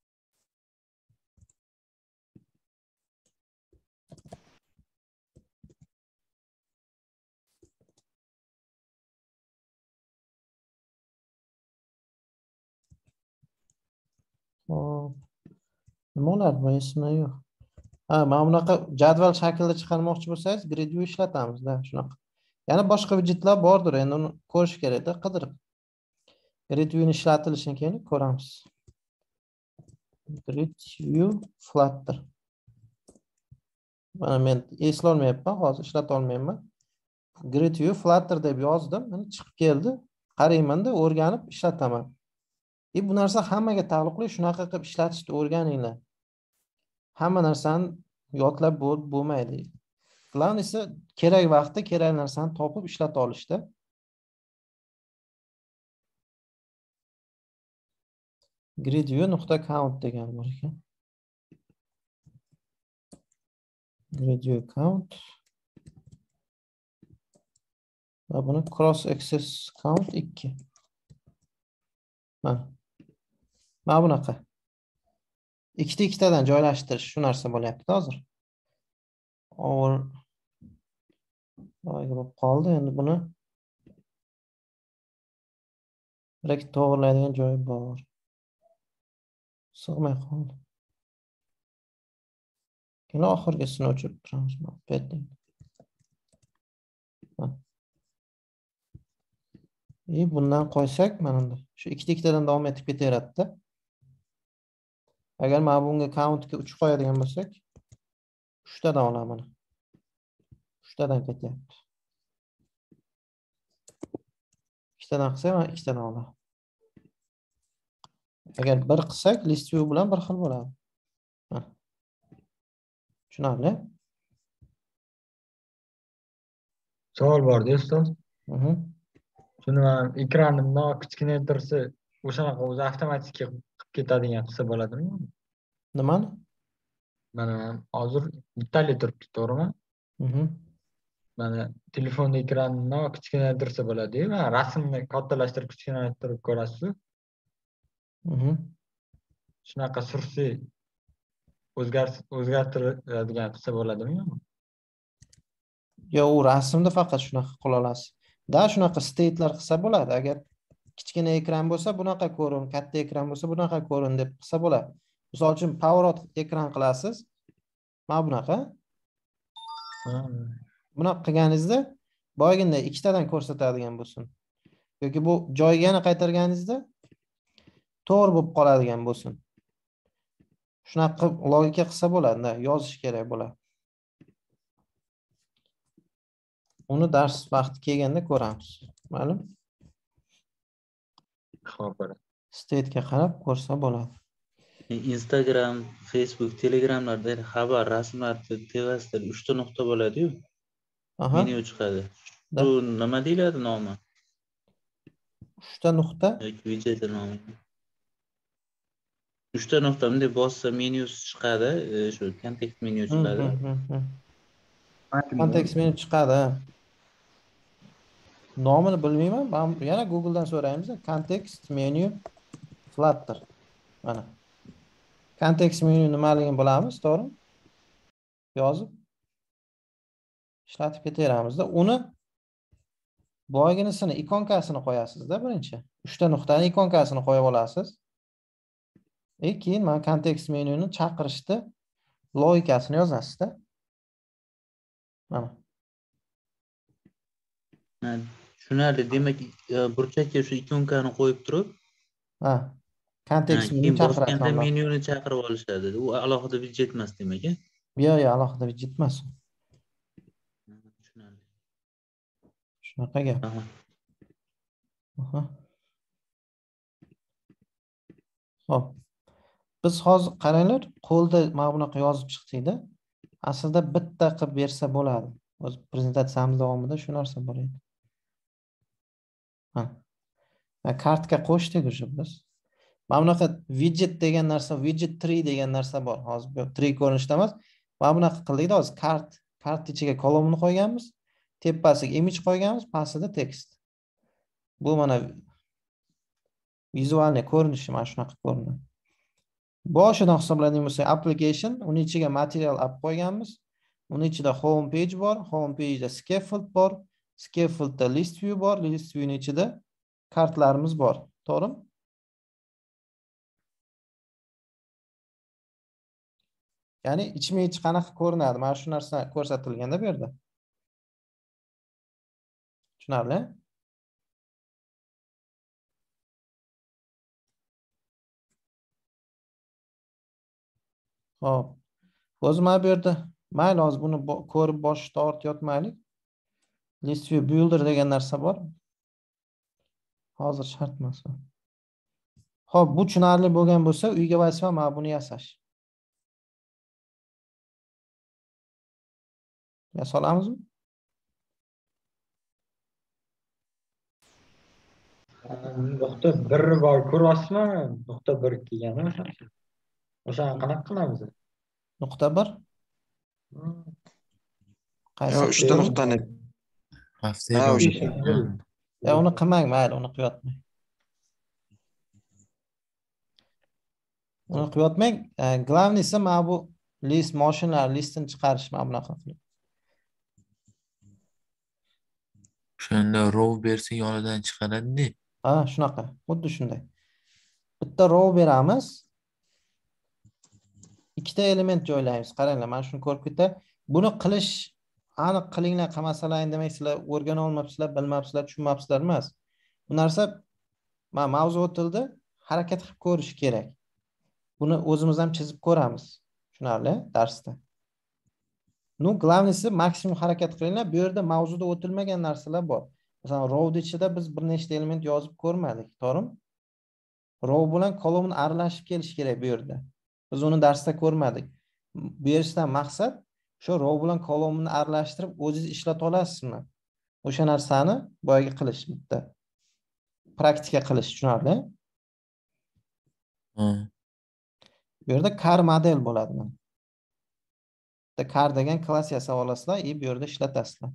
Nima bo'lar? Bu ismi yo'q. Ha, mana bunaqa jadval shaklida chiqarmoqchi bo'lsangiz, grid view ishlatamiz-da, shunaqa. Yana boshqa widjetlar bordir, endi uni ko'rish kerak-da, qidirib. Grid view ishlatilishini keyin ko'ramiz. Grid view Flutter. Mana men eslolmayapman, hozir ishlata olmayman. Grid view Flutter deb yozdim, mana chiqib keldi. Qarayman-da, o'rganib ishlataman. Bu narsa hammaga taalluqli, shunaqa qilib ishlatishni o'rganinglar. Hamma narsani yodlab bo'lmaydi. Plan esa kerak vaqtda kerak narsani topib ishlata olishda. Grid view.count degan bor ekan. Grid view count. Va buni cross access count 2. Mana bunaqa. ikkitadan joylashtirish shu narsa bo'lyapti hozir. Over bo'lib qoldi. Endi buni direkt to'g'rilaydigan joyi bor. Sig'may qoldi. Keyin oxirgisini o'chirib turamiz. Bundan qo'ysak, mana bunda shu ikkitadan davom etib ketaveradi-da. Agar mana bunga countga 3 qo'yadigan bo'lsak, 3 tadan olaman. 3 tadan ketyapti. 2 tadan qilsak, mana 2 tadan olaman. Agar 1 qilsak, list view bilan bir xil bo'ladi. Tushunarli? Savol bor-da, ustoz. Shuni ham ekranimni kichkinaytirsa, o'shanaqa o'zi avtomatik qilib ketadigan qilsa bo'ladimi? Nimani? Mana hozir bittali turibdi, to'g'rimi? Mana telefonda ekranni kichkinaytirsa bo'ladi-yu, mana rasmni kattalashtirib kichkinaytirib ko'rasiz-ku. Shunaqa sursa o'zgartiradigan qilsa bo'ladimi? Yo'q, u rasmda faqat shunaqa qila olasiz. Shunaqa state'lar qilsa bo'ladi. Agar kichkina ekran bo'lsa, bunaqa ko'rin, katta ekran bo'lsa, bunaqa ko'rin deb qilsa bo'ladi. Misol uchun power ekran qilasiz. Mana bunaqa. Bunaqa qilganingizda boyagina ikkitadan ko'rsatadigan bo'lsin. Yoki bu joyiga yana qaytarganingizda to'g'ri bo'lib qoladigan bo'lsin. Shunaqa logika qilsa bo'ladi, yozish kerak bo'ladi. Uni dars vaqti kelganda ko'ramiz. Ma'lum? Xo'p. State'ga qarab ko'rsa bo'ladi. Instagram, Facebook, Telegramlarda xabar, rasmlar tevasida 3 ta nuqta bo'ladi-yu. Menyu chiqadi. Bu nima deyiladi nomi? 3 ta nuqta yoki widget nomi. 3 ta nuqta bunday bossa menyu chiqadi, shu kontekst menyu chiqadi. Kontekst menyu chiqadi. Nomini bilmayman. Men yana Google dan so'raymiz. Kontekst menyu Flutter. Mana. Kontekst menyu nimaligini bilamiz, to'g'rimi? Yozib ishlatib ketaveramizda. Uni boyginisini ikonkasini qo'yasiz-da birinchi. 3 ta nuqtaning ikonkasini qo'yib olasiz. Keyin mana kontekst menyuni chaqirishda logikasini yozasiz-da. Mana. Tushunarli. Demak, burchakka shu ikonkani qo'yib turib, kontekst menyuni chaqiradi. Menyuni chaqirib olishadi. U alohida widget emas demak-a? Yo'q, alohida widget emas. Tushunarli. Shunaqa gap. Xo'p. Biz hozir qaranglar, qo'lda mana bunaqa yozib chiqdik-da. Aslida bitta qilib bersa bo'ladi. O'z prezentatsiyamiz davomida shu narsa bor edi. Kartga qo'shdik o'sha biz. Mana bunaqa widget degan narsa, widget 3 degan narsa bor. Hozir bu 3 ko'rinishda emas. Mana bunaqa qildik-da, hozir kart ichiga kolumni qo'yganmiz, tepasiga image qo'yganmiz, pastida tekst. Bu mana vizual ko'rinishi mana shunaqa ko'rinadi. Boshidan hisoblaydigan bo'lsak, application, uni ichiga material olib qo'yganmiz. Uni ichida home page bor, home page'da scaffold bor, scaffoldda list view bor, list view'ning ichida kartlarimiz bor. To'g'rimi? Ya'ni ichma-ich qanaqa ko'rinadi? Mana shu narsa ko'rsatilganda bu yerda. Tushunarli? Xo'p. O'zi mana bu yerda mayli, hozir buni ko'rib boshida ortayotmaylik. List view builder degan narsa bor. Hozir shart emas. Xo'p, bu tushunarli bo'lgan bo'lsa, uyga vazifam mana buni yasash. Yasalamizmi? Nuqta 1 bor ko'ryapsizmi? Nuqta 1 kelgani o'sha. O'shani qanaqa qilamiz? Nuqta 1? Qaysi? 3 ta nuqtani. Uni qilmang, mayli, uni qilyapman. Uni qilyotmang. Glavnisi mana bu list, mashinalar listini chiqarish mana bunaqa qilib. O'shanda row bersa yonidan chiqaradi-da. Ha, shunaqa. Xuddi shunday. Bitta row beramiz. Ikkita element joylaymiz. Qaranglar, mana shuni ko'rib ketay. Buni qilish aniq qilinglar, qilmasalar demaysizlar, o'rgana olmabsizlar, bilmabsizlar, tushunmabsizlar emas. Bu narsa mana mavzu o'tildi, harakat qilib ko'rish kerak. Buni o'zimiz ham chizib ko'ramiz. Tushunarli darsda. Ну, главныйsi maksimum harakat qilinglar. Bu yerda mavzuda o'tilmagan narsalar bor. Masalan, row ichida biz bir nechta element yozib ko'rmadik, to'g'rimi? Row bilan kolumn aralashib kelish kerak bu yerda. Biz uni darsda ko'rmadik. Bu yerdan maqsad shu row bilan kolumnni aralashtirib o'zingiz ishlata olasizmi? O'sha narsani boyaga qilish bitta. Praktika qilish, tushunarli? Bu yerda car model bo'ladi. Car degan klass yasab olasizlar, bu yerda ishlatasizlar.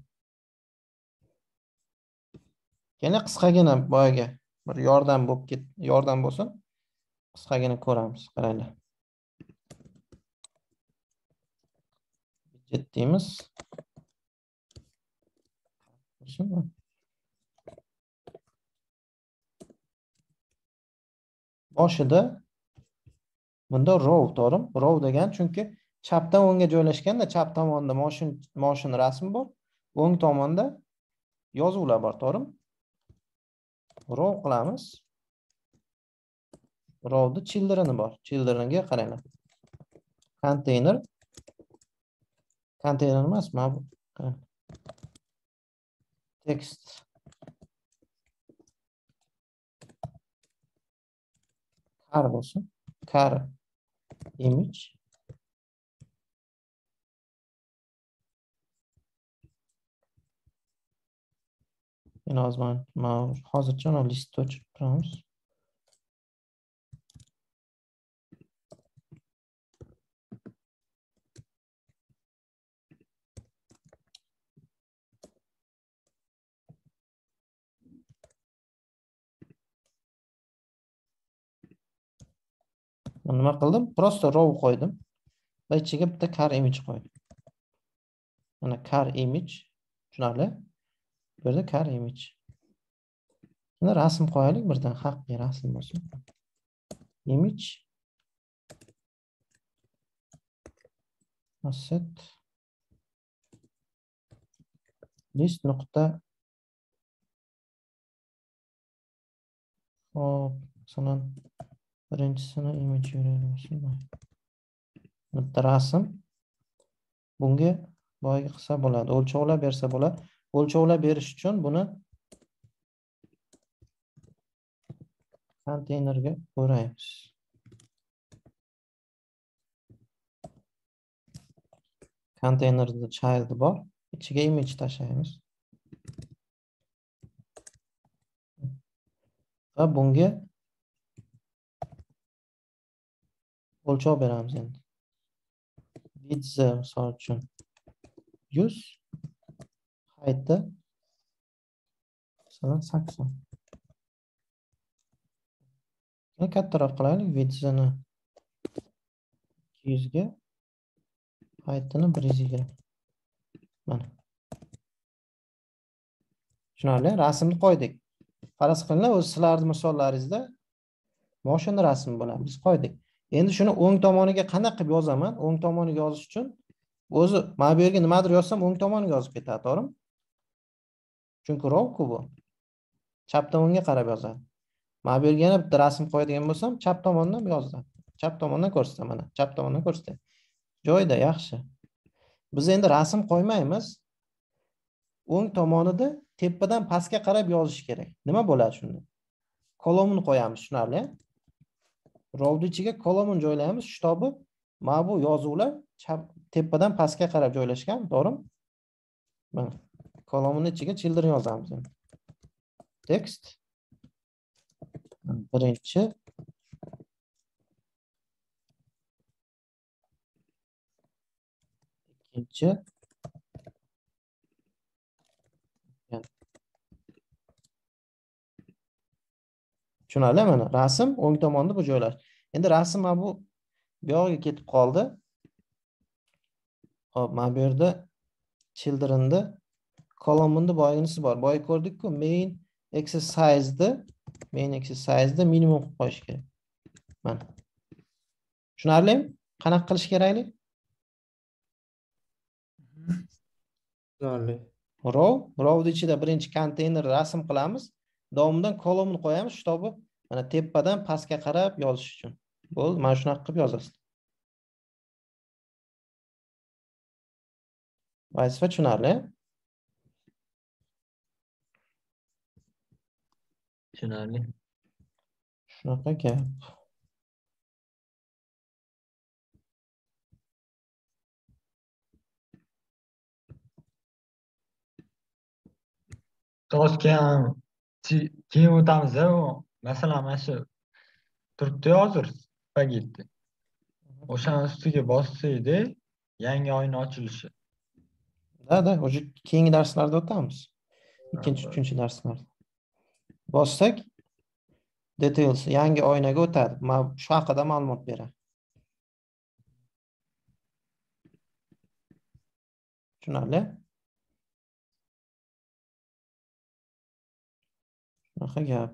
Yana qisqagina boyaga bir yordam bo'lsin. Qisqagina ko'ramiz, qaranglar. Budjet deymiz. Boshida bunda row, to'g'rimi? Row degan chunki chapdan o'ngga joylashganda chap tomonda mashina rasmi bor, o'ng tomonda yozuvlar bor, to'g'rimi? Row qilamiz. Rowda children'i bor. Children'ga qaranglar. Container emas, mana bu. Text. Car bo'lsin. Car image. Hozircha uni listni ochib turamiz. Nima qildim? Prosta row qo'ydim va ichiga bitta car image qo'ydim. Mana car image, tushunarli? Bu yerda car image. Buni rasm qo'yaylik birdan, haqiqiy rasm bo'lsin. Image asset list nuqta. Hop, masalan birinchisini image yuraylik. Bitta rasm. Bunga boyaga qilsa bo'ladi. O'lchovlab bersa bo'ladi. O'lchovlab berish uchun buni konteynerga o'raymiz. Konteynerda child bor. İçiga image tashlaymiz. Va bunga o'lchov beramiz endi. Width misol uchun 100, height'da masalan 80. Kattaroq qilaylik, width'ini 200 ga, height'ini 120. Mana. Tushunarli? Rasmni qo'ydik. Faraz qilinglar, o'z sizlarning misollaringizda mashina rasmi bo'ladi. Biz qo'ydik. Endi shuni o'ng tomoniga qanday qilib yozaman? O'ng tomoniga yozish uchun o'zi mana bu yerga nimadir yozsam o'ng tomoniga yozib ketadi, to'g'rimi? Chunki row-ku bu. Chapdan o'ngga qarab yozadi. Mana bu yerga yana bitta rasm qo'yadigan bo'lsam, chap tomondan yozdim. Chap tomondan ko'rsataman mana. Chap tomondan ko'rsatay. Joyida, yaxshi. Biz endi rasm qo'ymaymiz. O'ng tomonida tepadan pastga qarab yozish kerak. Nima bo'ladi shunda? Kolumn qo'yamiz, tushunarli? Rowning ichiga kolumn joylaymiz, shtobi mana bu yozuvlar tepadan pastga qarab joylashgan, to'g'rimi? Mana kolumnning ichiga children yozamiz endi. Text birinchi ikkinchi tushunarli? Mana rasm o'ng tomonda bu joylar. Endi rasm mana bu yog'iga ketib qoldi. Hop, mana bu yerda children'da column'da boyagisi bor. Boya ko'rdik-ku, main exercise'da minimum qilib qo'yish kerak. Mana. Tushunarlimi? Qanaqa qilish kerakli? Tushunarli. Row'ning ichida birinchi konteyner rasm qilamiz. Davomidan kolumn qo'yamiz, shtobi mana tepadan pastga qarab yozish uchun. Bo'ldi, mana shunaqa qilib yozasiz. Vazifa tushunarli? Tushunarli. Shunaqa gap. keyin o'tamiz masalan mana shu turibdi hozir spagetti. O'shani ustiga bossaydi yangi oyna ochilishi. Da, o'sha keyingi darslarda o'tamiz. Ikkinchi, uchinchi darslarda. Bossak details yangi oynaga o'tadi. Men shu haqida ma'lumot beraman. Tushunarli? Shunaqa gap.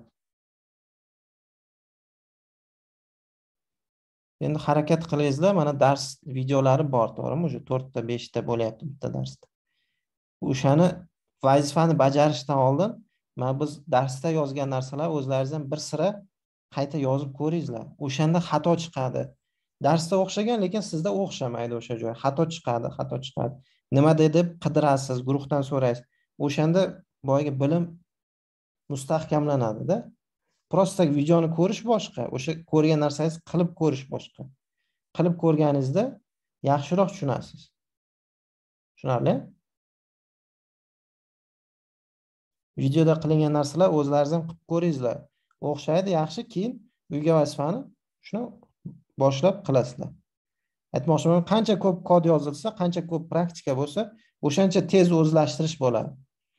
Endi harakat qilingizlar, mana dars videolari bor, to'g'rimi? O'sha 4 ta, 5 ta bo'lyapti bitta darsda. O'shani vazifani bajarishdan oldin mana biz darsda yozgan narsalar o'zlaringizdan bir sira qayta yozib ko'ringizlar. O'shanda xato chiqadi. Darsda o'xshagan, lekin sizda o'xshamaydi o'sha joy. Xato chiqadi. Nima deb qidirasiz, guruhdan so'raysiz. O'shanda boyagi bilim mustahkamlanadi-da. Prosta videoni ko'rish boshqa, o'sha ko'rgan narsangiz qilib ko'rish boshqa. Qilib ko'rganingizda yaxshiroq tushunasiz. Tushunarli? Videoda qilingan narsalar o'zlaringizdan qilib ko'ringizlar. O'xshaydi, yaxshi, keyin uyga vazifani shuni boshlab qilasizlar. Aytmoqchiman, qancha ko'p kod yozilsa, qancha ko'p praktika bo'lsa, o'shancha tez o'zlashtirish bo'ladi.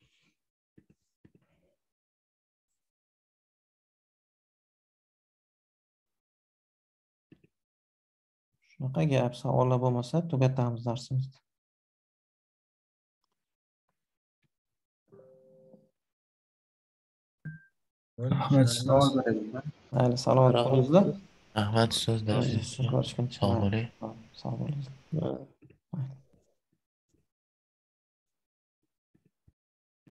Shunaqa gap, savollar bo'lmasa, tugatamiz darsimizni. Rahmat, savol bor edi. Mayli, salomat bo'lingizlar. Rahmat ustoz, darsingiz uchun. Ko'rishguncha. Sog' bo'ling. Sog' bo'lingizlar.